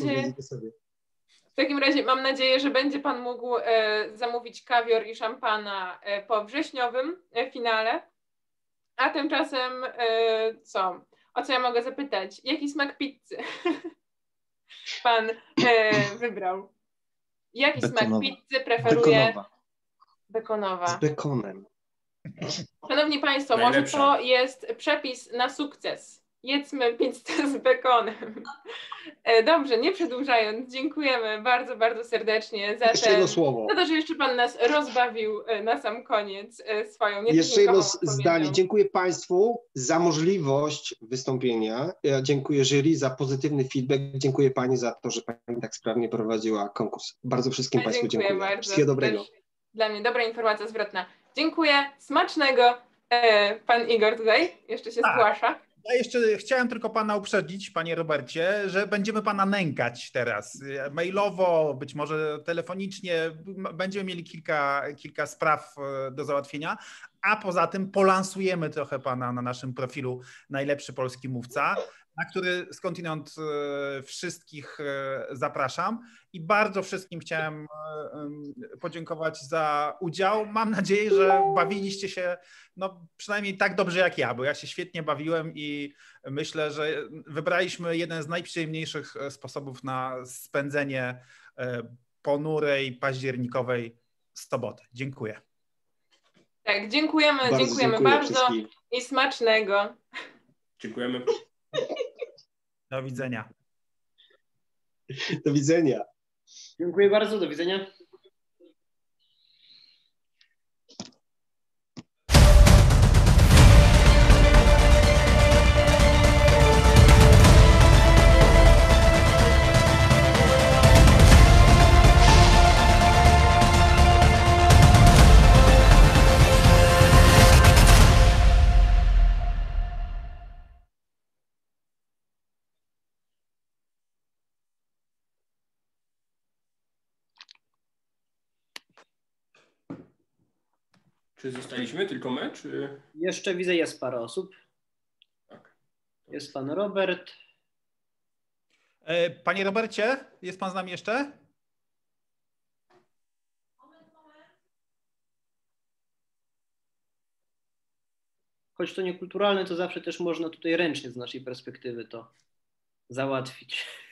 w takim razie mam nadzieję, że będzie pan mógł zamówić kawior i szampana po wrześniowym finale. A tymczasem co? O co ja mogę zapytać? Jaki smak pizzy pan wybrał? Jaki smak pizzy preferuje? Bekonowa. Z bekonem. Szanowni Państwo, Najlepsza. może to jest przepis na sukces. Jedzmy pizzę z bekonem. Dobrze, nie przedłużając, dziękujemy bardzo, bardzo serdecznie za Jeszcze jedno słowo. za to, że jeszcze Pan nas rozbawił na sam koniec swoją Jeszcze jedno nietynkową zdanie. odpowiedzią. Dziękuję Państwu za możliwość wystąpienia. Ja dziękuję jury za pozytywny feedback. Dziękuję Pani za to, że Pani tak sprawnie prowadziła konkurs. Bardzo wszystkim Państwu dziękuję. Bardzo. Wszystkiego dobrego. Też dla mnie dobra informacja zwrotna. Dziękuję, smacznego. Pan Igor tutaj jeszcze się zgłasza. Ja jeszcze chciałem tylko pana uprzedzić, panie Robercie, że będziemy pana nękać teraz. Mailowo, być może telefonicznie. Będziemy mieli kilka spraw do załatwienia, a poza tym polansujemy trochę pana na naszym profilu Najlepszy Polski Mówca, na który skądinąd wszystkich zapraszam i bardzo wszystkim chciałem podziękować za udział. Mam nadzieję, że bawiliście się przynajmniej tak dobrze jak ja, bo ja się świetnie bawiłem i myślę, że wybraliśmy jeden z najprzyjemniejszych sposobów na spędzenie ponurej, październikowej soboty. Dziękuję. Tak, dziękujemy Dziękuję bardzo wszystkim. i smacznego. Dziękujemy. Do widzenia. Do widzenia. Dziękuję bardzo, do widzenia. Czy zostaliśmy tylko my, czy... Jeszcze widzę, jest parę osób. Jest pan Robert. Panie Robercie, jest pan z nami jeszcze? Choć to niekulturalne, to zawsze też można tutaj ręcznie z naszej perspektywy to załatwić.